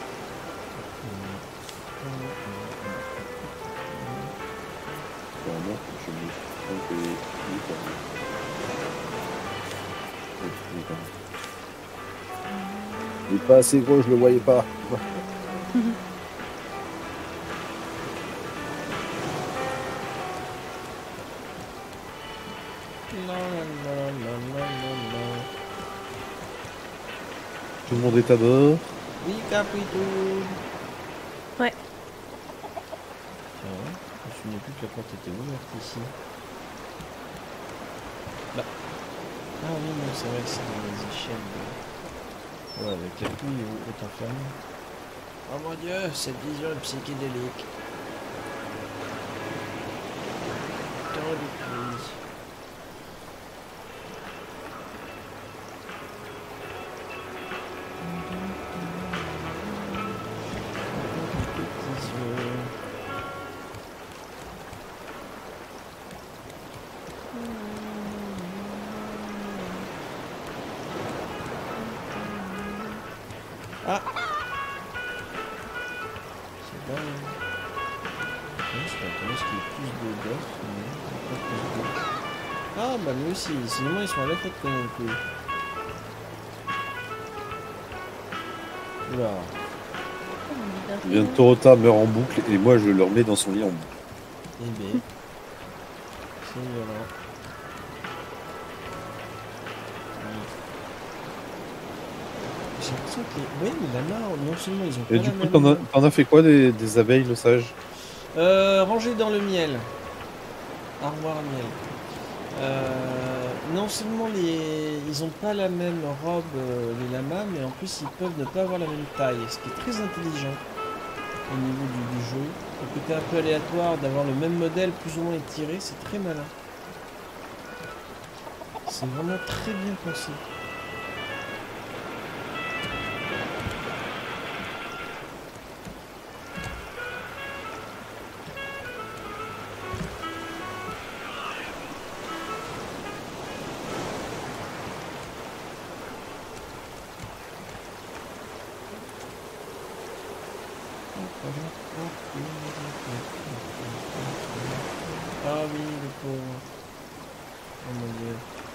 Vraiment, je me suis trompé. Il est par là. Oui, il est par là. Il est pas assez gros, je le voyais pas. Tout le monde est à bord. Oui, capitaine. Ouais. Ah ouais, je me souviens plus que la porte était ouverte ici. Là. Ah oui, non, c'est vrai que c'est dans les échelles. Ouais, avec la pluie haute enfermée. Oh mon dieu, cette vision est psychédélique. Tant de pluie. Petits yeux. Ah! C'est dingue. Ouais, je m'attendais à ce qu'il y ait plus de gosses, mais il n'y a pas plus de gosses. Ah bah nous aussi, sinon ils sont à la tête comme un coup. Oula. Bientôt Rota meurt en boucle et moi je le remets dans son lit en boucle. Eh ben. C'est violent. J'ai l'impression que les... Oui, mais là-bas, non seulement ils ont pas Et la du coup, même... t'en as fait quoi des abeilles, le sage? Rangé dans le miel. Armoire à miel. Non seulement ils ont pas la même robe, les lamas, mais en plus ils peuvent ne pas avoir la même taille, ce qui est très intelligent au niveau du jeu. Le côté un peu aléatoire d'avoir le même modèle plus ou moins étiré, c'est très malin. C'est vraiment très bien pensé. Ah oui, le pauvre. Oh mon dieu.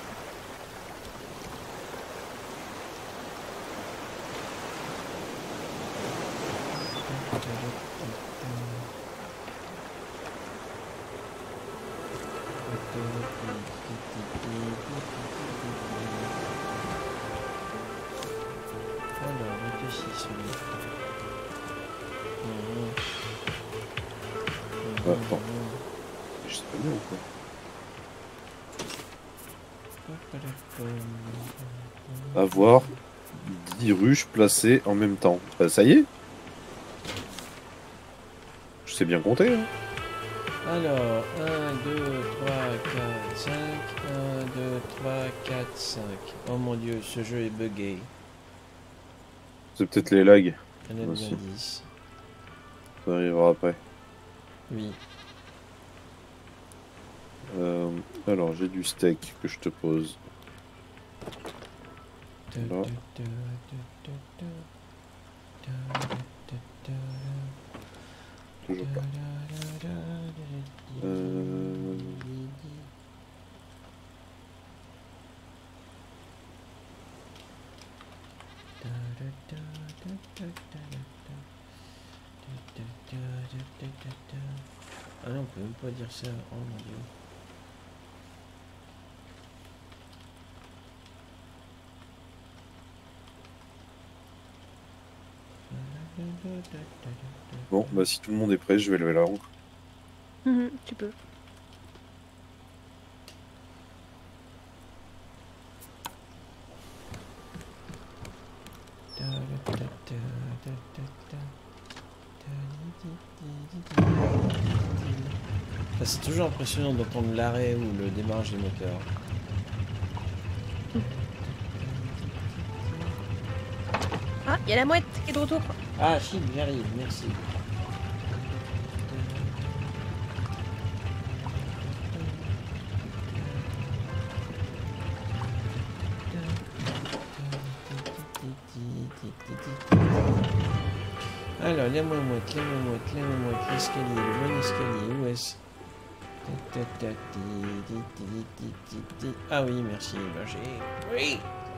Alors, réfléchissons. Attends. Je sais pas bien ou quoi. Avoir 10 ruches placées en même temps. Bah, ça y est. Je sais bien compter. Hein. Alors, 1, 2, 3, 4, 5. 1, 2, 3, 4, 5. Oh mon dieu, ce jeu est buggé. C'est peut-être les lags. Un autre Aussi. indice. Ça arrivera après. Oui. Alors, j'ai du steak que je te pose. Là. Toujours pas. Ah non, on peut même pas dire ça. Oh mon dieu. Bon, bah si tout le monde est prêt, je vais lever la rampe. Tu peux. Ah, c'est toujours impressionnant d'entendre l'arrêt ou le démarrage des moteurs. Ah, il y a la mouette qui est de retour. Ah, Chine, j'arrive, merci. Alors, la mouette, l'escalier, le bon escalier, où est-ce? Ah oui, merci, berger. Oui!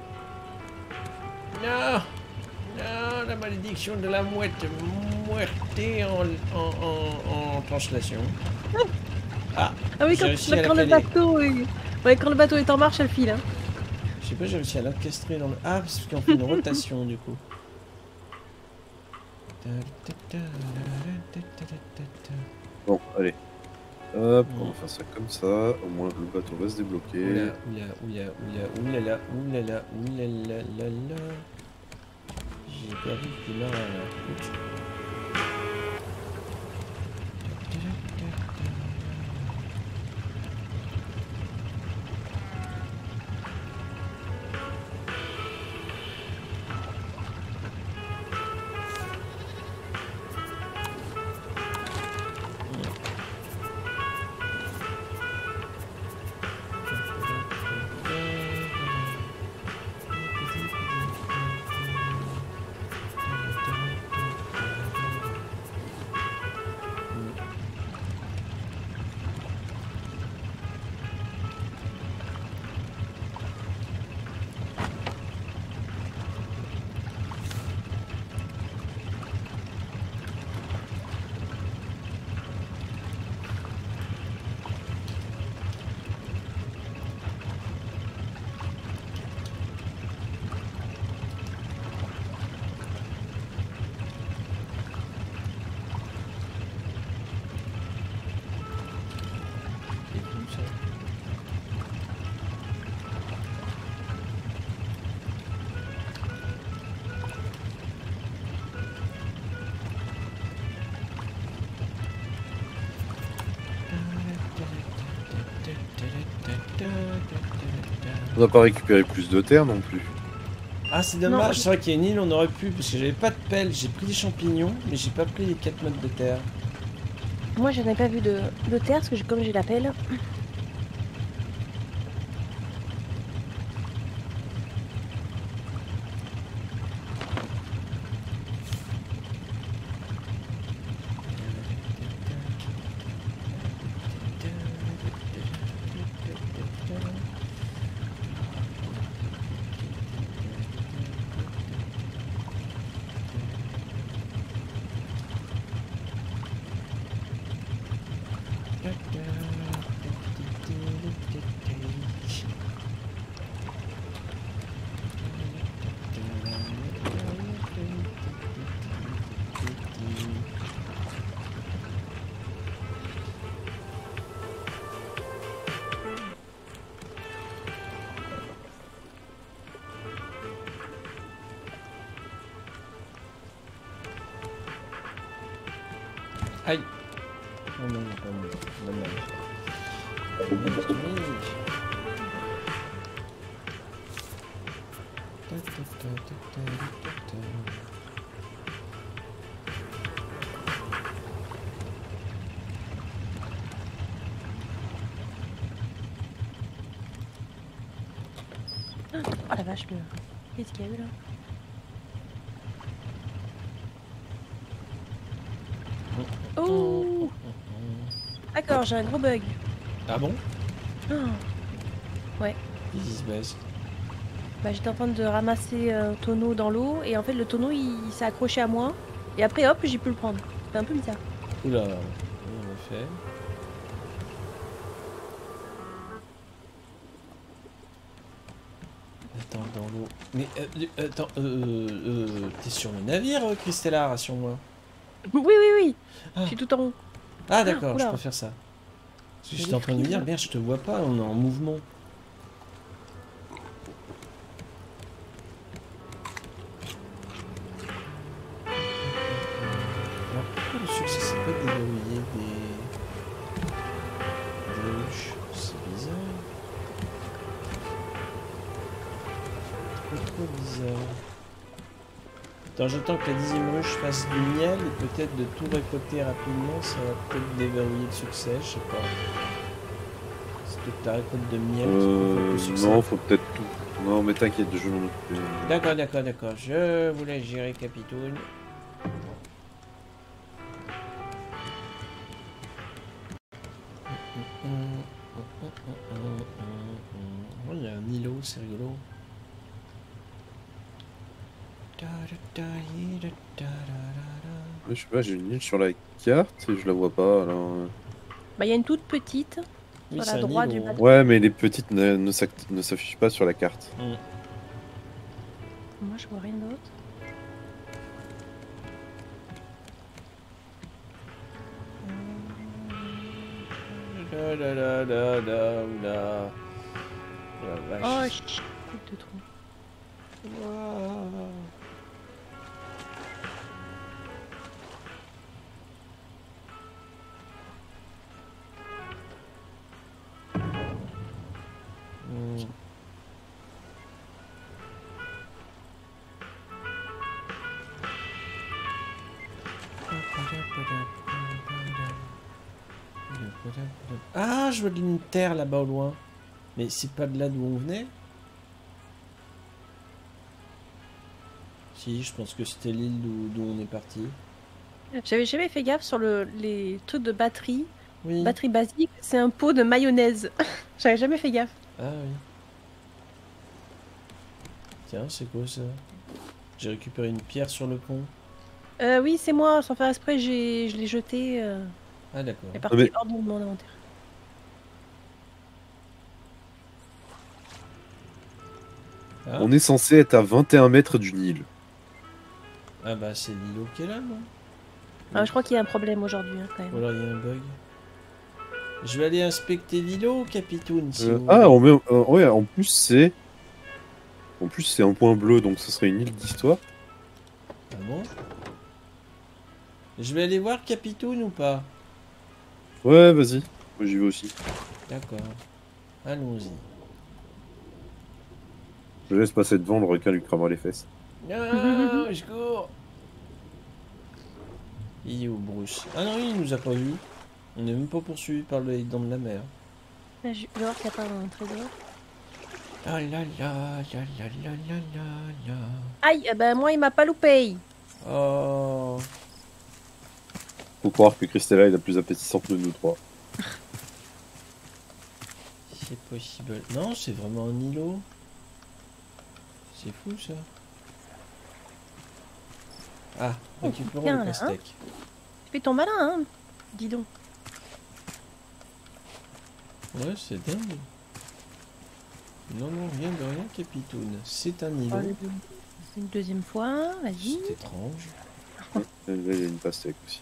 Non! Non, la malédiction de la mouette, muerté en translation. Ah, Ah oui, j'ai réussi à la quand le caler. bateau est... Ouais, quand le bateau est en marche, elle file. Hein. Je sais pas, j'ai réussi à l'orchestrer dans le... Ah, parce qu'on fait une rotation du coup. Bon, allez. Hop, on va faire ça comme ça. Au moins, le bateau va se débloquer. Oulala. J'ai perdu le pilote là. Ouch. On n'a pas récupéré plus de terre non plus. Ah, c'est Non. dommage, c'est vrai qu'il y a une île, on aurait pu, parce que j'avais pas de pelle, j'ai pris des champignons, mais j'ai pas pris les 4 modes de terre. Moi, je n'ai pas vu de terre, parce que comme j'ai la pelle. Aïe. Oh non, pas moi. Dommage. Oh la vache, qu'est-ce qu'il y a eu là? Oh, d'accord, j'ai un gros bug. Ah bon? Oh. Qu'est-ce qui se passe? Bah, j'étais en train de ramasser un tonneau dans l'eau et en fait le tonneau il s'est accroché à moi et après hop j'ai pu le prendre. C'est un peu bizarre. Oula, on l'a fait. Attends, dans l'eau. Mais attends, t'es sur le navire, Christella, rassure-moi. Oui, oui, oui, Ah. je suis tout en haut. Ah d'accord, je Oula. peux faire ça. Parce que Il y a j'étais des en train de me dire, frises. merde, je te vois pas, on est en mouvement. Alors pourquoi le succès c'est pas déverrouiller des ruches? C'est bizarre. Trop bizarre. Attends, j'attends que la 10e ruche fasse du miel et peut-être de tout récolter rapidement, ça va peut-être déverrouiller le succès, je sais pas. C'est toute ta récolte de miel qui provoque le succès. Non, faut peut-être tout. Non, mais t'inquiète, je m'en occupe. D'accord, d'accord, d'accord. Je vous laisse gérer, Capitoune. Oh, il y a un îlot, c'est rigolo. Je sais pas, j'ai une île sur la carte et je la vois pas, alors... Bah il y a une toute petite Oui, sur c'est la un droite îlot, du hein. bateau. Ouais, mais les petites ne s'affichent pas sur la carte. Moi je vois rien d'autre. La la la la la la. La Oh vache. chut, de trop. Waouh. Hmm. Ah, je vois de une terre là-bas au loin. Mais c'est pas de là d'où on venait? Si, je pense que c'était l'île d'où on est parti. J'avais jamais fait gaffe sur les trucs de batterie. Oui. Batterie basique, c'est un pot de mayonnaise. J'avais jamais fait gaffe. Ah oui. Tiens, c'est quoi ça? J'ai récupéré une pierre sur le pont. Oui, c'est moi, sans faire exprès, je l'ai jeté. Ah d'accord. Elle est partie mais- hors de mon inventaire. Ah, On est censé être à 21 mètres d'une île. ah bah c'est l'îlot qui est là, non? Ah, je crois qu'il y a un problème aujourd'hui, hein, quand Ou même. alors il y a un bug. Je vais aller inspecter l'îlot, Capitoune, si vous Ah, voulez. ouais, en plus c'est... En plus c'est un point bleu, donc ce serait une île d'histoire. Ah bon? Je vais aller voir Capitoune ou pas? Ouais, vas-y. Moi j'y vais aussi. D'accord. Allons-y. Je laisse passer devant, le requin lui cramera les fesses. Ah, je cours. Il est où, Bruce? Ah non, il nous a pas vu. On n'est même pas poursuivi par les dents de la mer. Je vais voir s'il n'y a pas un trésor. Ah là là, là là là là là là. Aïe, ben moi il m'a pas loupé. Oh. Faut croire que Christella est la plus appétissante de nous trois. C'est possible. Non, c'est vraiment un îlot. C'est fou ça. Ah, récupérons bien, le là, pastèque. Fais ton malin, hein. Dis donc. Ouais, c'est dingue. Non, non, rien de rien, Capitoune. C'est un îlot. C'est une deuxième fois, vas-y. C'est étrange. Là, il y a une pastèque aussi.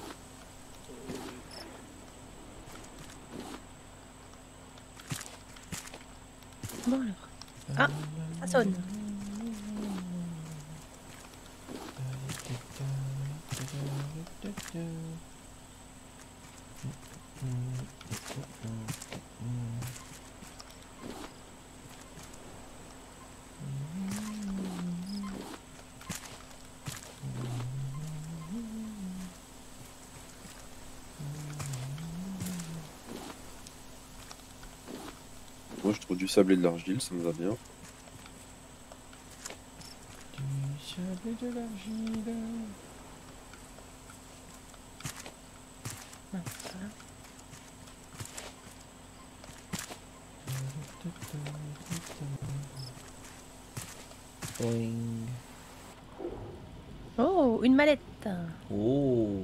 Bon alors. Ah, ça sonne. Moi, je trouve du sable et de l'argile, ça me va bien. Du sable et de l'argile. Boing. Oh, une mallette. Oh,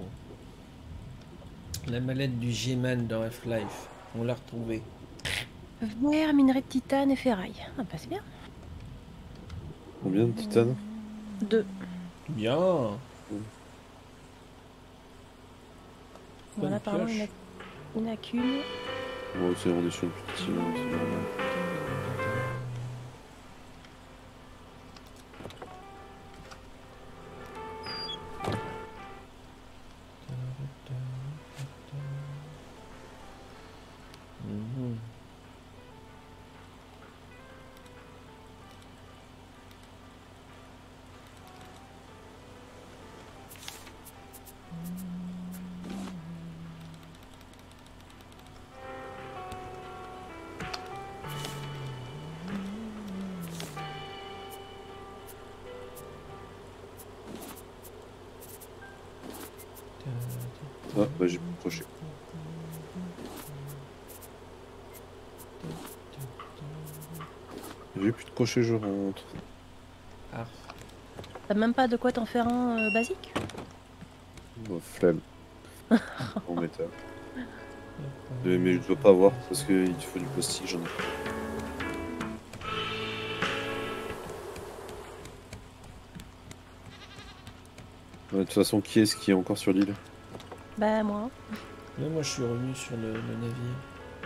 la mallette du G-Man dans Half-Life. On l'a retrouvée. Verre, minerai de titane et ferraille. Ah bah c'est bien. Combien de titane? 2. Bien. Voilà, apparemment pioche. il n'y en a qu'une. Ouais, on est sur une petite île, hein, c'est normal. Mhm. Ah, bah j'ai plus de crochet. J'ai plus de crochet, je rentre. Ah, T'as même pas de quoi t'en faire un basique? Oh, flemme. En métal. Mais je dois pas avoir parce qu'il te faut du plastique, j'en ai. Ouais, de toute façon, qui est-ce qui est encore sur l'île? Bah moi. là, moi je suis revenu sur le navire.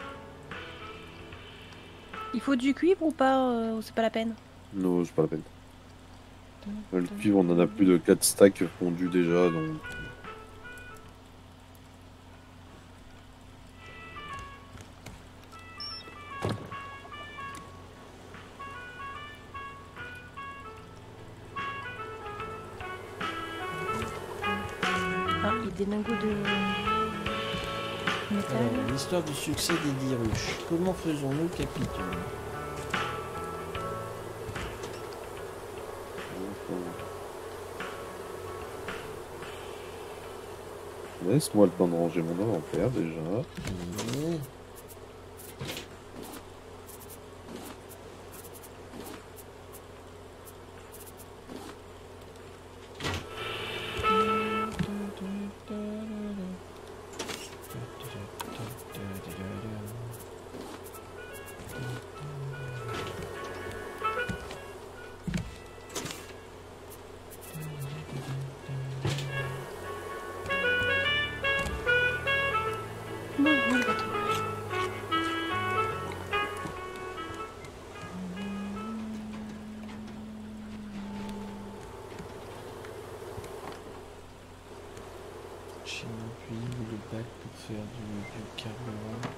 Il faut du cuivre ou pas ou c'est pas la peine? Non, c'est pas la peine. Le cuivre, on en a plus de 4 stacks fondus déjà, donc... Ah, il y a des lingots de métal. Alors, l'histoire du succès des 10 ruches. Comment faisons-nous, Capitaine? Laisse-moi le temps de ranger mon inventaire déjà. Mmh. Bon, on le bateau. J'ai mon puits ou le bac pour faire du carburant.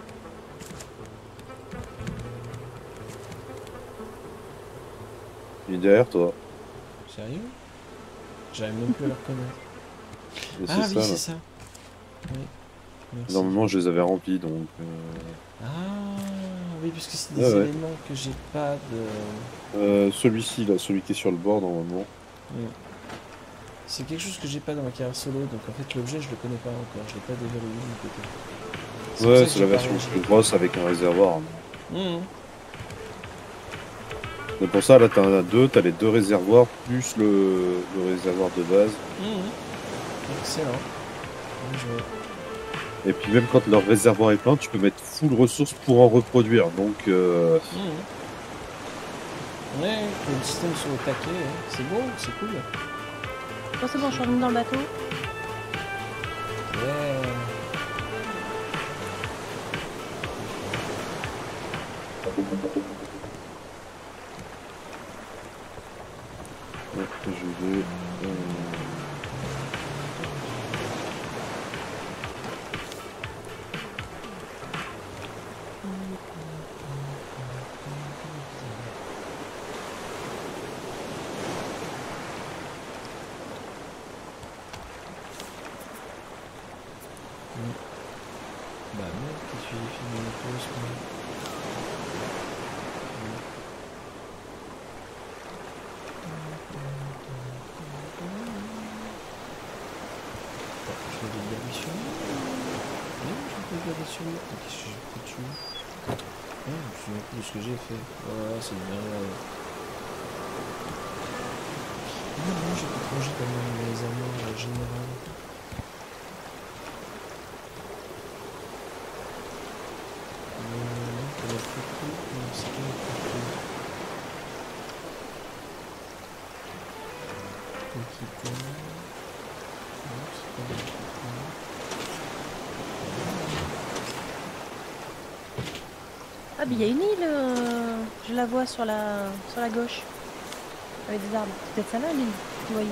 Il est derrière toi. Sérieux? J'arrive même plus à le reconnaître. Et Ah c'est oui, ça, c'est là. ça. Oui. Merci. Normalement, je les avais remplis, donc... Ah oui, parce que c'est Ouais, des ouais. éléments que j'ai pas de. Celui-ci, là, celui qui est sur le bord, normalement. Mm. C'est quelque chose que j'ai pas dans ma carrière solo, donc en fait l'objet je le connais pas encore, je l'ai pas déverrouillé de mon côté. C'est pour ça Ouais, que c'est j'ai la pas version réagi. plus grosse avec un réservoir. Mhm. C'est pour ça, là, t'en as deux, t'as les deux réservoirs, plus le réservoir de base. Mhm. Excellent. Bien joué. Et puis même quand leur réservoir est plein, tu peux mettre full ressources pour en reproduire. Donc, Mhm. Ouais, que le système soit au taquet, hein. C'est beau, c'est cool. Bon, c'est bon, je suis revenue dans le bateau. Ouais. hop, je vais... Bah merde, qu'est-ce que j'ai fait de mon pause, moi. Attends, je vais regarder sur lui. Non, je vais regarder sur lui. Qu'est-ce que j'ai foutu? Je me souviens plus de ce que j'ai fait. Voilà, c'est bien. Non, j'ai pas plongé quand même dans les amours générales. Non, pour la photo, non, c'est pas la photo. Nikita. Non, c'est pas la photo. Ah, mais il y a une île, je la vois sur la gauche. Avec des arbres. C'est peut-être ça là, l'île, que vous voyez.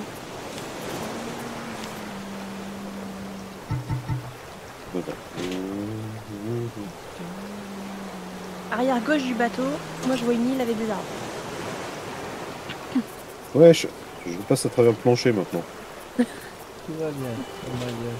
Arrière gauche du bateau, moi je vois une île avec des arbres. Ouais, je passe à travers le plancher maintenant. Tout va bien, oh my god.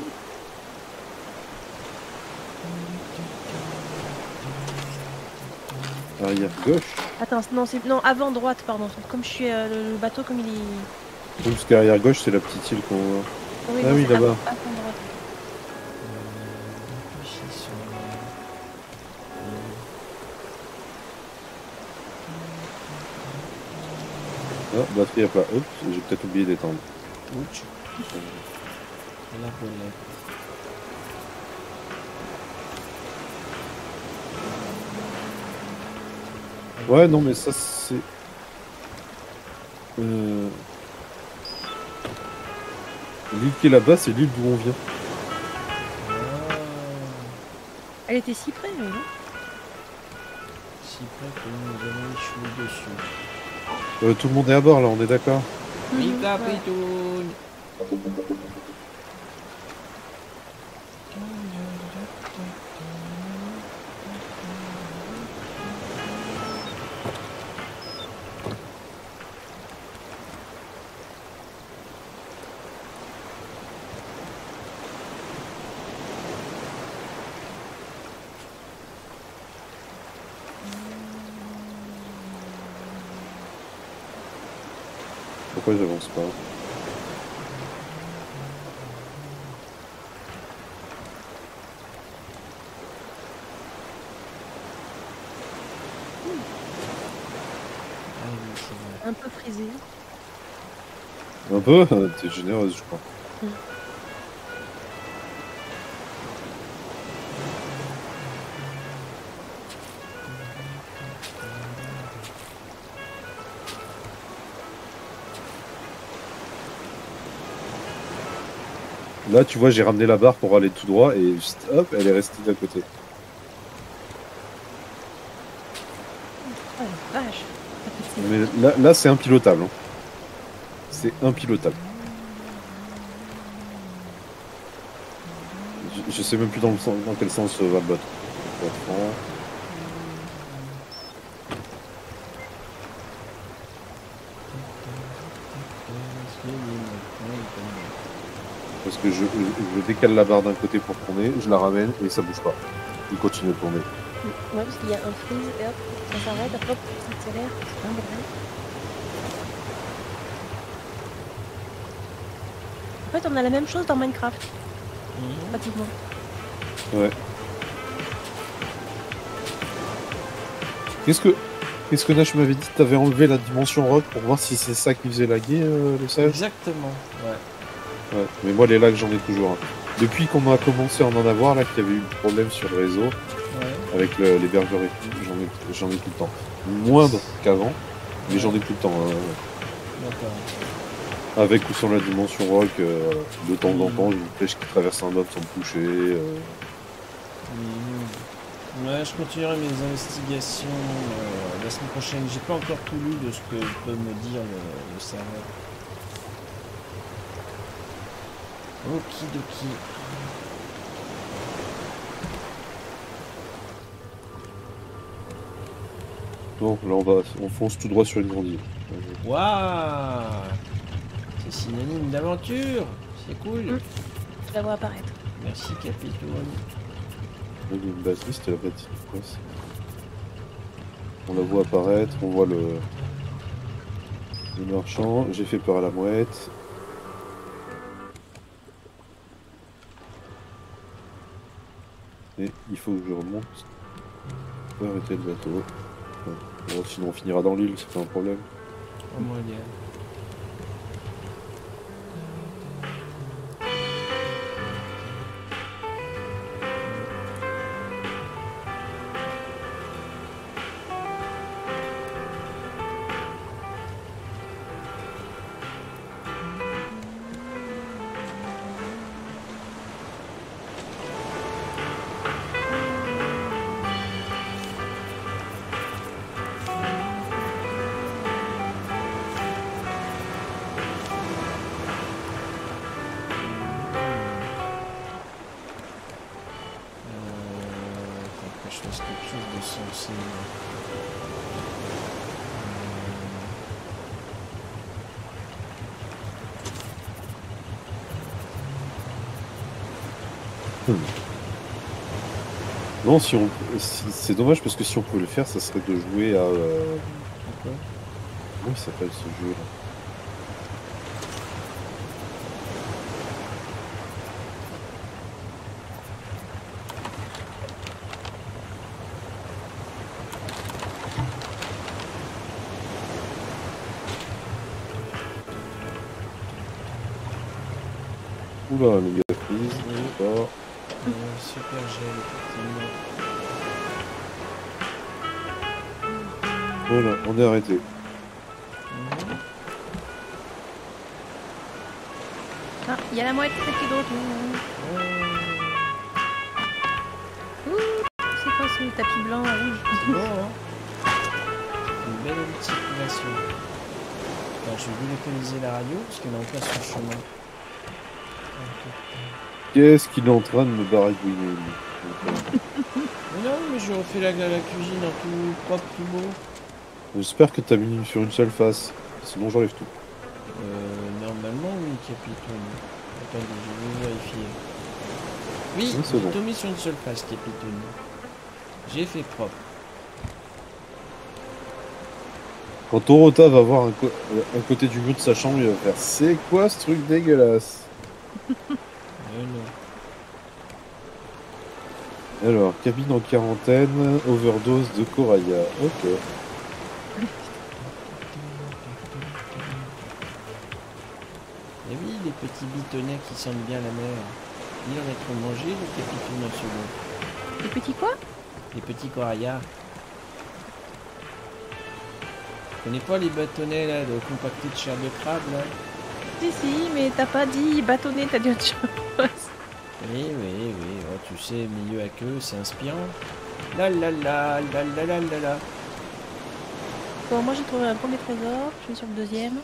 Arrière gauche. Attends, non, non, avant droite, pardon. Comme je suis le bateau, comme il est. Oui, parce qu'arrière gauche, c'est la petite île qu'on voit. Ah non, oui, c'est là-bas. avant droite. Réfléchissons. Ah, batterie à plat. Oups, j'ai peut-être oublié d'étendre. Ouch. La relève. Ouais, non, mais ça, c'est... L'île qui est là-bas, c'est l'île d'où on vient. Ah, Elle était si près, mais non. si près que nous allons échouer dessus. Tout le monde est à bord, là, on est d'accord? Oui, Ouais. capitaine. Pourquoi j'avance pas? Ah oui, c'est vrai. Un peu frisé. Un peu? T'es généreuse, je crois. Là, tu vois, j'ai ramené la barre pour aller tout droit et juste, hop, elle est restée d'à côté. Oh la vache. Ça fait de Mais là c'est impilotable. Hein. C'est impilotable. Je sais même plus dans quel sens va le bateau. Pour être franc. que je décale la barre d'un côté pour tourner, je la ramène et ça bouge pas. Il continue de tourner. Ouais, parce qu'il y a un freeze et hop, ça s'arrête, hop, ça accélère. C'est un bordel. En fait, on a la même chose dans Minecraft, pratiquement. Ouais. Qu'est-ce que Nash m'avait dit? T'avais enlevé la dimension rock pour voir si c'est ça qui faisait laguer le sage? Exactement, ouais. Ouais, mais moi les lags j'en ai toujours. Hein. Depuis qu'on a commencé à en avoir, là, qu'il y avait eu un problème sur le réseau, avec l'hébergeur et tout, j'en ai tout le temps. Moindre qu'avant, mais j'en ai tout le temps. D'accord. Avec ou sans la dimension rock, de temps en temps, j'ai une flèche qui traverse un mob sans me toucher. Ouais, je continuerai mes investigations la semaine prochaine. J'ai pas encore tout lu de ce que peut me dire le serveur. Okidoki. Non, là on fonce tout droit sur une grande île. Waouh! C'est synonyme d'aventure! C'est cool! Je la vois apparaître. Merci, Capitaine. Il y a une batterie, c'était la batterie. On la voit apparaître, on voit le marchand. J'ai fait peur à la mouette. Et il faut que je remonte. Faut arrêter le bateau. Bon, sinon on finira dans l'île, c'est pas un problème. Oh mon dieu. Je fasse quelque chose de sensé. Non, c'est dommage parce que si on pouvait le faire, ça serait de jouer à. Pourquoi? Comment il s'appelle ce jeu là? Oula, méga freeze, d'accord. Super gel, effectivement. Voilà, on est arrêté. Ah, il y a la mouette qui est d'autre. C'est quoi ce tapis blanc rouge? C'est bon, hein? Une belle circulation. Alors, je vais localiser la radio parce qu'elle est en place sur le chemin. Qu'est-ce qu'il est en train de me baragouiner? Mais non, mais je refais la cuisine en tout propre, tout beau. J'espère que t'as mis sur une seule face, sinon j'enlève tout. Normalement, oui, Capitaine. Attendez, je vais vérifier. Oui, c'est bon. j'ai tout mis sur une seule face, Capitaine. J'ai fait propre. Quand Torota va voir un côté du mur de sa chambre, il va faire c'est quoi ce truc dégueulasse? Non. Alors, cabine en quarantaine, overdose de Coraya. Ok. Et oui, les petits bitonnets qui sentent bien la mer. Ils en être mangé, le Capitaine, en second. Les petits quoi? Les petits corayas. Tu connais pas les bâtonnets là, de compactés de chair de crabe là? Si, mais t'as pas dit bâtonnet, t'as dit autre chose. Oui, oh, tu sais, milieu à queue, c'est inspirant. La la la, la la la la la. Bon, moi j'ai trouvé un premier trésor, je suis sur le deuxième.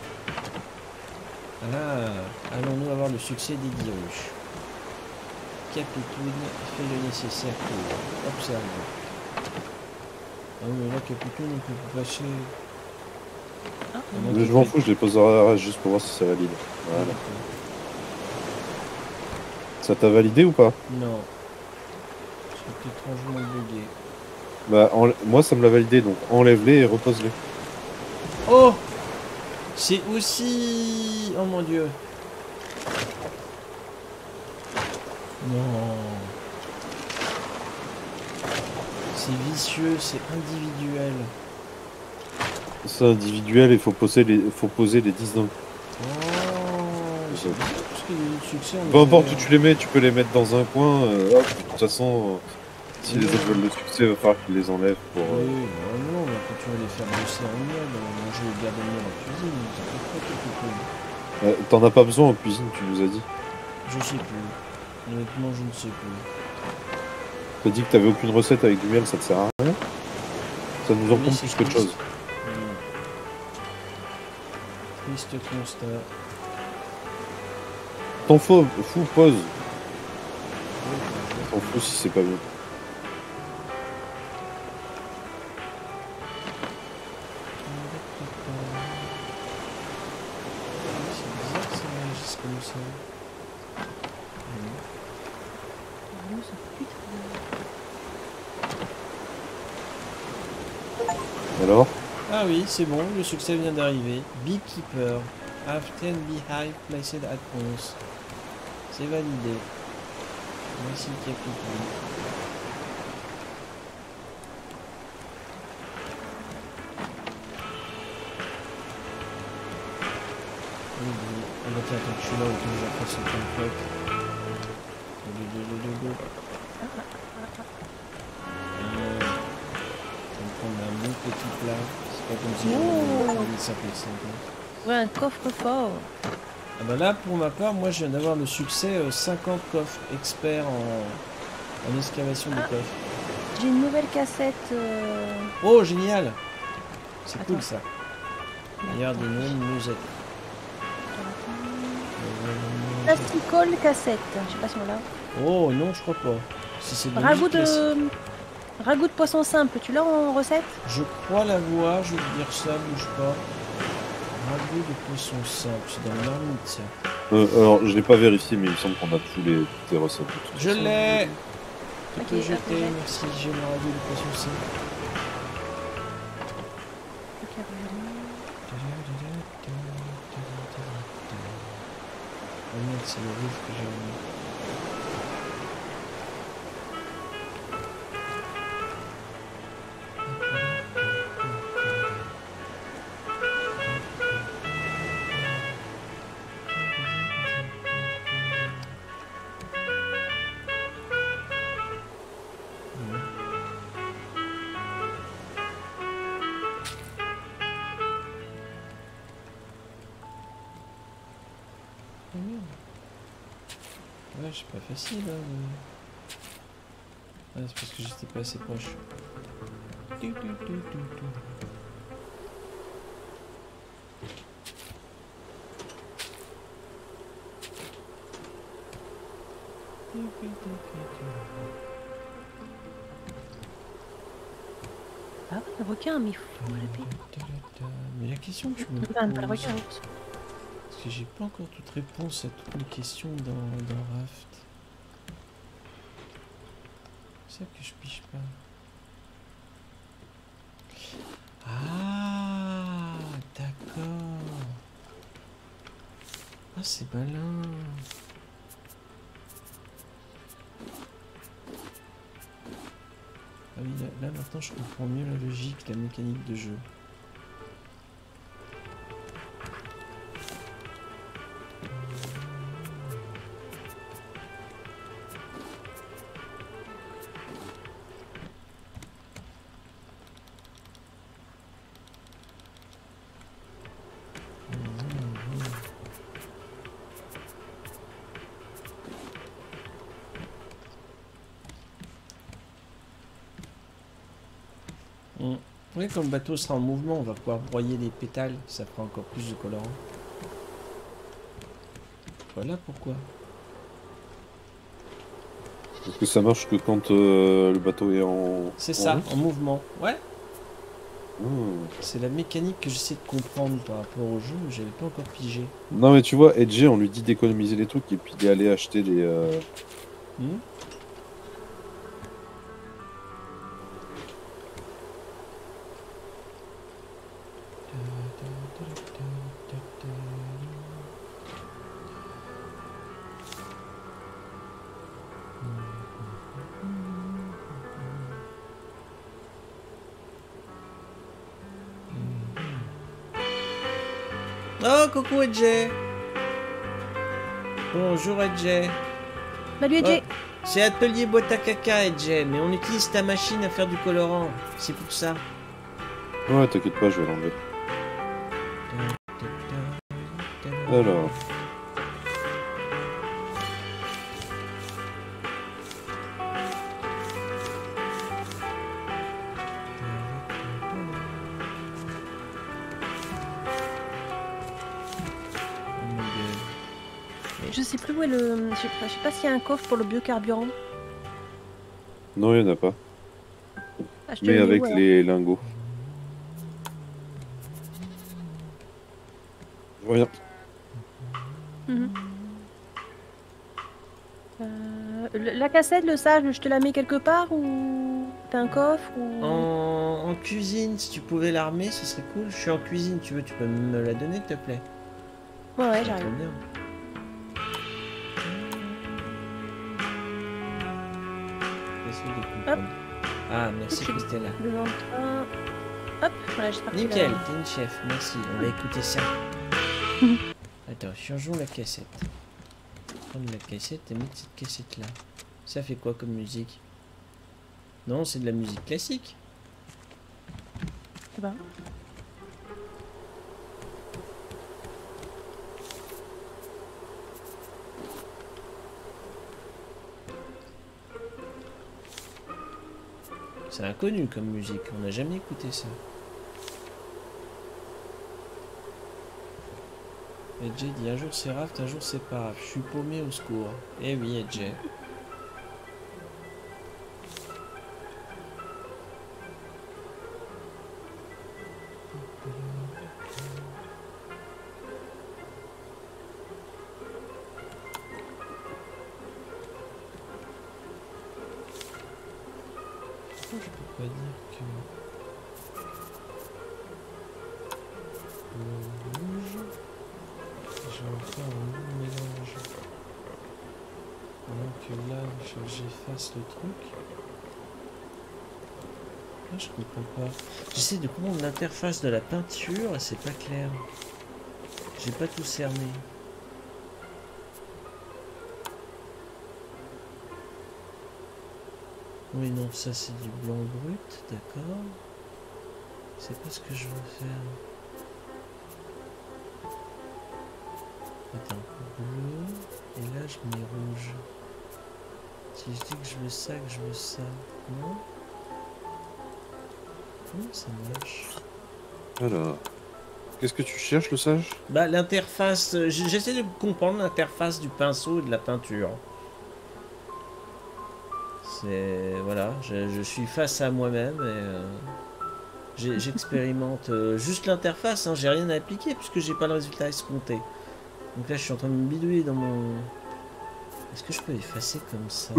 Ah, allons-nous avoir le succès des 10 ruches? Capitoun fait le nécessaire pour observer. Ah oui, mais là, Capitoun, on peut pas passer. Ah, Mais je m'en fous, je les poserai juste pour voir si ça valide. Voilà. Ça t'a validé ou pas? Non. C'est étrangement bugué. Bah, moi ça me l'a validé, donc enlève-les et repose-les. Oh! C'est aussi... Oh mon dieu. Non. C'est vicieux, c'est individuel. C'est individuel, il faut poser les 10 d'un coup. Oh, c'est bien, parce qu'il y a eu du succès. Peu importe où tu les mets, tu peux les mettre dans un coin. Hop, de toute façon, si les autres veulent le succès, il va falloir qu'ils les enlèvent pour. Oui, non, on va continuer à les faire bosser en miel. Moi, je vais garder miel en cuisine, ça fait pas quelque chose. T'en as pas besoin en cuisine, tu nous as dit. Je sais plus. Honnêtement, je ne sais plus. T'as dit que t'avais aucune recette avec du miel, ça te sert à rien. Ça nous en Oui, compte c'est plus qu'autre triste. chose. Triste constat. T'en fous, pause. T'en fous si c'est pas bien. C'est bizarre que ça réagisse comme ça. Alors? Ah oui, c'est bon, le succès vient d'arriver. Beekeeper. Have 10 beehive placed at once. C'est validé. Merci Capitaine. On va tiens, tant que je suis là, autant que j'apprends ce qu'on fait. Je vais me prendre un bon petit plat. C'est pas comme si j'avais simple simple. Ouais, un coffre-fort. Ah bah là, pour ma part, moi je viens d'avoir le succès 50 coffres experts en excavation de coffres. J'ai une nouvelle cassette. Oh, génial! C'est Attends. cool ça. D'ailleurs, des noms de musette. Plasticole cassette. Je sais pas si on l'a. Oh non, je crois pas. Si c'est de Ragoût musique classique. de... Ragoût de poisson simple. Tu l'as en recette? Je crois la voir, je vais te dire ça, bouge pas. Ragoût de poisson simple, c'est dans le marmite ça. Alors, je l'ai pas vérifié, mais il me semble qu'on a toutes les recettes. de toute Je façon. l'ai! Tu Ok, peux hop, jeter, je jette. merci, j'ai le ragoût de poisson simple. Ok, regarde. Oh merde, c'est le rouge que j'ai oublié. Ouais, c'est pas facile hein. Ah, c'est parce que j'étais pas assez proche. Ah ouais, le requin, mais il faut la paix. Mais la question que je me Enfin, pas le pose, requin. parce que j'ai pas encore toute réponse à toutes les questions dans Raft. C'est ça que je piche pas. Ah, d'accord. Ah, c'est malin. Ah oui, là maintenant je comprends mieux la logique, la mécanique de jeu. Oui, quand le bateau sera en mouvement, on va pouvoir broyer les pétales, ça fera encore plus de colorant. Voilà pourquoi. Est-ce que ça marche que quand le bateau est en... C'est en ça, route en mouvement. Ouais, Hmm. c'est la mécanique que j'essaie de comprendre par rapport au jeu, mais j'avais pas encore pigé. Non mais tu vois, Edge, on lui dit d'économiser les trucs et puis d'aller acheter des... Hmm. Oh, coucou Edge. Bonjour Edge. Salut Edge. Oh, c'est Atelier Boîte à Caca Edge, mais on utilise ta machine à faire du colorant. C'est pour ça. Ouais, t'inquiète pas, je vais l'enlever. Alors... Je sais plus où est le... Je sais pas s'il y a un coffre pour le biocarburant. Non, il n'y en a pas. Ah, je te Mais le dis avec où, alors. les lingots. Rien. Mhm. La cassette, le sage, je te la mets quelque part ou t'as un coffre ou... En cuisine, si tu pouvais l'armer, ce serait cool. Je suis en cuisine, tu veux, tu peux me la donner, s'il te plaît. Ouais, Ça j'arrive. tombe bien. J'essaie de comprendre. Ah, merci Tout de Christella. Devant toi. Hop, voilà, j'ai parti. Nickel, t'es une chef, merci. On va écouter ça. Attends, changeons la cassette. Prendre la cassette et mettre cette cassette là. Ça fait quoi comme musique? Non, c'est de la musique classique. Eh ben. C'est inconnu comme musique, on n'a jamais écouté ça. Edge dit un jour c'est Raft, un jour c'est pas Raft. Je suis paumé au secours. Eh oui, Edge. Pourquoi je peux pas dire que le rouge, je vais en faire un nouveau mélange. Alors que là, j'efface le truc. Là, je comprends pas. J'essaie de comprendre l'interface de la peinture et c'est pas clair. J'ai pas tout cerné. Oui, non, ça c'est du blanc brut, d'accord. C'est pas ce que je veux faire. Attends, bleu, et là je mets rouge. Si je dis que je veux ça, que je veux ça, non? Comment ça marche? Alors... Qu'est-ce que tu cherches, le sage? Bah l'interface, j'essaie de comprendre l'interface du pinceau et de la peinture. C'est... Voilà, je suis face à moi-même et j'expérimente juste l'interface, hein, j'ai rien à appliquer puisque j'ai pas le résultat escompté. Donc là je suis en train de me bidouiller dans mon... Est-ce que je peux effacer comme ça?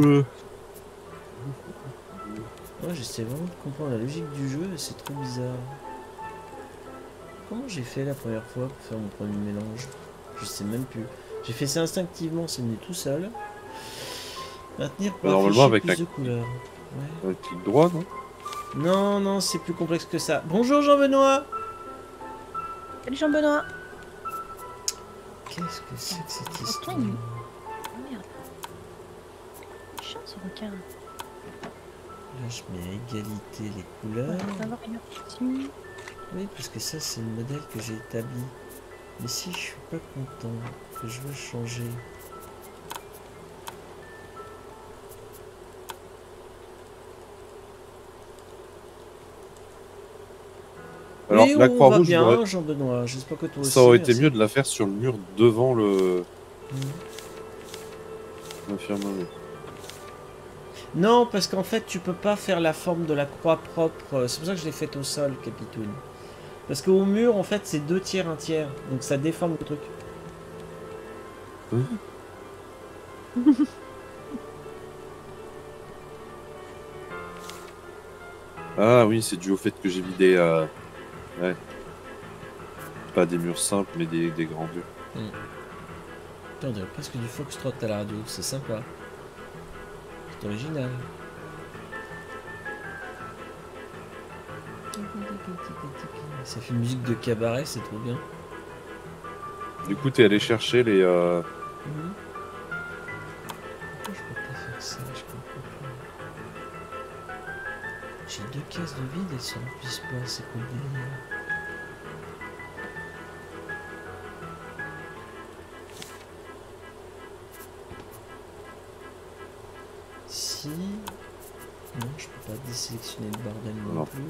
Ouais, j'essaie vraiment de comprendre la logique du jeu et c'est trop bizarre. Comment j'ai fait la première fois pour faire mon premier mélange? Je sais même plus. J'ai fait ça instinctivement, c'est venu tout seul. Maintenir pour Normalement, afficher avec plus la- de couleurs. Ouais. Avec clic droit, non? Non, non, c'est plus complexe que ça. Bonjour Jean-Benoît. Salut Jean-Benoît. Qu'est-ce que c'est que cette Attends, histoire? Oh merde. Chiant ce requin. Là, je mets à égalité les couleurs. On va voir une heure dessus. Oui, parce que ça, c'est le modèle que j'ai établi. Mais si je suis pas content, que je veux changer. Alors, oui, la on va Croix-Rouge, bien, Jean-Benoît. J'espère que toi aussi. ça aurait été merci. mieux de la faire sur le mur devant le Mhm. l'infirmerie. Non, parce qu'en fait, tu peux pas faire la forme de la croix propre. C'est pour ça que je l'ai faite au sol, Capitoun. Parce qu'au mur, en fait, c'est 2 tiers, 1 tiers. Donc ça déforme le truc. Ah oui, c'est dû au fait que j'ai mis des... Ouais. Pas des murs simples, mais des grands murs. On dirait presque du foxtrot à la radio, c'est sympa. C'est original. Ça fait musique de cabaret, c'est trop bien. Du coup, t'es allé chercher les... Pourquoi je peux pas faire ça? Je comprends pas. J'ai 2 caisses de vide, elles se remplissent pas, c'est quoi le délire? Si... Non, je peux pas désélectionner le bordel non plus.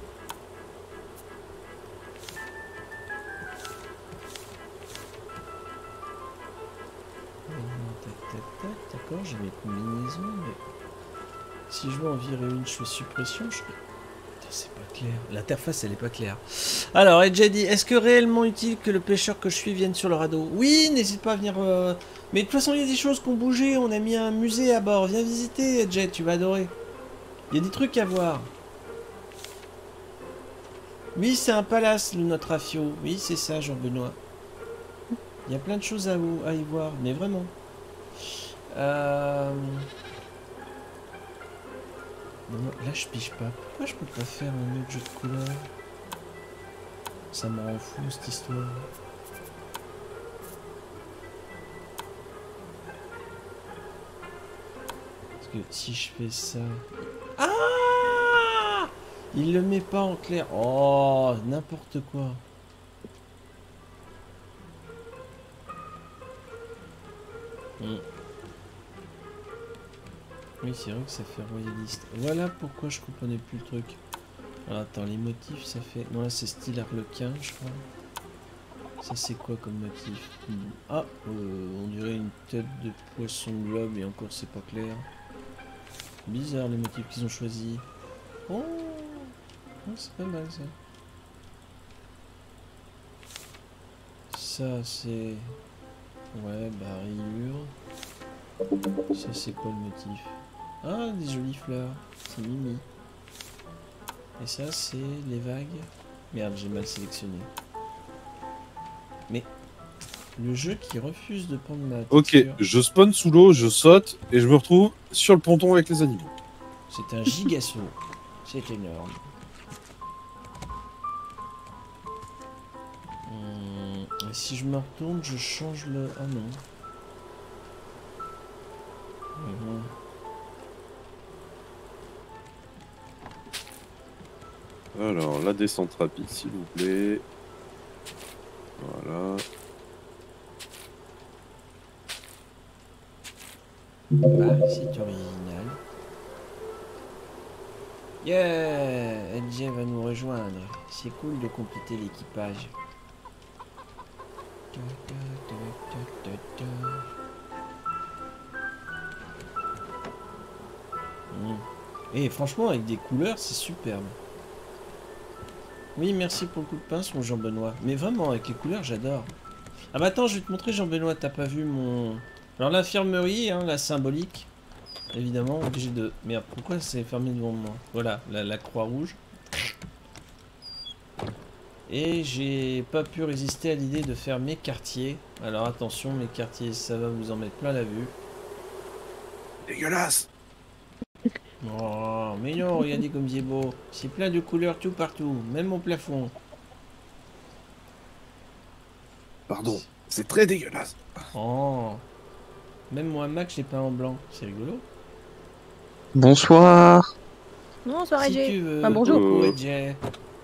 D'accord, j'ai mes combinaisons, mais si je veux en virer une, je fais suppression, je fais... Putain, c'est pas clair. L'interface, elle est pas claire. Alors, Edge a dit, est-ce que réellement utile que le pêcheur que je suis vienne sur le radeau? Oui, n'hésite pas à venir... Mais de toute façon, il y a des choses qui ont bougé, on a mis un musée à bord. Viens visiter, Edge, tu vas adorer. Il y a des trucs à voir. Oui, c'est un palace, notre Rafio. Oui, c'est ça, Jean-Benoît. Il y a plein de choses à y voir, mais vraiment. Non, là, je pige pas. Pourquoi je peux pas faire un autre jeu de couleurs? Ça me rend fou, cette histoire. Parce que si je fais ça... Ah! Il le met pas en clair. Oh, n'importe quoi. Oui, c'est vrai que ça fait royaliste. Voilà pourquoi je comprenais plus le truc. Alors, attends, les motifs, ça fait... Non, là, c'est style arlequin, je crois. Ça, c'est quoi comme motif? Ah, on dirait une tête de poisson globe, et encore, c'est pas clair. Bizarre, les motifs qu'ils ont choisis. Oh, c'est pas mal, ça. Ça, c'est... Ouais, barillure. Ça, c'est quoi le motif? Ah, des jolies fleurs. C'est Mimi. Et ça, c'est les vagues. Merde, j'ai mal sélectionné. Mais le jeu qui refuse de prendre ma texture. Ok, je spawn sous l'eau, je saute, et je me retrouve sur le ponton avec les animaux. C'est un gigasaut. C'est énorme. Et si je me retourne, je change le... Ah non. Alors, la descente rapide, s'il vous plaît. Voilà. Bah, c'est original. Yeah! LG va nous rejoindre. C'est cool de compléter l'équipage. Et franchement, avec des couleurs, c'est superbe. Oui, merci pour le coup de pince, mon Jean-Benoît. Mais vraiment, avec les couleurs, j'adore. Ah bah attends, je vais te montrer, Jean-Benoît, t'as pas vu mon... Alors l'infirmerie, hein, la symbolique, évidemment, obligé de... Merde, pourquoi c'est fermé devant moi? Voilà, la croix rouge. Et j'ai pas pu résister à l'idée de faire mes quartiers. Alors attention, mes quartiers, ça va vous en mettre plein la vue. Dégueulasse! Oh, mais non, regardez comme c'est beau. C'est plein de couleurs tout partout, même au plafond. Pardon, c'est très dégueulasse. Oh. Même moi, Max, j'ai peint en blanc. C'est rigolo. Bonsoir. Bonsoir, Si EJ. tu veux. Enfin, bonjour. Coucou, EJ.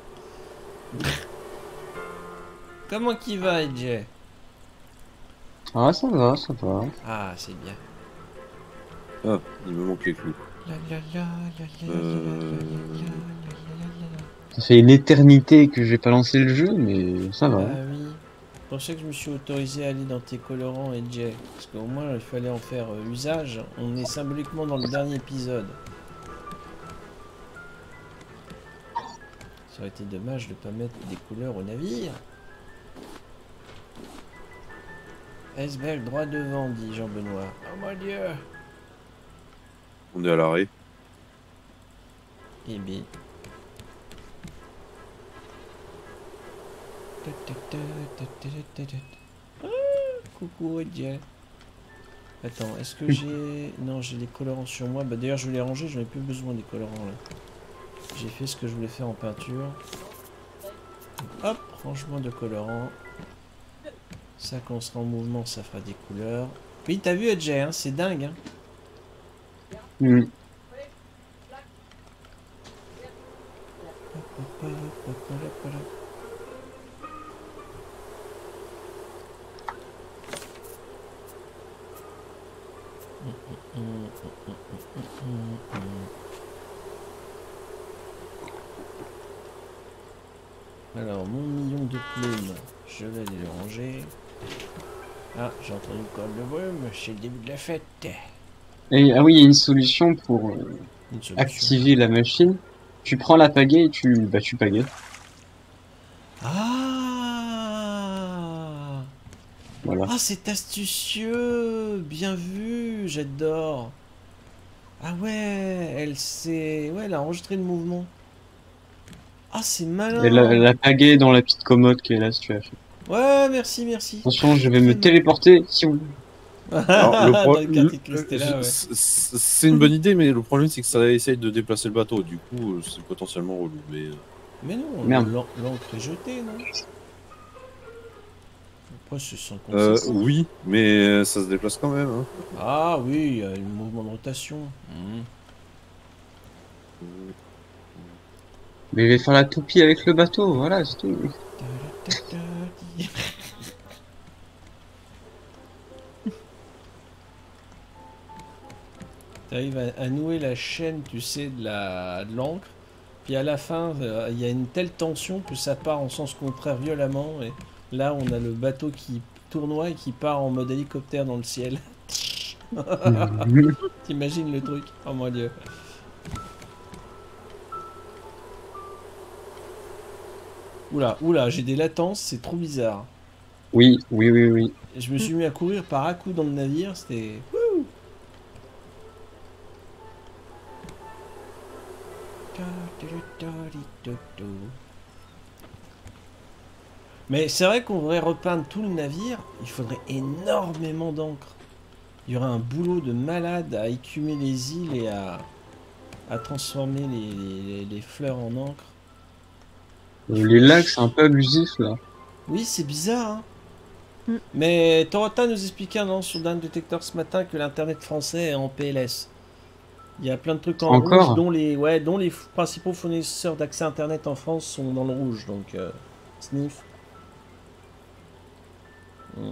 Comment qu'il va, EJ? Ah, ça va, ça va. Ah, c'est bien. Ah, il me manque les clous. Ça fait une éternité que j'ai pas lancé le jeu, mais ça va. Ah oui. pour ça que je me suis autorisé à aller dans tes colorants et Jay. Parce qu'au moins il fallait en faire usage. On est symboliquement dans le dernier épisode. Ça aurait été dommage de pas mettre des couleurs au navire. Iceberg droit devant, dit Jean-Benoît. Oh mon dieu. On est à l'arrêt. Eh bien. Ah, coucou Edja. Attends, est-ce que j'ai... Non, j'ai des colorants sur moi. Bah d'ailleurs, je vais les ranger, j'en ai plus besoin des colorants là. J'ai fait ce que je voulais faire en peinture. Hop, rangement de colorants. Ça, quand on sera en mouvement, ça fera des couleurs. Oui, t'as vu Edja, hein, c'est dingue. Hein. Mm. Alors, mon million de plumes, je vais aller le ranger. Ah, j'ai entendu une corde de brume, c'est le début de la fête. Et, ah oui, il y a une solution pour Une solution. activer la machine. Tu prends la pagaie et tu pagaies. Ah, Voilà. ah, c'est astucieux, bien vu, j'adore. Ah ouais, ouais, elle a enregistré le mouvement. Ah, c'est malin. Et la pagaie est dans la petite commode qui est là si tu as fait. Ouais, merci, merci. Attention, je vais me téléporter si vous... Alors, Dans le quartier de Christella, ouais. c'est une bonne idée, mais le problème c'est que ça essaye de déplacer le bateau. Du coup, c'est potentiellement relou. Mais non, Merde. l'encre est jetée, non? Après, c'est sans conscience. Oui, mais ça se déplace quand même. Hein. Ah oui, il y a un mouvement de rotation. Mais je vais faire la toupie avec le bateau, voilà, c'est tout. T'arrives à nouer la chaîne, tu sais, de l'encre. Puis à la fin, il y a une telle tension que ça part en sens contraire violemment. Et là, on a le bateau qui tournoie et qui part en mode hélicoptère dans le ciel. T'imagines le truc? Oh mon dieu. Oula, oula, j'ai des latences, c'est trop bizarre. Oui. Et je me suis mis à courir par à-coup dans le navire, c'était... Wouh. Mais c'est vrai qu'on devrait repeindre tout le navire, il faudrait énormément d'encre. Il y aurait un boulot de malade à écumer les îles et à transformer les fleurs en encre. Les lacs, c'est un peu abusif, là. Oui, c'est bizarre, hein. Mm. Mais Torota nous expliquait sur Dan Detector ce matin que l'internet français est en PLS. Il y a plein de trucs en Encore rouge, dont les principaux fournisseurs d'accès internet en France sont dans le rouge, donc sniff. Mm.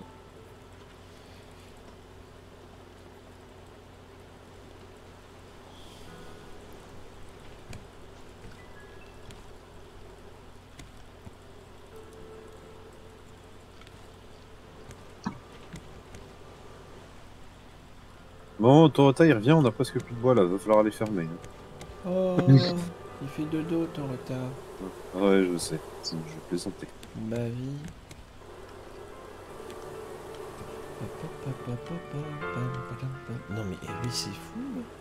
Bon, Torota il revient, on a presque plus de bois là, va falloir aller fermer. Hein. Oh, il fait dodo, Torota. Ouais, je sais, je plaisantais. Ma vie. Non mais oui, c'est fou.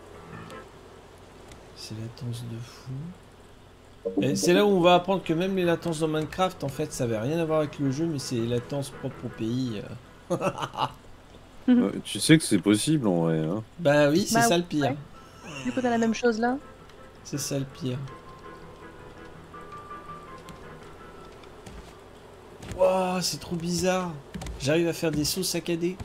C'est latence de fou. Et c'est là où on va apprendre que même les latences dans Minecraft, en fait, ça avait rien à voir avec le jeu, mais c'est les latences propres au pays. Tu sais que c'est possible en vrai. Hein. Bah oui, c'est Bah, ça le pire. ouais. Du coup, t'as la même chose là. C'est ça le pire. Waouh, c'est trop bizarre. J'arrive à faire des sauts saccadés.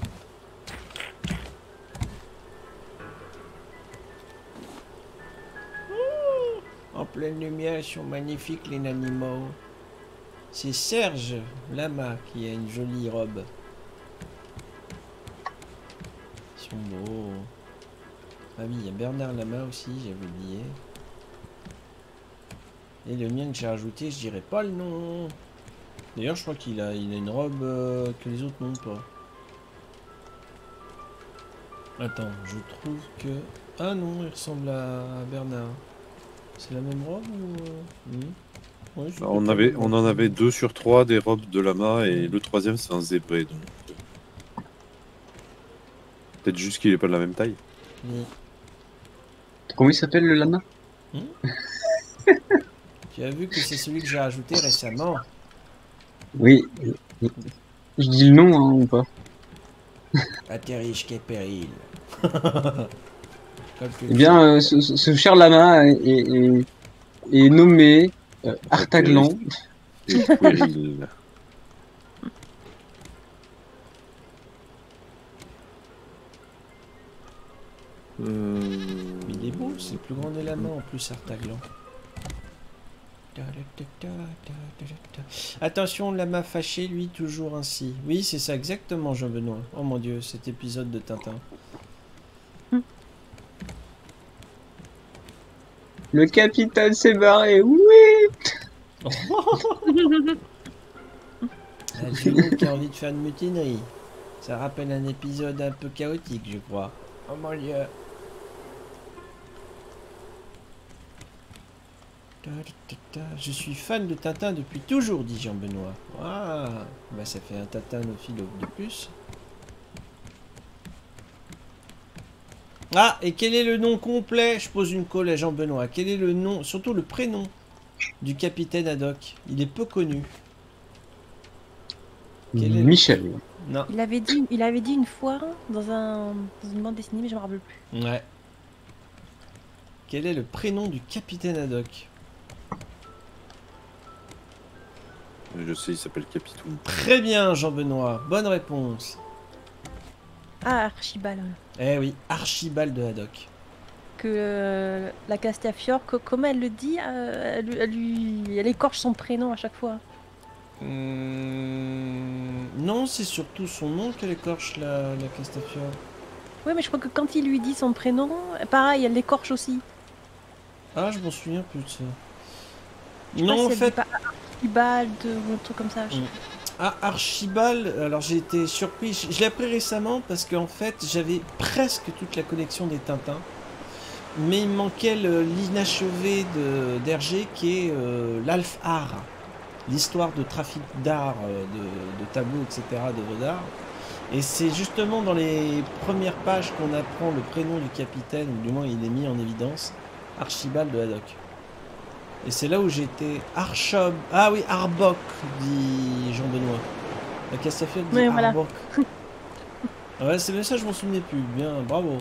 En pleine lumière, ils sont magnifiques les animaux. C'est Serge Lama qui a une jolie robe. Ils sont beaux. Ah oui, il y a Bernard Lama aussi, j'avais oublié. Et le mien que j'ai rajouté, je dirais pas le nom. D'ailleurs, je crois qu'il a une robe que les autres n'ont pas. Attends, je trouve que... Ah non, il ressemble à Bernard. C'est la même robe ou... Ouais, c'est On peut-être on en avait 2 sur 3 des robes de lama et le troisième c'est un zébré. Donc... Peut-être juste qu'il est pas de la même taille. Oui. Comment il s'appelle le lama? Tu as vu que c'est celui que j'ai rajouté récemment. Oui. Je dis le nom, hein, ou pas? Atterrige qu'est péril. Eh bien, ce cher lama est nommé Artaglan. Et puéril. Il est beau, c'est le plus grand des lamas en plus, Artaglan. Attention, lama fâché, lui, toujours ainsi. Oui, c'est ça, exactement, Jean-Benoît. Oh mon dieu, cet épisode de Tintin. Le capitaine s'est barré, oui. Un jumeau qui a envie de faire une mutinerie. Ça rappelle un épisode un peu chaotique, je crois. Oh mon dieu. Je suis fan de Tintin depuis toujours, dit Jean-Benoît. Ah, bah ça fait un Tintinophile de plus. Ah, et quel est le nom complet? Je pose une colle à Jean-Benoît. Quel est le nom, surtout le prénom du capitaine Haddock? Il est peu connu. Quel est Michel. Non. Il avait dit une fois dans une bande dessinée, mais je me rappelle plus. Ouais. Quel est le prénom du capitaine Haddock? Je sais, il s'appelle Capitoun. Très bien, Jean-Benoît. Bonne réponse. Ah, Archibald. Eh oui, Archibald de Haddock. Que la Castafiore, comment elle le dit, elle écorche son prénom à chaque fois. Non, c'est surtout son nom qu'elle écorche, la Castafiore. Ouais, mais je crois que quand il lui dit son prénom, pareil, elle l'écorche aussi. Ah, je m'en souviens plus de ça. Je sais Non, pas en si elle fait... dit pas Archibald ou un truc comme ça. Ah, Archibald, alors j'ai été surpris, je l'ai appris récemment parce qu'en fait j'avais presque toute la collection des Tintins, mais il me manquait l'inachevé d'Hergé qui est l'Alf Art, l'histoire de trafic d'art, de tableaux, etc., d'œuvres d'art. Et c'est justement dans les premières pages qu'on apprend le prénom du capitaine, ou du moins il est mis en évidence, Archibald de Haddock. Et c'est là où j'étais Archob. Ah oui, Arbok, dit Jean-Benoît. La Castafiore dit Ouais, Arbok. Ah ouais, c'est bien ça, je m'en souvenais plus. Bien, bravo.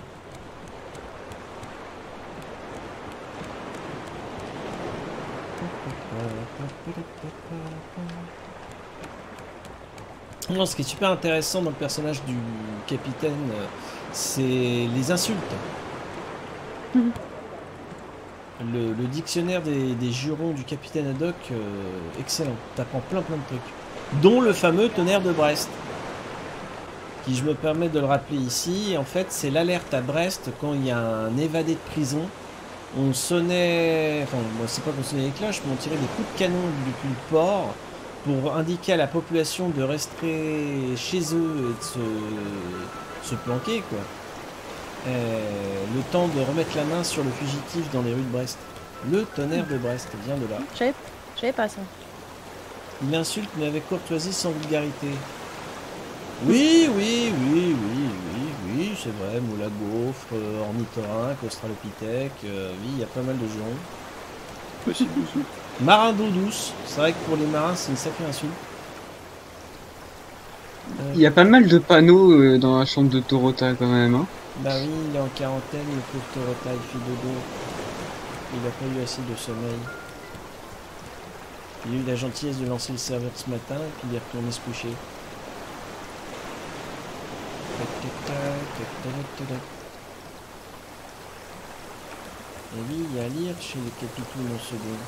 Non, ce qui est super intéressant dans le personnage du capitaine, c'est les insultes. Le dictionnaire des jurons du capitaine Haddock, excellent. T'apprends plein de trucs. Dont le fameux tonnerre de Brest. Qui, je me permets de le rappeler ici, en fait, c'est l'alerte à Brest quand il y a un évadé de prison. On sonnait... Enfin, moi, c'est pas qu'on sonnait les cloches, mais on tirait des coups de canon depuis le port pour indiquer à la population de rester chez eux et de se planquer, quoi. Le temps de remettre la main sur le fugitif dans les rues de Brest. Le tonnerre de Brest vient de là. Je savais pas ça. Il insulte mais avec courtoisie sans vulgarité. Oui, c'est vrai. Moula gaufre, ornithorynque, australopithèque, oui, il y a pas mal de jurons. Possible aussi. Marin d'eau douce, c'est vrai que pour les marins c'est une sacrée insulte. Il y a pas mal de panneaux dans la chambre de Torota quand même. Hein. Bah oui, il est en quarantaine, le pauvre Torota, il fait dodo. Il a pas eu assez de sommeil. Il a eu la gentillesse de lancer le serveur ce matin et puis il est retourné se coucher. Et oui, il y a à lire chez les capitouls en second.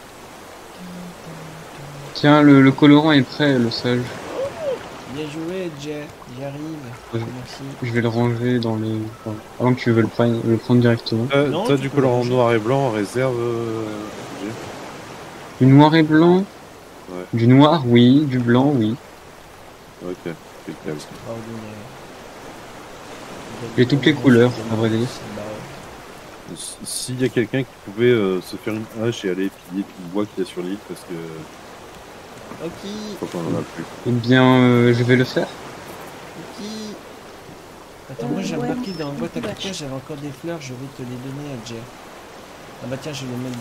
Tiens, le colorant est prêt, le sage. Bien joué, Jay. J'y arrive. Ouais. Merci. Je vais le ranger dans les... enfin, avant que tu veux le prendre directement. Non, T'as tu du peux collant le en ranger. noir et blanc en réserve Jay Du noir et blanc. Ouais. Du noir, oui. Du blanc, oui. Ok, c'est le cas. Extraordinaire. J'ai toutes les couleurs, à vrai dire. S'il y a quelqu'un qui pouvait se faire une hache et aller piller tout le bois qu'il y a sur l'île, parce que Ok, je crois qu'on en a plus. Eh bien, je vais le faire. ok. Attends, moi j'ai Ouais. remarqué dans la boîte à caca, j'avais encore des fleurs, je vais te les donner à Jay. Ah bah tiens, je vais les mettre dans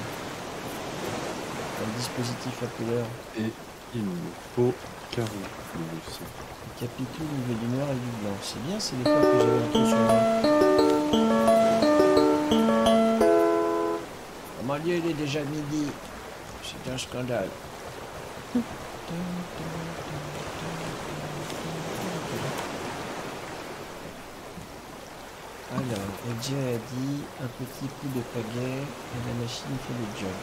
le dispositif à couleur. Et il me faut 40 aussi. Capitou, il veut du noir et du blanc. C'est bien, c'est les fleurs que j'avais un peu sur moi. Oh mon dieu, il est déjà midi. C'est un scandale. Alors, Jay a dit un petit coup de pagaie et la machine fait le job.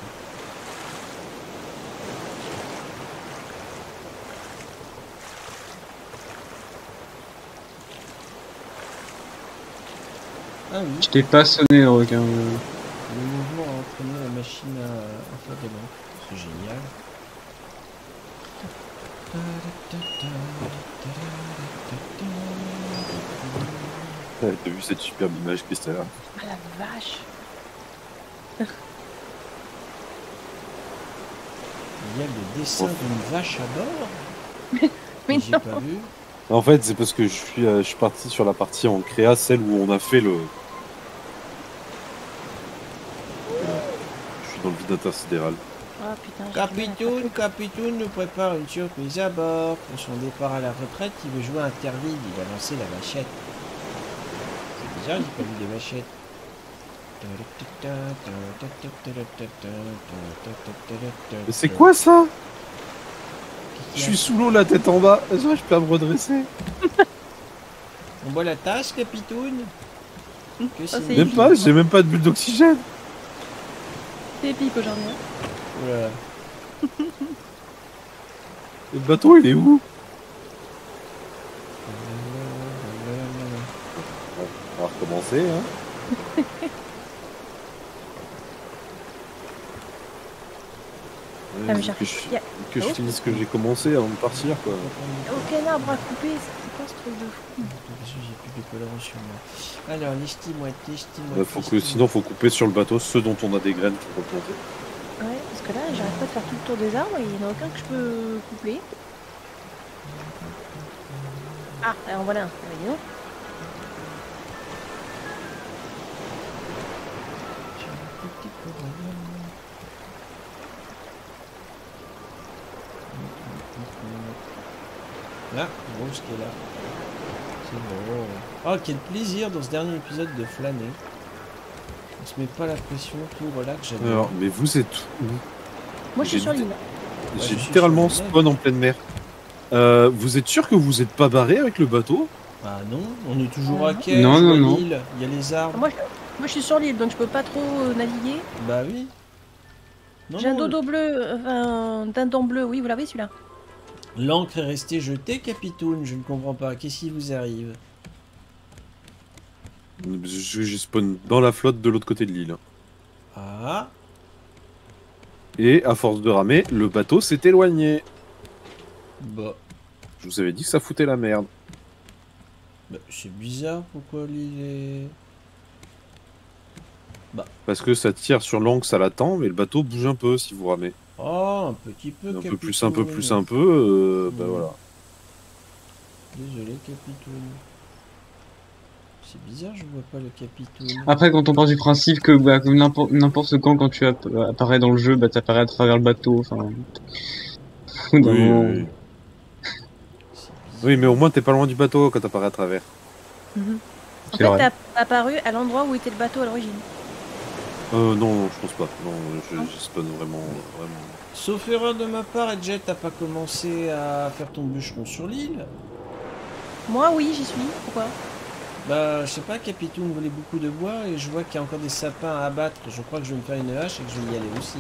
Ah oui, Je t'ai pas sonné, le requin. le mouvement a entraîné la machine à faire des lampes. C'est génial. Ouais, t'as vu cette superbe image, Christella? Ah la vache. Il y a le dessin d'une vache à bord. Mais J'ai non. pas vu. En fait, c'est parce que je suis parti sur la partie en créa, celle où on a fait le... Je suis dans le vide intersidéral. Ah putain. Capitoun nous prépare une surprise à bord. Pour son départ à la retraite, il veut jouer à Interville. Il va lancer la vachette. C'est bizarre, j'ai pas vu de vachette. Mais c'est quoi ça? Je suis sous l'eau, la tête en bas. Je peux me redresser. On boit la tasse, Capitoun. Que c'est c'est Même pas, j'ai même pas de bulle d'oxygène. C'est épique aujourd'hui. Hein. Oula. Le bateau, il est où? On va recommencer, hein. Ah, mais Ouais, j'ai- que je, y a- que je Oh. finisse ce que j'ai commencé avant de partir, quoi. Aucun arbre à couper, c'est quoi ce truc de fou? J'ai plus de colorants sur moi. Alors, lestimoite. Sinon, faut couper sur le bateau ceux dont on a des graines pour replanter. Ouais, parce que là, j'arrête pas de faire tout le tour des arbres et il n'y en a aucun que je peux coupler. Ah, alors voilà un. Ah, dis donc. Là, Rose qui est là. C'est bon. Oh, quel plaisir dans ce dernier épisode de flâner. On se met pas la pression, tout relax, j'adore. Alors, mais vous êtes où? Moi, je suis J'ai sur dit- l'île. je J'ai suis littéralement sur le spawn en pleine mer. Vous êtes sûr que vous êtes pas barré avec le bateau? Ah non, on est toujours à Non. quai, Non, je vois non, non. l'île, il y a les arbres. Moi, je suis sur l'île, donc je peux pas trop naviguer. Bah oui. Non, J'ai un non, dodo bleu, un dindon bleu, oui, vous l'avez celui-là. L'encre est restée jetée, Capitoun, je ne comprends pas. Qu'est-ce qui vous arrive? J'ai spawn dans la flotte de l'autre côté de l'île. Ah, Et à force de ramer, le bateau s'est éloigné. bah, Je vous avais dit que ça foutait la merde. c'est bizarre, pourquoi l'île est... Parce que ça tire sur l'encre, ça l'attend, mais le bateau bouge un peu si vous ramez. Oh, un petit peu, Un peu Capitoun. plus, un peu plus, un peu, bah Mm. voilà. Désolé, Capitoun. C'est bizarre, je vois pas le Capitoun. Après, quand on part du principe que, bah, que n'importe quand tu apparais dans le jeu, bah, t'apparais à travers le bateau, enfin... au bout d'un Oui, moment- oui. C'est bizarre. Oui, mais au moins t'es pas loin du bateau quand t'apparais à travers. En C'est fait, vrai. t'as apparu à l'endroit où était le bateau à l'origine. Non, je pense pas. Non, je spawn vraiment. Sauf erreur de ma part, Jet, t'as pas commencé à faire ton bûcheron sur l'île? Moi, oui, j'y suis. Pourquoi? Bah, je sais pas, Capitoun voulait beaucoup de bois et je vois qu'il y a encore des sapins à abattre. Je crois que je vais me faire une hache et que je vais y aller aussi.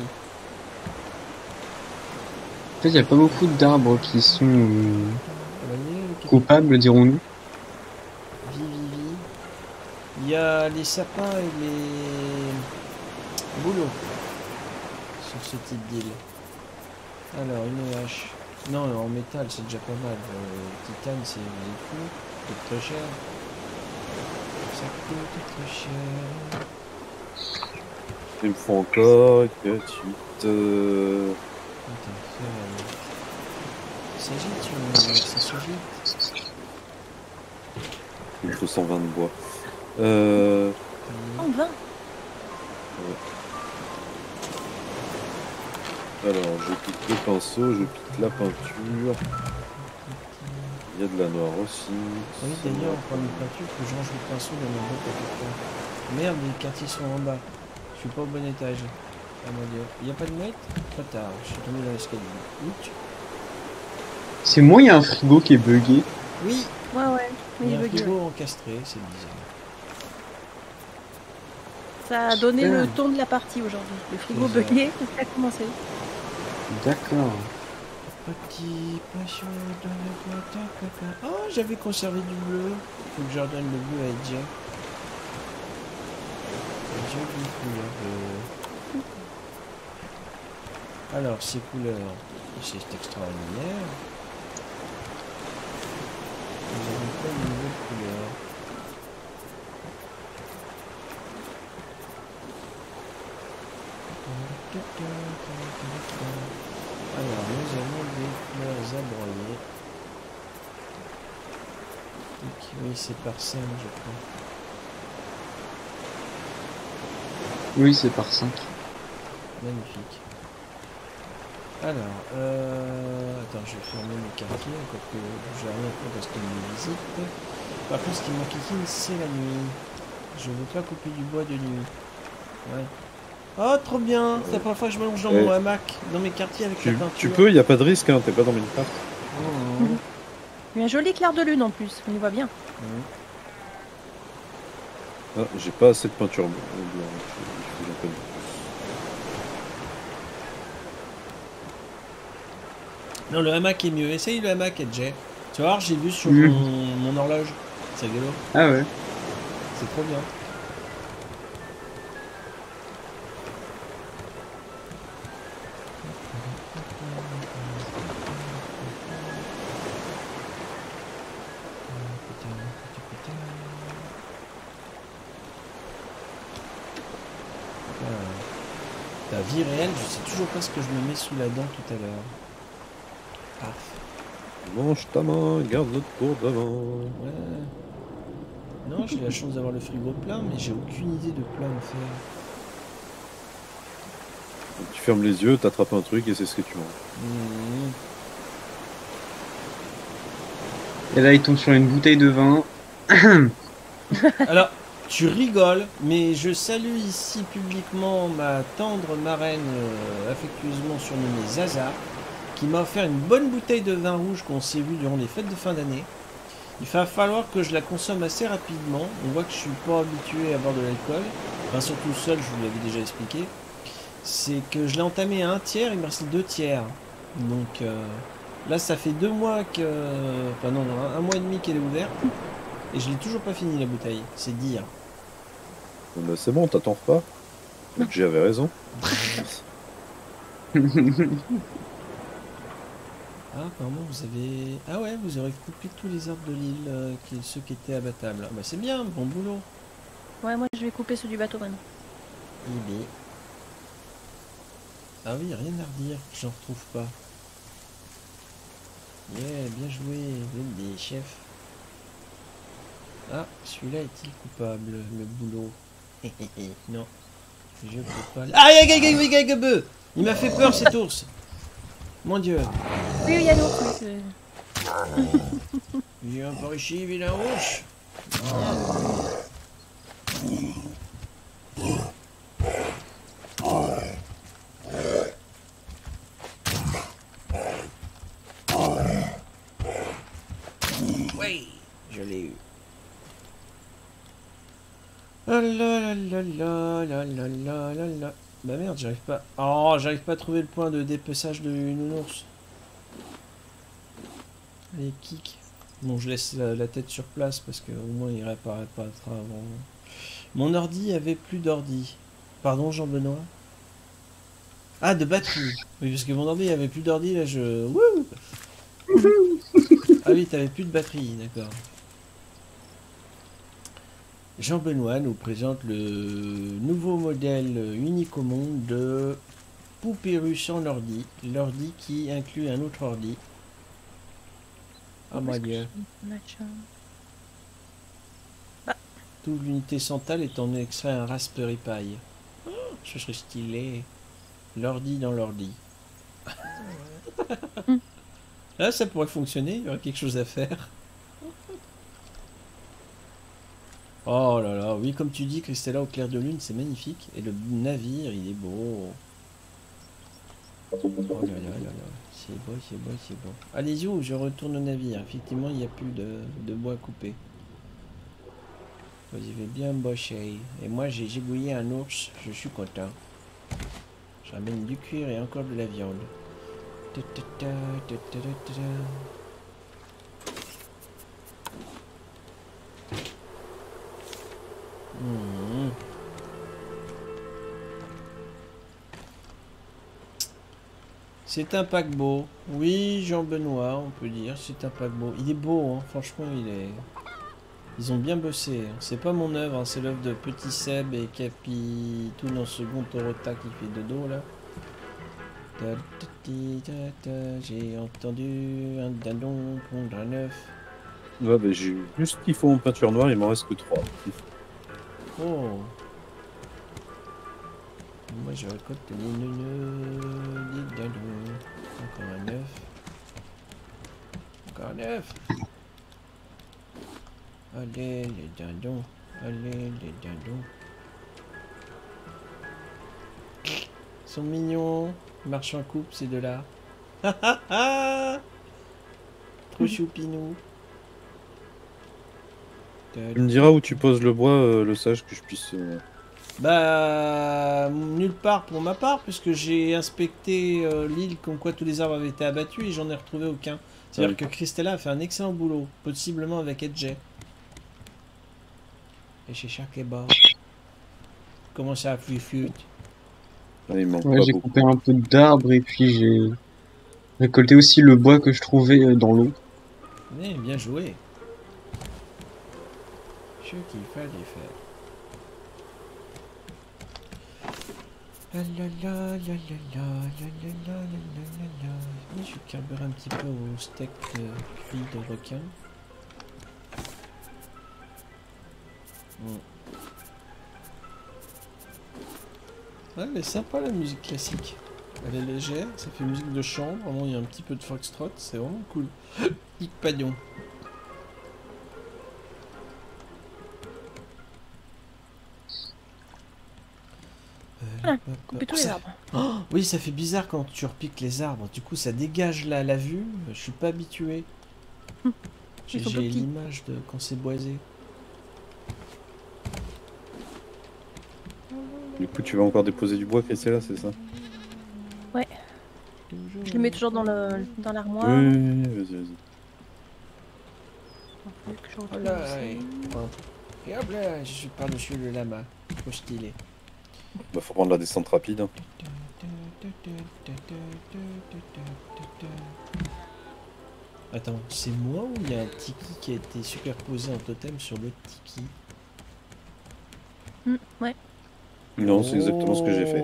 En fait, il y a pas beaucoup d'arbres qui sont... Ah bah, il est, le coupable, dirons-nous. Vivi. Il y a les sapins et les bouleaux sur ce type d'île. Alors, une hache. Non, en métal, c'est déjà pas mal. Titane, c'est fou. Ça coûte très cher. Ça coûte très cher. Il me faut encore que tu te... Attends, ça s'agite sur le... Ça s'agite. Il me faut 120 de bois. En 20. Alors, je pique le pinceau, je pique la peinture. Il y a de la noire aussi. Oui, d'ailleurs, on parle de peinture, faut que je range le pinceau dans ma boîte à quelque part. Merde, les quartiers sont en bas. Je suis pas au bon étage. Ah mon dieu. Il n'y a pas de mètre? Trop tard, je suis tombé dans l'escalier. Ouch. C'est moi, il y a un frigo qui est bugué. Oui, Ouais, ouais. il y Oui, a un bug. frigo encastré, c'est bizarre. Ça a donné Super. le ton de la partie aujourd'hui. Le frigo C'est ça. bugué, ça a commencé. D'accord. Petit poisson dans la boîte à caca. Oh, j'avais conservé du bleu. Faut que je redonne le bleu à Edge. Joli couleur bleu. Alors, ces couleurs, c'est extraordinaire. Nous avons plein de nouvelles couleurs. Alors, nous avons des fleurs à broyer. Oui, c'est par scène, je crois. Oui, c'est par 5. Magnifique. Alors, attends, je vais fermer mes quartiers, encore que j'ai rien fait parce qu'il me visite. Par contre, ce qui m'enquiquine, c'est la nuit. Je veux pas couper du bois de nuit. Ouais. Oh, trop bien! C'est la première fois que je m'allonge dans mon hamac, dans mes quartiers avec la peinture. Tu peux, il n'y a pas de risque, hein, t'es pas dans Minecraft. Oh. Il y a un joli clair de lune en plus, on y voit bien. Ah, j'ai pas assez de peinture blanche. Il faut que j'en prenne plus. Non, le hamac est mieux. Essaye le hamac, Edge. Tu vas voir, j'ai vu sur Mhm. mon horloge. C'est rigolo. Ah ouais. C'est trop bien. La vie réelle, je sais toujours pas ce que je me mets sous la dent tout à l'heure. Paf. Mange ta main, garde l'autre pour devant. Ouais. Non, j'ai la chance d'avoir le frigo plein, mais j'ai aucune idée de quoi en faire. Tu fermes les yeux, t'attrapes un truc et c'est ce que tu manges. Mmh. Et là, il tombe sur une bouteille de vin. Alors, tu rigoles, mais je salue ici publiquement ma tendre marraine affectueusement surnommée Zaza, qui m'a offert une bonne bouteille de vin rouge qu'on s'est vu durant les fêtes de fin d'année. Il va falloir que je la consomme assez rapidement. On voit que je suis pas habitué à boire de l'alcool. Enfin, surtout seul, je vous l'avais déjà expliqué. C'est que je l'ai entamé à un tiers, il me reste 2 tiers. Donc là, ça fait 2 mois que... Enfin non, un mois et demi qu'elle est ouverte. Et je l'ai toujours pas fini la bouteille, c'est dire. Bah, c'est bon, t'attends pas. J'avais raison. Ah, apparemment vous avez... Ah ouais, vous aurez coupé tous les arbres de l'île, ceux qui étaient abattables. Ah bah c'est bien, bon boulot. Ouais, moi je vais couper ceux du bateau maintenant. IB. Ah oui, rien à redire, j'en retrouve pas. Yeah, bien joué, des chefs. Ah, celui-là est-il coupable, le boulot? Non, je peux pas... Aïe, aïe, aïe, aïe, aïe, aïe, il m'a fait peur cet ours. Mon dieu. Oui, il y a l'autre. Viens par ici, vilain ours. Oui, je l'ai eu. Ah là là là là là là là là là. Bah merde, j'arrive pas. Oh, j'arrive pas à trouver le point de dépeçage de nounours. Allez, kick. Bon, je laisse la tête sur place parce que au moins il réapparaîtra avant. Mon ordi avait plus d'ordi. Pardon, Jean-Benoît? Ah, de batterie. Oui, parce que mon ordi avait plus d'ordi, là je... Wouh. Ah oui, t'avais plus de batterie, d'accord. Jean-Benoît nous présente le nouveau modèle unique au monde de poupée russe en ordi. L'ordi qui inclut un autre ordi. Ah mon dieu. Toute l'unité centrale est en extrait un Raspberry Pi. Oh, ce serait stylé. L'ordi dans l'ordi. Là, ça pourrait fonctionner, il y aurait quelque chose à faire. Oh là là, oui, comme tu dis, Christella au clair de lune, c'est magnifique. Et le navire, il est beau. Oh là là là là, c'est beau, c'est beau, c'est beau. Allez-y, je retourne au navire. Effectivement, il n'y a plus de bois coupé. Vous avez bien bossé. Et moi, j'ai gibouillé un ours, je suis content. Je ramène du cuir et encore de la viande. Mmh. C'est un paquebot. Oui, Jean-Benoît, on peut dire. C'est un paquebot. Il est beau, hein. Franchement, il est... Ils ont bien bossé. C'est pas mon œuvre, hein. C'est l'œuvre de Petit Seb et Capi, tout dans ce second Torota qui fait de dos là. J'ai entendu un dindon pondre un œuf. Ouais, bah, j'ai juste ce qu'il faut en peinture noire, il m'en reste que 3. Oh. Moi je récolte les neuneux, les dindons. Encore un œuf. Encore un œuf. Allez les dindons. Allez les dindons. Ils sont mignons. Ils marchent en couple ces deux-là. Trop choupinou. Tu me diras où tu poses le bois, le sage, que je puisse... Bah, nulle part pour ma part, puisque j'ai inspecté l'île comme quoi tous les arbres avaient été abattus et j'en ai retrouvé aucun. C'est-à-dire que Christella a fait un excellent boulot, possiblement avec Edge. Et chez Shakeba. Comment ça, Fluffute? il manque Ouais, pas j'ai beaucoup. coupé un peu d'arbres et puis j'ai récolté aussi le bois que je trouvais dans l'eau. Eh, bien joué. Ce qu'il fallait faire. La la la la la la la la la la la. Oui, je carbure un petit peu au steak cuit de requin. Ouais, elle est sympa la musique classique. Elle est légère, ça fait musique de chambre, vraiment il y a un petit peu de foxtrot, c'est vraiment cool. Hic Pagnon. Couper tous les arbres. Oh, oui, ça fait bizarre quand tu repiques les arbres, du coup ça dégage la vue, je suis pas habitué. J'ai Ils sont tout petits. l'image de quand c'est boisé. Du coup, tu vas encore déposer du bois, Christella, c'est ça? Ouais. Je le mets toujours dans l'armoire. Oui, vas-y. Oh là, et hop là, je suis par-dessus le lama, trop stylé. Bah, faut prendre la descente rapide. Hein. Attends, c'est moi ou il y a un tiki qui a été superposé en totem sur l'autre tiki? Ouais. Non, c'est exactement ce que j'ai fait.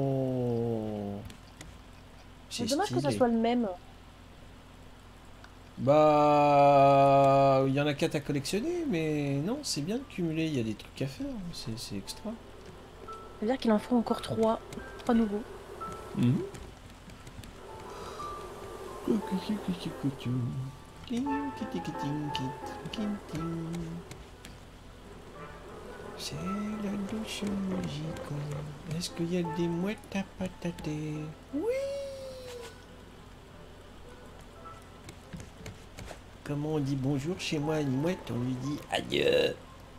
C'est dommage que ça soit le même. Bah, il y en a 4 à collectionner, mais non, c'est bien de cumuler, il y a des trucs à faire, c'est extra. Ça veut dire qu'il en faut encore 3 nouveaux. C'est la douce musique. Est-ce qu'il y a des mouettes à patater? Oui. Comment on dit bonjour chez moi à une mouette? On lui dit adieu.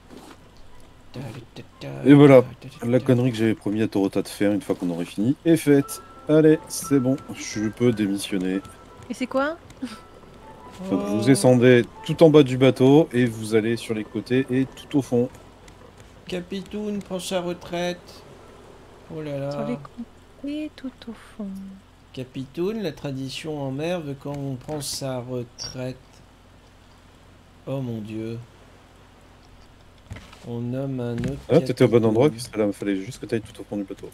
Et voilà, la connerie que j'avais promis à Torota de faire une fois qu'on aurait fini est faite. Allez, c'est bon, je peux démissionner. Et c'est quoi? Donc vous descendez tout en bas du bateau et vous allez sur les côtés et tout au fond. Capitoun prend sa retraite. Oh là Sur les là. côtés, tout au fond. Capitoun, la tradition en mer veut quand on prend sa retraite. Oh mon dieu. On nomme un autre. Ah, t'étais au bon Capitoun. endroit, il fallait juste que t'ailles tout au fond du bateau.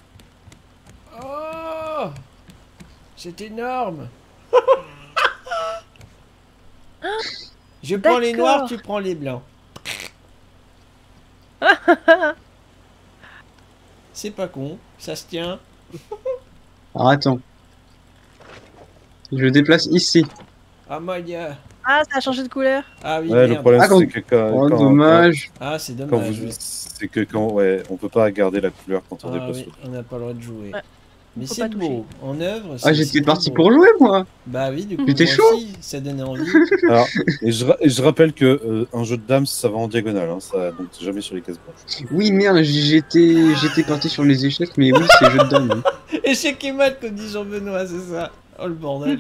Oh, c'est énorme. Je prends les D'accord. noirs, tu prends les blancs. C'est pas con, ça se tient. Alors attends. Je le déplace ici. Ah Maya. Ah, ça a changé de couleur. Ah oui, Ouais, le merde. problème Ah, c'est que Oh, dommage. Ah, c'est quand dommage. vous, ouais. c'est que quand ouais, on peut pas garder la couleur quand on Ah déplace oui, le on n'a pas le droit de jouer. Ouais, Mais faut c'est pas beau. toucher. En œuvre, Ah, c'est j'étais tout parti beau. pour jouer, moi. Bah oui, du coup, J'étais moi chaud. aussi, ça donnait envie. Alors, et je rappelle que un jeu de dames, ça va en diagonale, hein, ça, donc jamais sur les cases blanches. Oui, merde, j'étais parti sur les échecs, mais oui, c'est jeu de dames. Oui. Échec et mat, comme dit Jean-Benoît, c'est ça. Oh le bordel.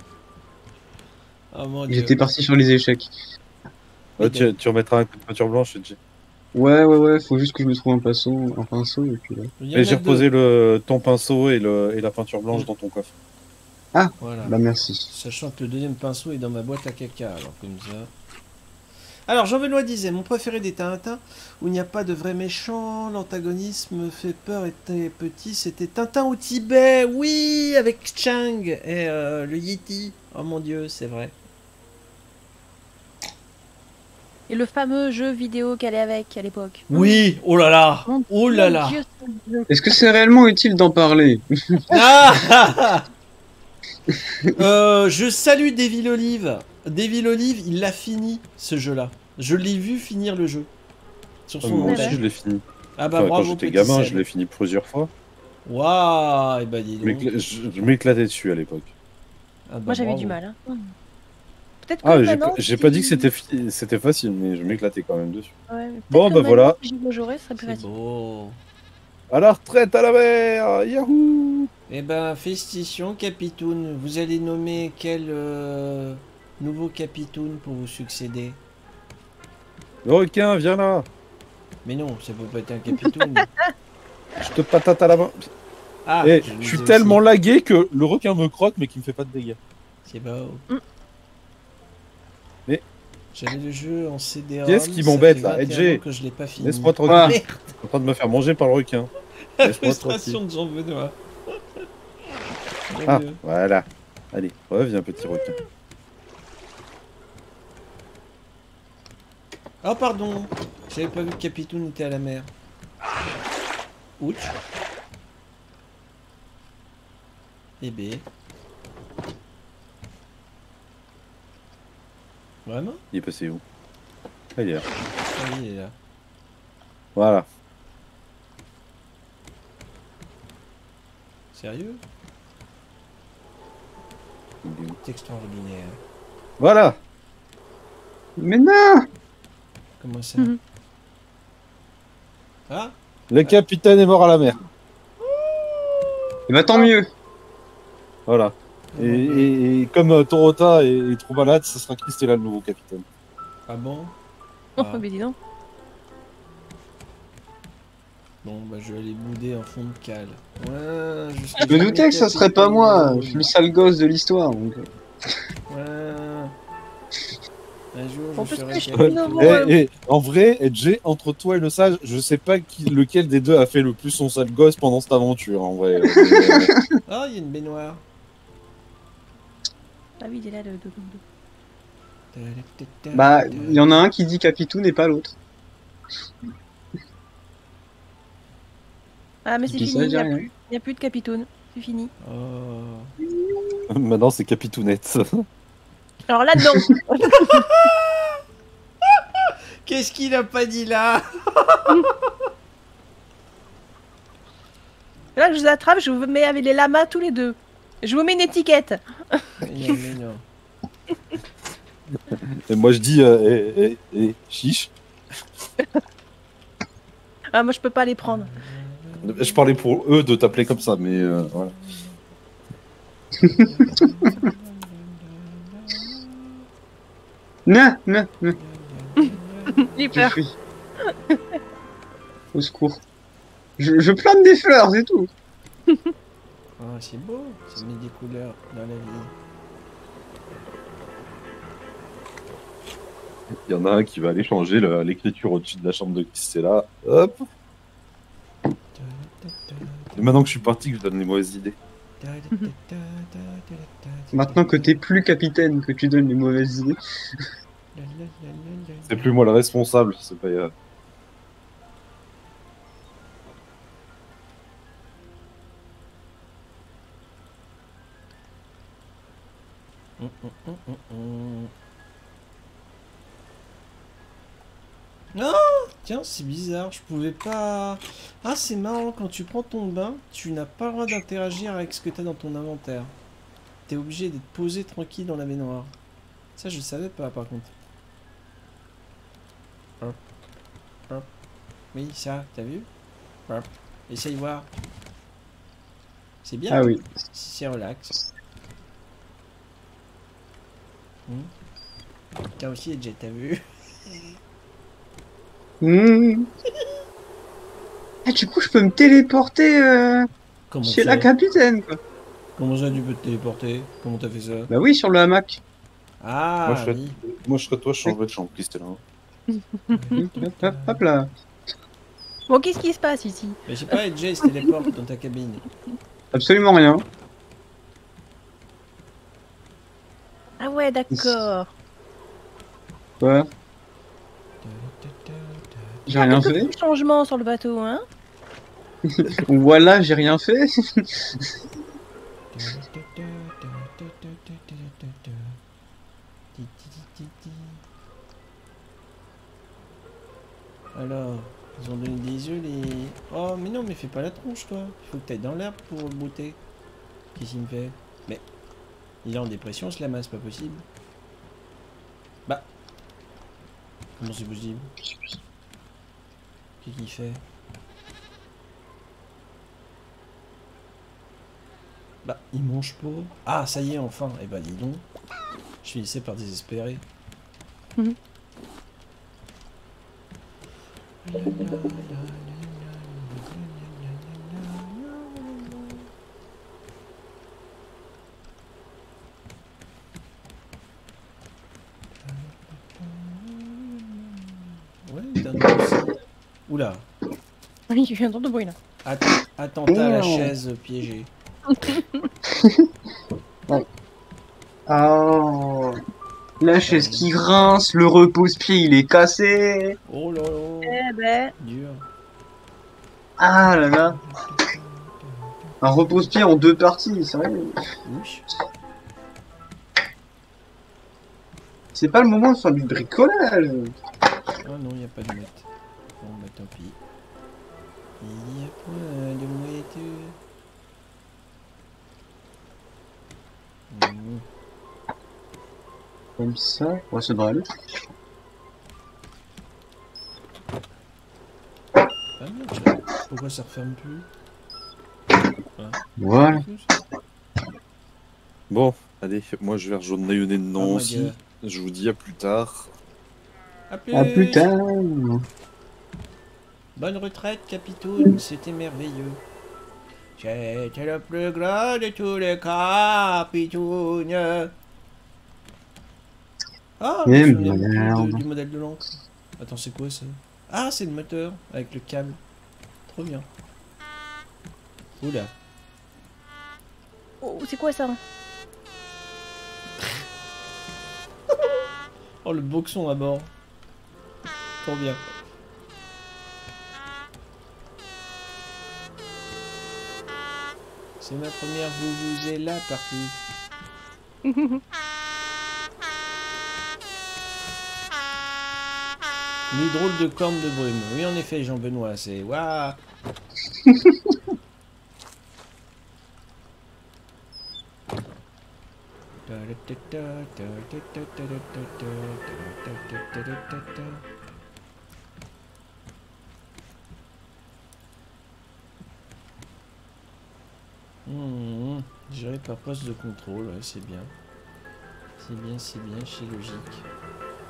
Oh mon dieu. J'étais parti sur les échecs. Ouais, tu remettras un coup de peinture blanche, je te dis. Ouais, faut juste que je me trouve un pinceau, et puis là. Il y en Et a j'ai deux. reposé ton pinceau et la peinture blanche dans ton coffre. Voilà. Bah merci. Sachant que le deuxième pinceau est dans ma boîte à caca, alors comme ça. Alors Jean-Benoît disait, mon préféré des Tintin, où il n'y a pas de vrai méchant, l'antagonisme fait peur était petit, c'était Tintin au Tibet, oui, avec Chang et le Yeti. Oh mon dieu, c'est vrai. Et le fameux jeu vidéo qu'elle est avec à l'époque. Oui, oh là là, Mon oh là Mon là. Dieu, ce jeu. Est-ce que c'est réellement utile d'en parler? Ah je salue Devil Olive. Devil Olive, il l'a fini ce jeu-là. Je l'ai vu finir le jeu. Sur son Moi Ouais. aussi, antenne. je l'ai fini. Ah bah Enfin, quand bravo j'étais petit gamin, Seb. je l'ai fini plusieurs fois. Waouh, et bah dis donc. Je m'éclatais dessus à l'époque. Ah bah, Moi j'avais bravo. du mal. Hein. Peut-être que Ah, maintenant, j'ai pas dit que c'était facile, mais je m'éclatais quand même dessus. Ouais, mais peut-être Bon, que bah maintenant, voilà. Si j'y jouerais, ce serait plus C'est facile. beau. À la retraite à la mer, yahoo! Eh ben, félicitations, Capitoun. Vous allez nommer quel nouveau Capitoun pour vous succéder? Le requin, viens là! Mais non, ça peut pas être un Capitoun. Je te patate à la main. Ah, Et je je le suis disais tellement aussi. lagué que le requin me croque, mais qui me fait pas de dégâts. C'est beau. Mais- J'avais le jeu en CD-ROM. Qu'est-ce qui ça m'embête, fait là, 21 Edge ans que je l'ai pas fini. Laisse-moi tranquille. Ah. Merde, Je suis en train de me faire manger par le requin. la Laisse-moi frustration de Jean-Benoît. Mon Ah, Dieu. voilà. Allez, reviens, petit requin. Oh pardon, j'avais pas vu que Capitoun était à la mer. Ouch. Eh ben. Vraiment? Il est passé où? Ah, il est là. Ah oui, il est là. Voilà. Sérieux? Il est où? C'est extraordinaire. Voilà. Mais non! Comment ça? Mhm. Ah? Le capitaine est mort à la mer. Et bah tant mieux! Voilà. Et comme Torota est trop malade, ce sera Christella le nouveau capitaine. Ah bon? Oh, Ah. mais dis donc. Bon, bah je vais aller bouder en fond de cale. Ouais, Je me doutais que ça serait pas moi! Je suis le sale gosse de l'histoire, donc. Ouais. Un jour, En je plus, serai je suis capitaine. nouveau. En vrai, Edge, entre toi et le sage, je sais pas lequel des deux a fait le plus son sale gosse pendant cette aventure, en vrai. Ah, il y a une baignoire. Ah oui, il est là le 2. Bah, il y en a un qui dit Capitoun et pas l'autre. Ah, mais c'est Qui fini, ça, il j'ai n'y a, rien. plus- il y a plus de Capitoun. C'est fini. Oh. Maintenant, c'est Capitounette. Alors là-dedans, Qu'est-ce qu'il a pas dit là? là je vous attrape, je vous mets avec les lamas tous les deux. Je vous mets une étiquette. Mais non. Et moi, je dis, chiche. Ah, moi je peux pas les prendre. Je parlais pour eux de t'appeler comme ça, mais voilà. Non, non, non. Il J'ai peur. fui. Au secours. Je plante des fleurs, c'est tout. Ah, c'est beau, ça met des couleurs dans la vie. Il y en a un qui va aller changer l'écriture au-dessus de la chambre de Christella. Hop. Et maintenant que je suis parti, que je donne les mauvaises idées. Maintenant que t'es plus capitaine, que tu donnes les mauvaises idées. C'est plus moi le responsable, c'est pas. Non, tiens, c'est bizarre, je pouvais pas... Ah, c'est marrant, quand tu prends ton bain, tu n'as pas le droit d'interagir avec ce que tu as dans ton inventaire. T'es obligé d'être posé tranquille dans la baignoire. Ça, je savais pas, par contre. Hop. Hop. Oui, ça, t'as vu? Hop. Essaye voir. C'est bien. Ah oui. C'est relax. T'as aussi, Jet, t'as vu? Mmh. Ah, du coup, je peux me téléporter Comment chez ça? la capitaine, quoi. Comment ça, tu peux te téléporter? Comment t'as fait ça? Bah oui, sur le hamac. Ah, oui. Moi, je serais toi, je changerais de chambre, Christella. Hop là. Bon, qu'est-ce qui se passe ici? Mais je sais pas, Jet se téléporte dans ta cabine. Absolument rien. Ah ouais, d'accord. Ouais. J'ai rien fait. Beaucoup de changements sur le bateau, hein? Voilà, j'ai rien fait. Alors, ils ont donné des œufs, les... Oh, mais non, mais fais pas la tronche, toi. Il faut que t'ailles dans l'herbe pour le brouter. Qu'est-ce qu'il me fait? Mais, il est en dépression, ce lama, c'est pas possible. Bah. Comment c'est possible? Qu'est-ce qu'il fait? Bah, il mange pas. Ah, ça y est, enfin. Eh bah, dis donc. Je finissais par désespérer. Mhm. Ouais, d'un coup aussi. Oula. Oui, je viens d'entendre de bruit là. Attentat à la chaise piégée. Oh. La chaise qui grince, le repose-pied il est cassé. Oh là là. Eh ben, Dur. Ah là là. Un repose-pied en 2 parties, sérieux. Oui. C'est pas le moment de faire du bricolage. Ah non, il n'y a pas de mouette. Bon, bah tant pis. Il n'y a point de mouette. Comme ça, ouais, ça devrait aller. Pas mal, ça. Pourquoi ça referme plus? Voilà. Bon, allez, moi je vais rejoindre Nayone non Oh my aussi. God. Je vous dis à plus tard. À plus tard. Bonne retraite, Capitoun, c'était merveilleux. C'était le plus grand de tous les Capitounes. Ah, je me Eh souvenais merde. beaucoup du modèle de l'encre. Attends, c'est quoi ça? Ah, c'est le moteur avec le câble. Trop bien. Oula. oh, c'est quoi ça? Oh, le boxon à bord. Trop bien. C'est ma première vous est là partie. Les drôles de cornes de brume. Oui, en effet, Jean-Benoît, c'est... Waouh. Géré par poste de contrôle, ouais, c'est bien. C'est bien, c'est logique.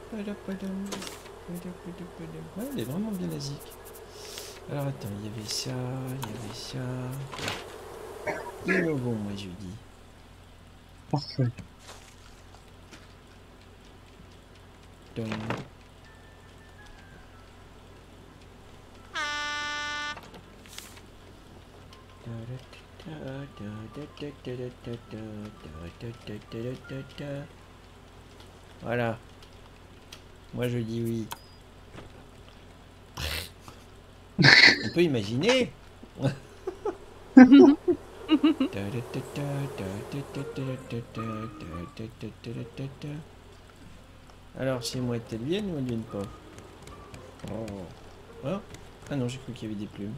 Ouais, elle est vraiment bien basique. Alors attends, il y avait ça, il y avait ça. Innovons, moi je dis. Parfait. Dum. Voilà. Moi je dis oui. On peut imaginer. Alors si moi elles viennent ou elles viennent pas. Oh. Oh. Ah non, j'ai cru qu'il y avait des plumes.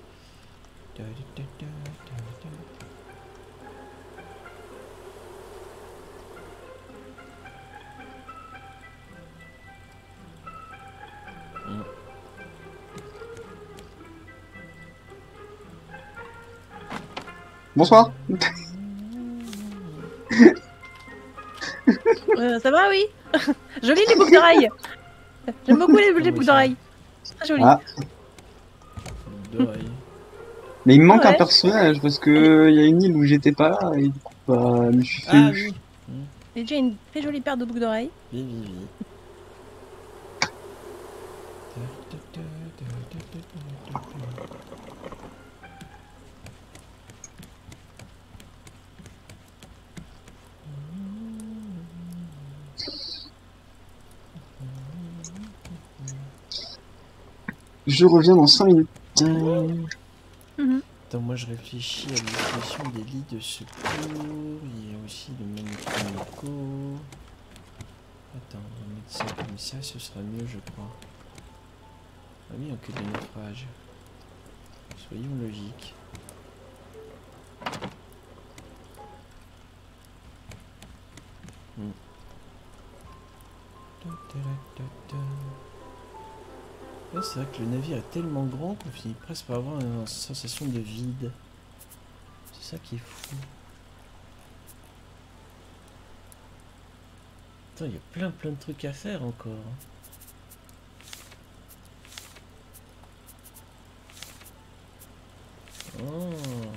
Bonsoir. Ça va, oui. Joli les boucles d'oreilles. J'aime beaucoup les boucles d'oreilles. C'est très joli. Ah. D'oreilles. Mais il me manque Ah un ouais. personnage parce que il y a une île où j'étais pas là et du coup, bah, je me suis fait. Ah oui. J'ai déjà une très jolie paire de boucles d'oreilles. Oui, oui, oui. Je reviens dans 5 minutes. Attends, moi je réfléchis à l'utilisation des lits de secours. Il y a aussi le magnéto. Attends, on va mettre ça comme ça, ce sera mieux, je crois. Ah oui, en cas de naufrage. Soyons logiques. Là, c'est vrai que le navire est tellement grand qu'on finit presque par avoir une sensation de vide. C'est ça qui est fou. Attends, il y a plein de trucs à faire encore. Oh.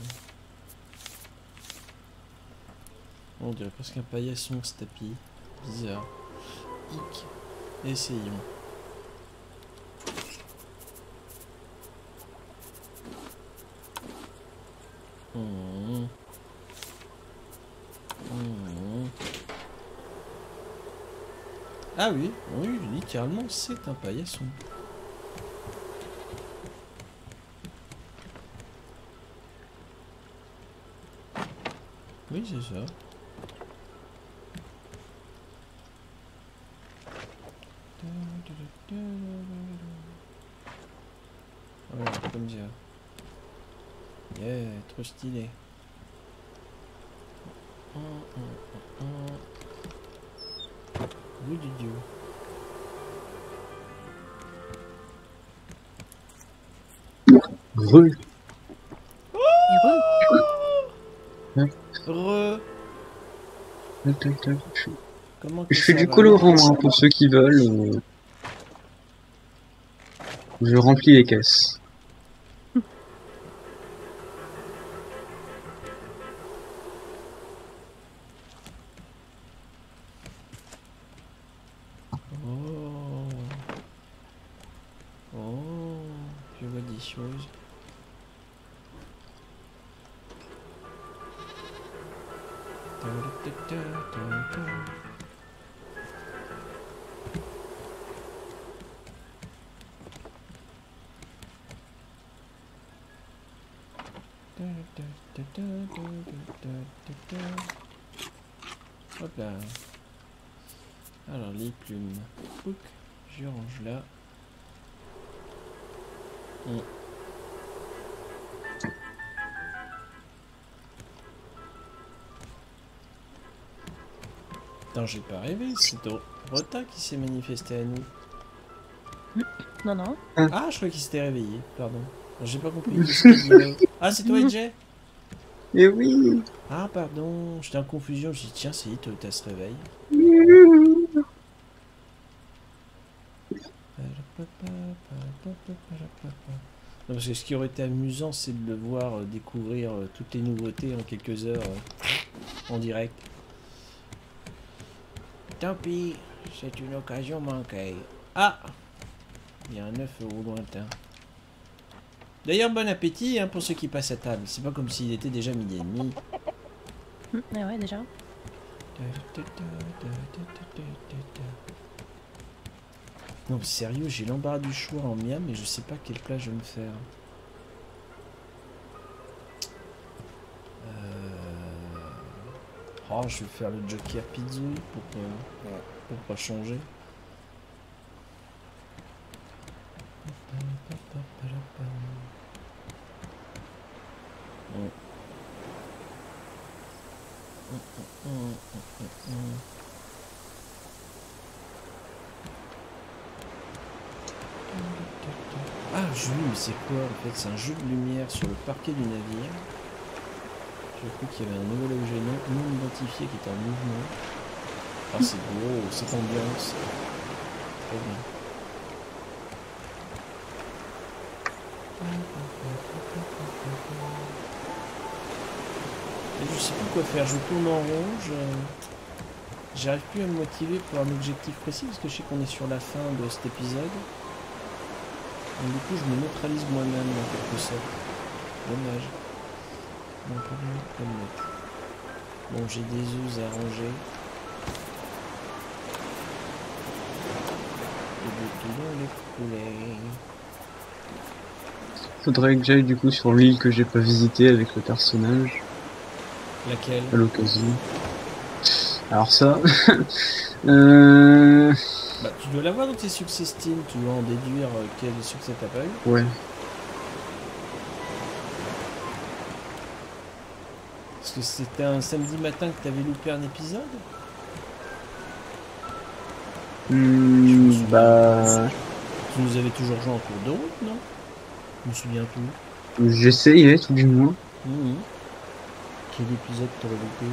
On dirait presque un paillasson ce tapis. Bizarre. Hic. Essayons. Ah oui, oui, littéralement c'est un paillasson. Oui, c'est ça. Voilà, comme ça. Yeah, trop stylé. Oui, du dieu. Re. Comment Je fais ça du va? colorant hein, pour ceux qui veulent. Je remplis les caisses. Oh, je vois des choses. Hop là. Alors les plumes. Pouc, je range là. Attends, j'ai pas rêvé, c'est Rota qui s'est manifesté à nous. Non, non. Ah, je croyais qu'il s'était réveillé, pardon. J'ai pas compris. Ah, c'est toi, EJ? Eh oui. Ah, pardon, j'étais en confusion. J'ai dit, tiens, c'est toi, t'as ce réveil. Non, parce que ce qui aurait été amusant, c'est de le voir découvrir toutes les nouveautés en quelques heures en direct. Tant pis, c'est une occasion manquée. Ah, il y a un œuf au lointain. D'ailleurs, bon appétit hein, pour ceux qui passent à table. C'est pas comme s'il était déjà 12h30. Ah ouais, déjà. Non, sérieux, j'ai l'embarras du choix en miam, mais je sais pas quel plat je vais me faire. Oh, je vais faire le Joker Pizzouille pour pas changer. Ah, Jules, mais c'est quoi en fait? C'est un jeu de lumière sur le parquet du navire. J'ai cru qu'il y avait un nouvel objet non identifié qui était en mouvement. Ah, c'est beau, cette ambiance. Très bien. Et je sais plus quoi faire, je tourne en rond, j'arrive plus à me motiver pour un objectif précis parce que je sais qu'on est sur la fin de cet épisode. Donc du coup je me neutralise moi-même en quelque sorte. Dommage. Non, pas bien, comme mettre. Bon, j'ai des œufs à ranger. Et de tout dans les poulets. Faudrait que j'aille du coup sur l'île que j'ai pas visitée avec le personnage. Laquelle? À l'occasion. Alors ça... Bah, tu dois l'avoir dans tes succès Steam, tu dois en déduire quel succès t'as pas eu. Ouais. Parce que c'était un samedi matin que t'avais loupé un épisode. Bah... Tu nous avais toujours joué en cours de route, non? Je me souviens plus. J'essayais tout du moins. Quel épisode t'aurais loupé?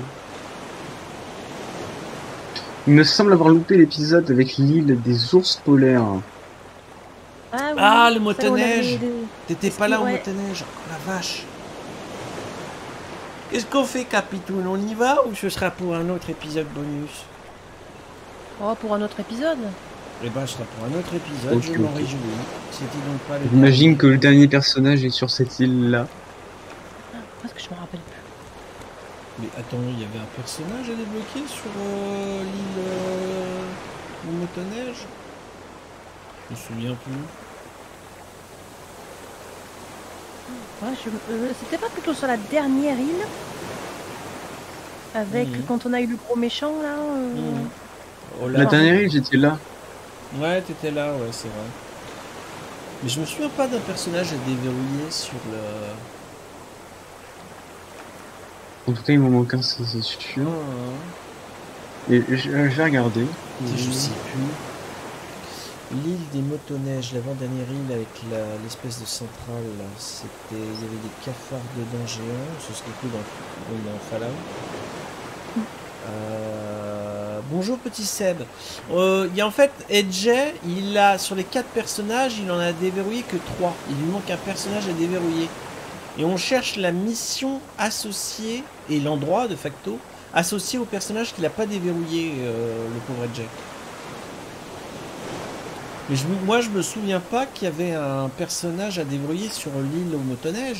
Il me semble avoir loupé l'épisode avec l'île des ours polaires. Ah, oui, Ah, le ça, on motoneige! avait des- T'étais pas là au Ouais. motoneige? Oh, la vache! Qu'est-ce qu'on fait, Capitoun? On y va ou ce sera pour un autre épisode bonus? Oh, pour un autre épisode. Eh ben, ce sera pour un autre épisode, Ok, je m'en ok. réjouis. C'était donc pas le J'imagine que le dernier personnage est sur cette île-là. Parce que je me rappelle plus. Mais attends, il y avait un personnage à débloquer sur l'île au motoneige? Je me souviens plus. Ouais, c'était pas plutôt sur la dernière île avec Mhm. quand on a eu le gros méchant là Oh La là. dernière île, j'étais là. Ouais, t'étais là, ouais, c'est vrai. Mais je me souviens pas d'un personnage à déverrouiller sur le... En tout cas, il m'en manque un, c'est sûr. Ah, Et j'ai regardé. je sais plus. L'île des motoneiges, l'avant-dernière île avec l'espèce de centrale, là, c'était... Il y avait des cafards dedans géants, ce serait cool dans Fallout. Bonjour petit Seb. Il y a en fait Edge, il a sur les 4 personnages, il en a déverrouillé que 3. Il lui manque un personnage à déverrouiller. Et on cherche la mission associée, et l'endroit de facto, associé au personnage qu'il n'a pas déverrouillé, le pauvre Edge. Mais moi je me souviens pas qu'il y avait un personnage à déverrouiller sur l'île au motoneige.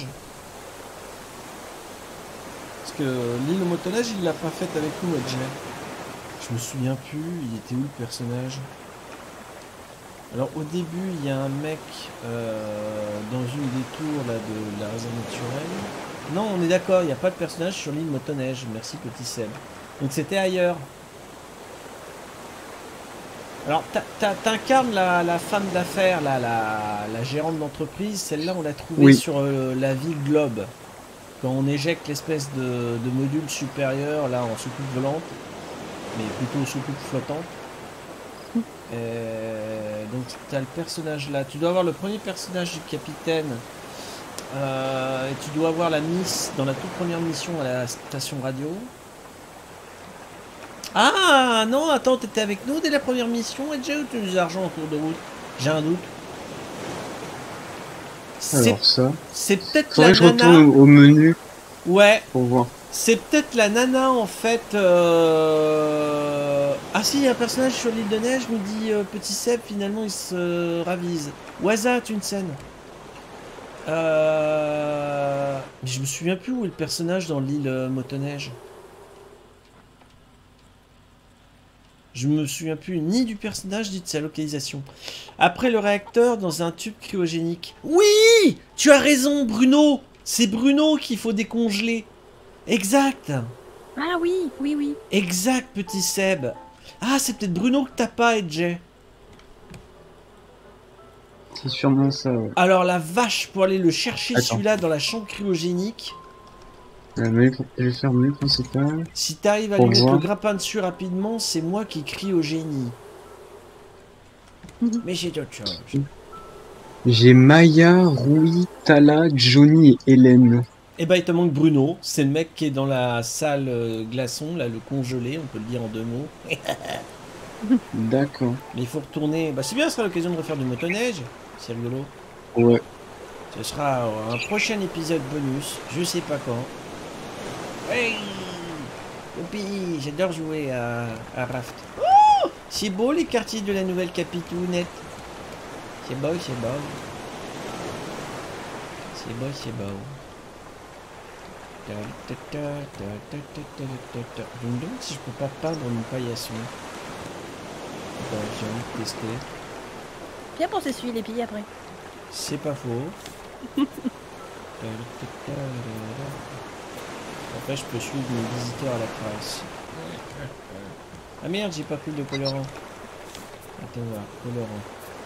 Parce que l'île au motoneige, il l'a pas faite avec nous, Edge. Je me souviens plus, il était où le personnage? Alors au début, il y a un mec dans une des tours là, de la réserve naturelle. Non, on est d'accord, il n'y a pas de personnage sur l'île motoneige. Merci petit Seb. Donc c'était ailleurs. Alors t'incarnes la femme d'affaires, la gérante d'entreprise. Celle-là, on l'a trouvée Oui. sur la ville Globe. Quand on éjecte l'espèce de module supérieur là en soucoupe volante, mais plutôt soucoupe flottante. Donc tu as le personnage là. Tu dois avoir le premier personnage du capitaine. Et tu dois avoir la Miss dans la toute première mission à la station radio. Ah non, attends, t'étais avec nous dès la première mission, Edge, ou tu nous as rejoint en cours de route? J'ai un doute. Alors ça. C'est peut-être Faudrait la que je retourne nana. au menu Ouais, pour voir. c'est peut-être la nana en fait. Ah si, il y a un personnage sur l'île de neige, nous dit Petit Seb, finalement il se ravise. Waza, une scène. Mais je me souviens plus où est le personnage dans l'île motoneige. Je me souviens plus ni du personnage ni de sa localisation. Après le réacteur dans un tube cryogénique. Oui, tu as raison, Bruno. C'est Bruno qu'il faut décongeler. Exact. Ah oui, oui, oui. Exact, petit Seb. Ah, c'est peut-être Bruno que t'as pas, Edge. C'est sûrement ça, ouais. Alors la vache, pour aller le chercher Attends. celui-là dans la chambre cryogénique. Je vais faire menu principal. Si t'arrives à Pour lui mettre le voir. grappin dessus rapidement, c'est moi qui crie au génie. Mais j'ai d'autres choses. J'ai Maya, Rui, Tala, Johnny et Hélène. Eh ben, il te manque Bruno. C'est le mec qui est dans la salle glaçon, là, le congelé, on peut le dire en 2 mots. D'accord. Mais il faut retourner. Bah, c'est bien, ce sera l'occasion de refaire du motoneige. C'est rigolo. Ouais. Ce sera un prochain épisode bonus, je sais pas quand. Hey Youpi, j'adore jouer à Raft. Oh, c'est beau les quartiers de la nouvelle Capitounette. C'est beau, c'est beau. C'est beau, c'est beau. Je me demande si je peux pas peindre mon paillasson. Attends, j'ai envie de tester. Bien pour s'essuyer les pieds après. C'est pas faux. Après, je peux suivre mes visiteurs à la trace. Ah merde, j'ai pas pris de colorant. Attends voir, colorant.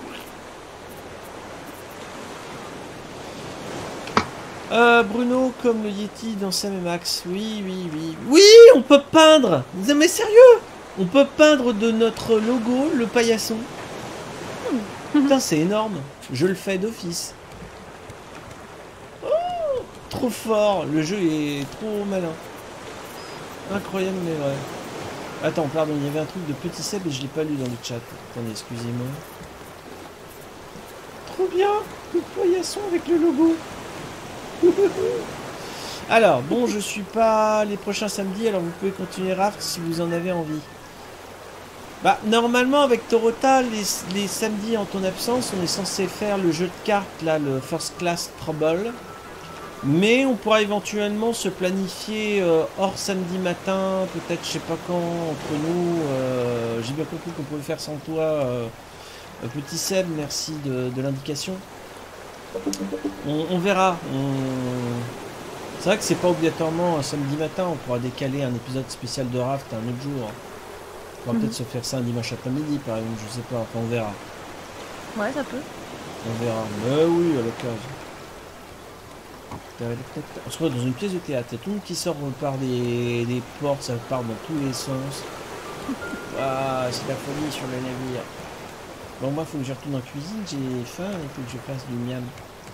Bruno, comme le Yeti dans Sam et Max. Oui, oui, oui. Oui, on peut peindre. Mais sérieux, on peut peindre de notre logo le paillasson. Putain, c'est énorme. Je le fais d'office. Oh, trop fort. Le jeu est trop malin. Incroyable, mais vrai. Attends, pardon, il y avait un truc de Petit Seb et je l'ai pas lu dans le chat. Attendez, excusez-moi. Trop bien. Le paillasson avec le logo. Alors, bon, je suis pas les prochains samedis, alors vous pouvez continuer Raft si vous en avez envie. Bah, normalement, avec Torota, les samedis en ton absence, on est censé faire le jeu de cartes, là, le First Class Trouble. Mais on pourra éventuellement se planifier hors samedi matin, peut-être je sais pas quand, entre nous. J'ai bien compris qu'on pouvait faire sans toi, Petit Seb, merci de l'indication. On verra. C'est vrai que c'est pas obligatoirement un samedi matin, on pourra décaler un épisode spécial de Raft un autre jour. On pourra peut-être se faire ça un dimanche après-midi par exemple, je sais pas, enfin on verra. Ouais, ça peut. On verra. Mais oui, à l'occasion. On se retrouve dans une pièce de théâtre, il y a tout le monde qui sort par des portes, ça part dans tous les sens. Ah, c'est la folie sur le navire. Bon, moi, il faut que je retourne en cuisine, j'ai faim, il faut que je fasse du miam.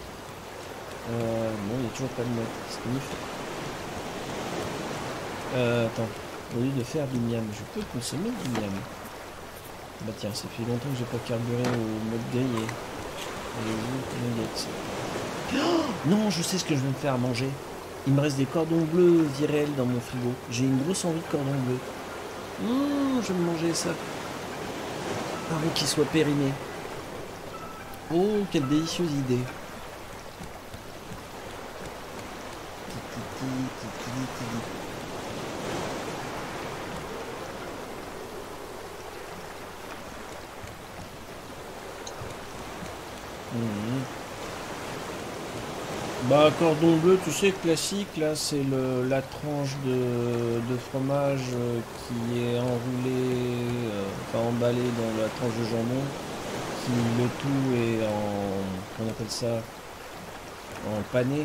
Bon, il n'y a toujours pas de note, sniff. Attends, au lieu de faire du miam, je peux consommer du miam. Bah tiens, ça fait longtemps que j'ai pas carburé au mode grillé. Oh non, je sais ce que je vais me faire à manger. Il me reste des cordons bleus virels dans mon frigo. J'ai une grosse envie de cordons bleus. Je vais me manger ça. Avant qu'il soit périmé. Oh, quelle délicieuse idée. Bah, cordon bleu, tu sais, classique, là, c'est la tranche de fromage qui est enroulée, enfin emballée dans la tranche de jambon, qui le tout est en, comment on appelle ça, en pané.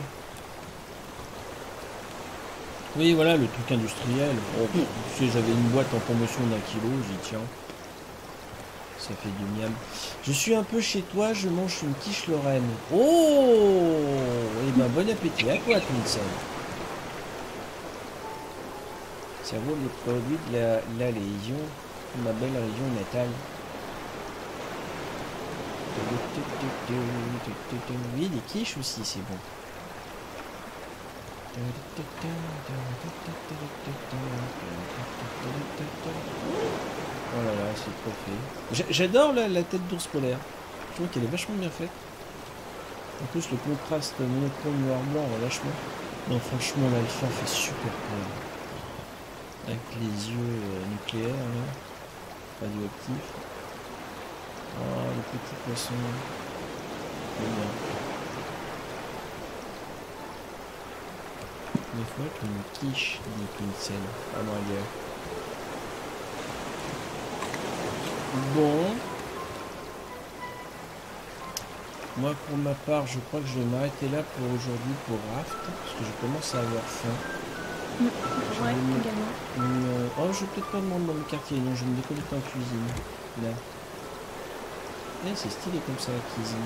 Oui, voilà, le truc industriel. Oh, tu sais, j'avais une boîte en promotion d'1 kilo, j'y tiens. Ça fait du miam. Je suis un peu chez toi, je mange une quiche Lorraine. Oh, et ben bon appétit à toi, Twinson. Ça vaut les produits de la Légion, ma belle région natale. Oui, les quiches aussi, c'est bon. Oh là là, c'est trop fait. J'adore la tête d'ours polaire. Je trouve qu'elle est vachement bien faite. En plus, le contraste monochrome noir-blanc, vachement. Non, franchement, l'alpha fait super peur. Avec les yeux nucléaires, là. Radioactifs. Oh, les petits poissons. Trop bien. Des fois, qu'une quiche dit une scène. Ah mon dieu. Bon. Moi, pour ma part, je crois que je vais m'arrêter là pour aujourd'hui pour Raft, parce que je commence à avoir faim. Ouais, également. Oh, je vais peut-être pas me rendre dans le quartier, non, je vais me déconnecter en cuisine. Là. C'est stylé comme ça, la cuisine.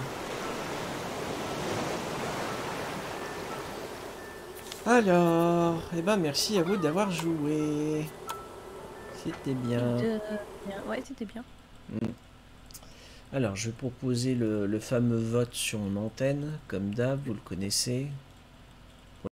Alors, eh ben, merci à vous d'avoir joué. C'était bien. Ouais, c'était bien. Alors, je vais proposer le fameux vote sur mon antenne, comme d'hab, vous le connaissez.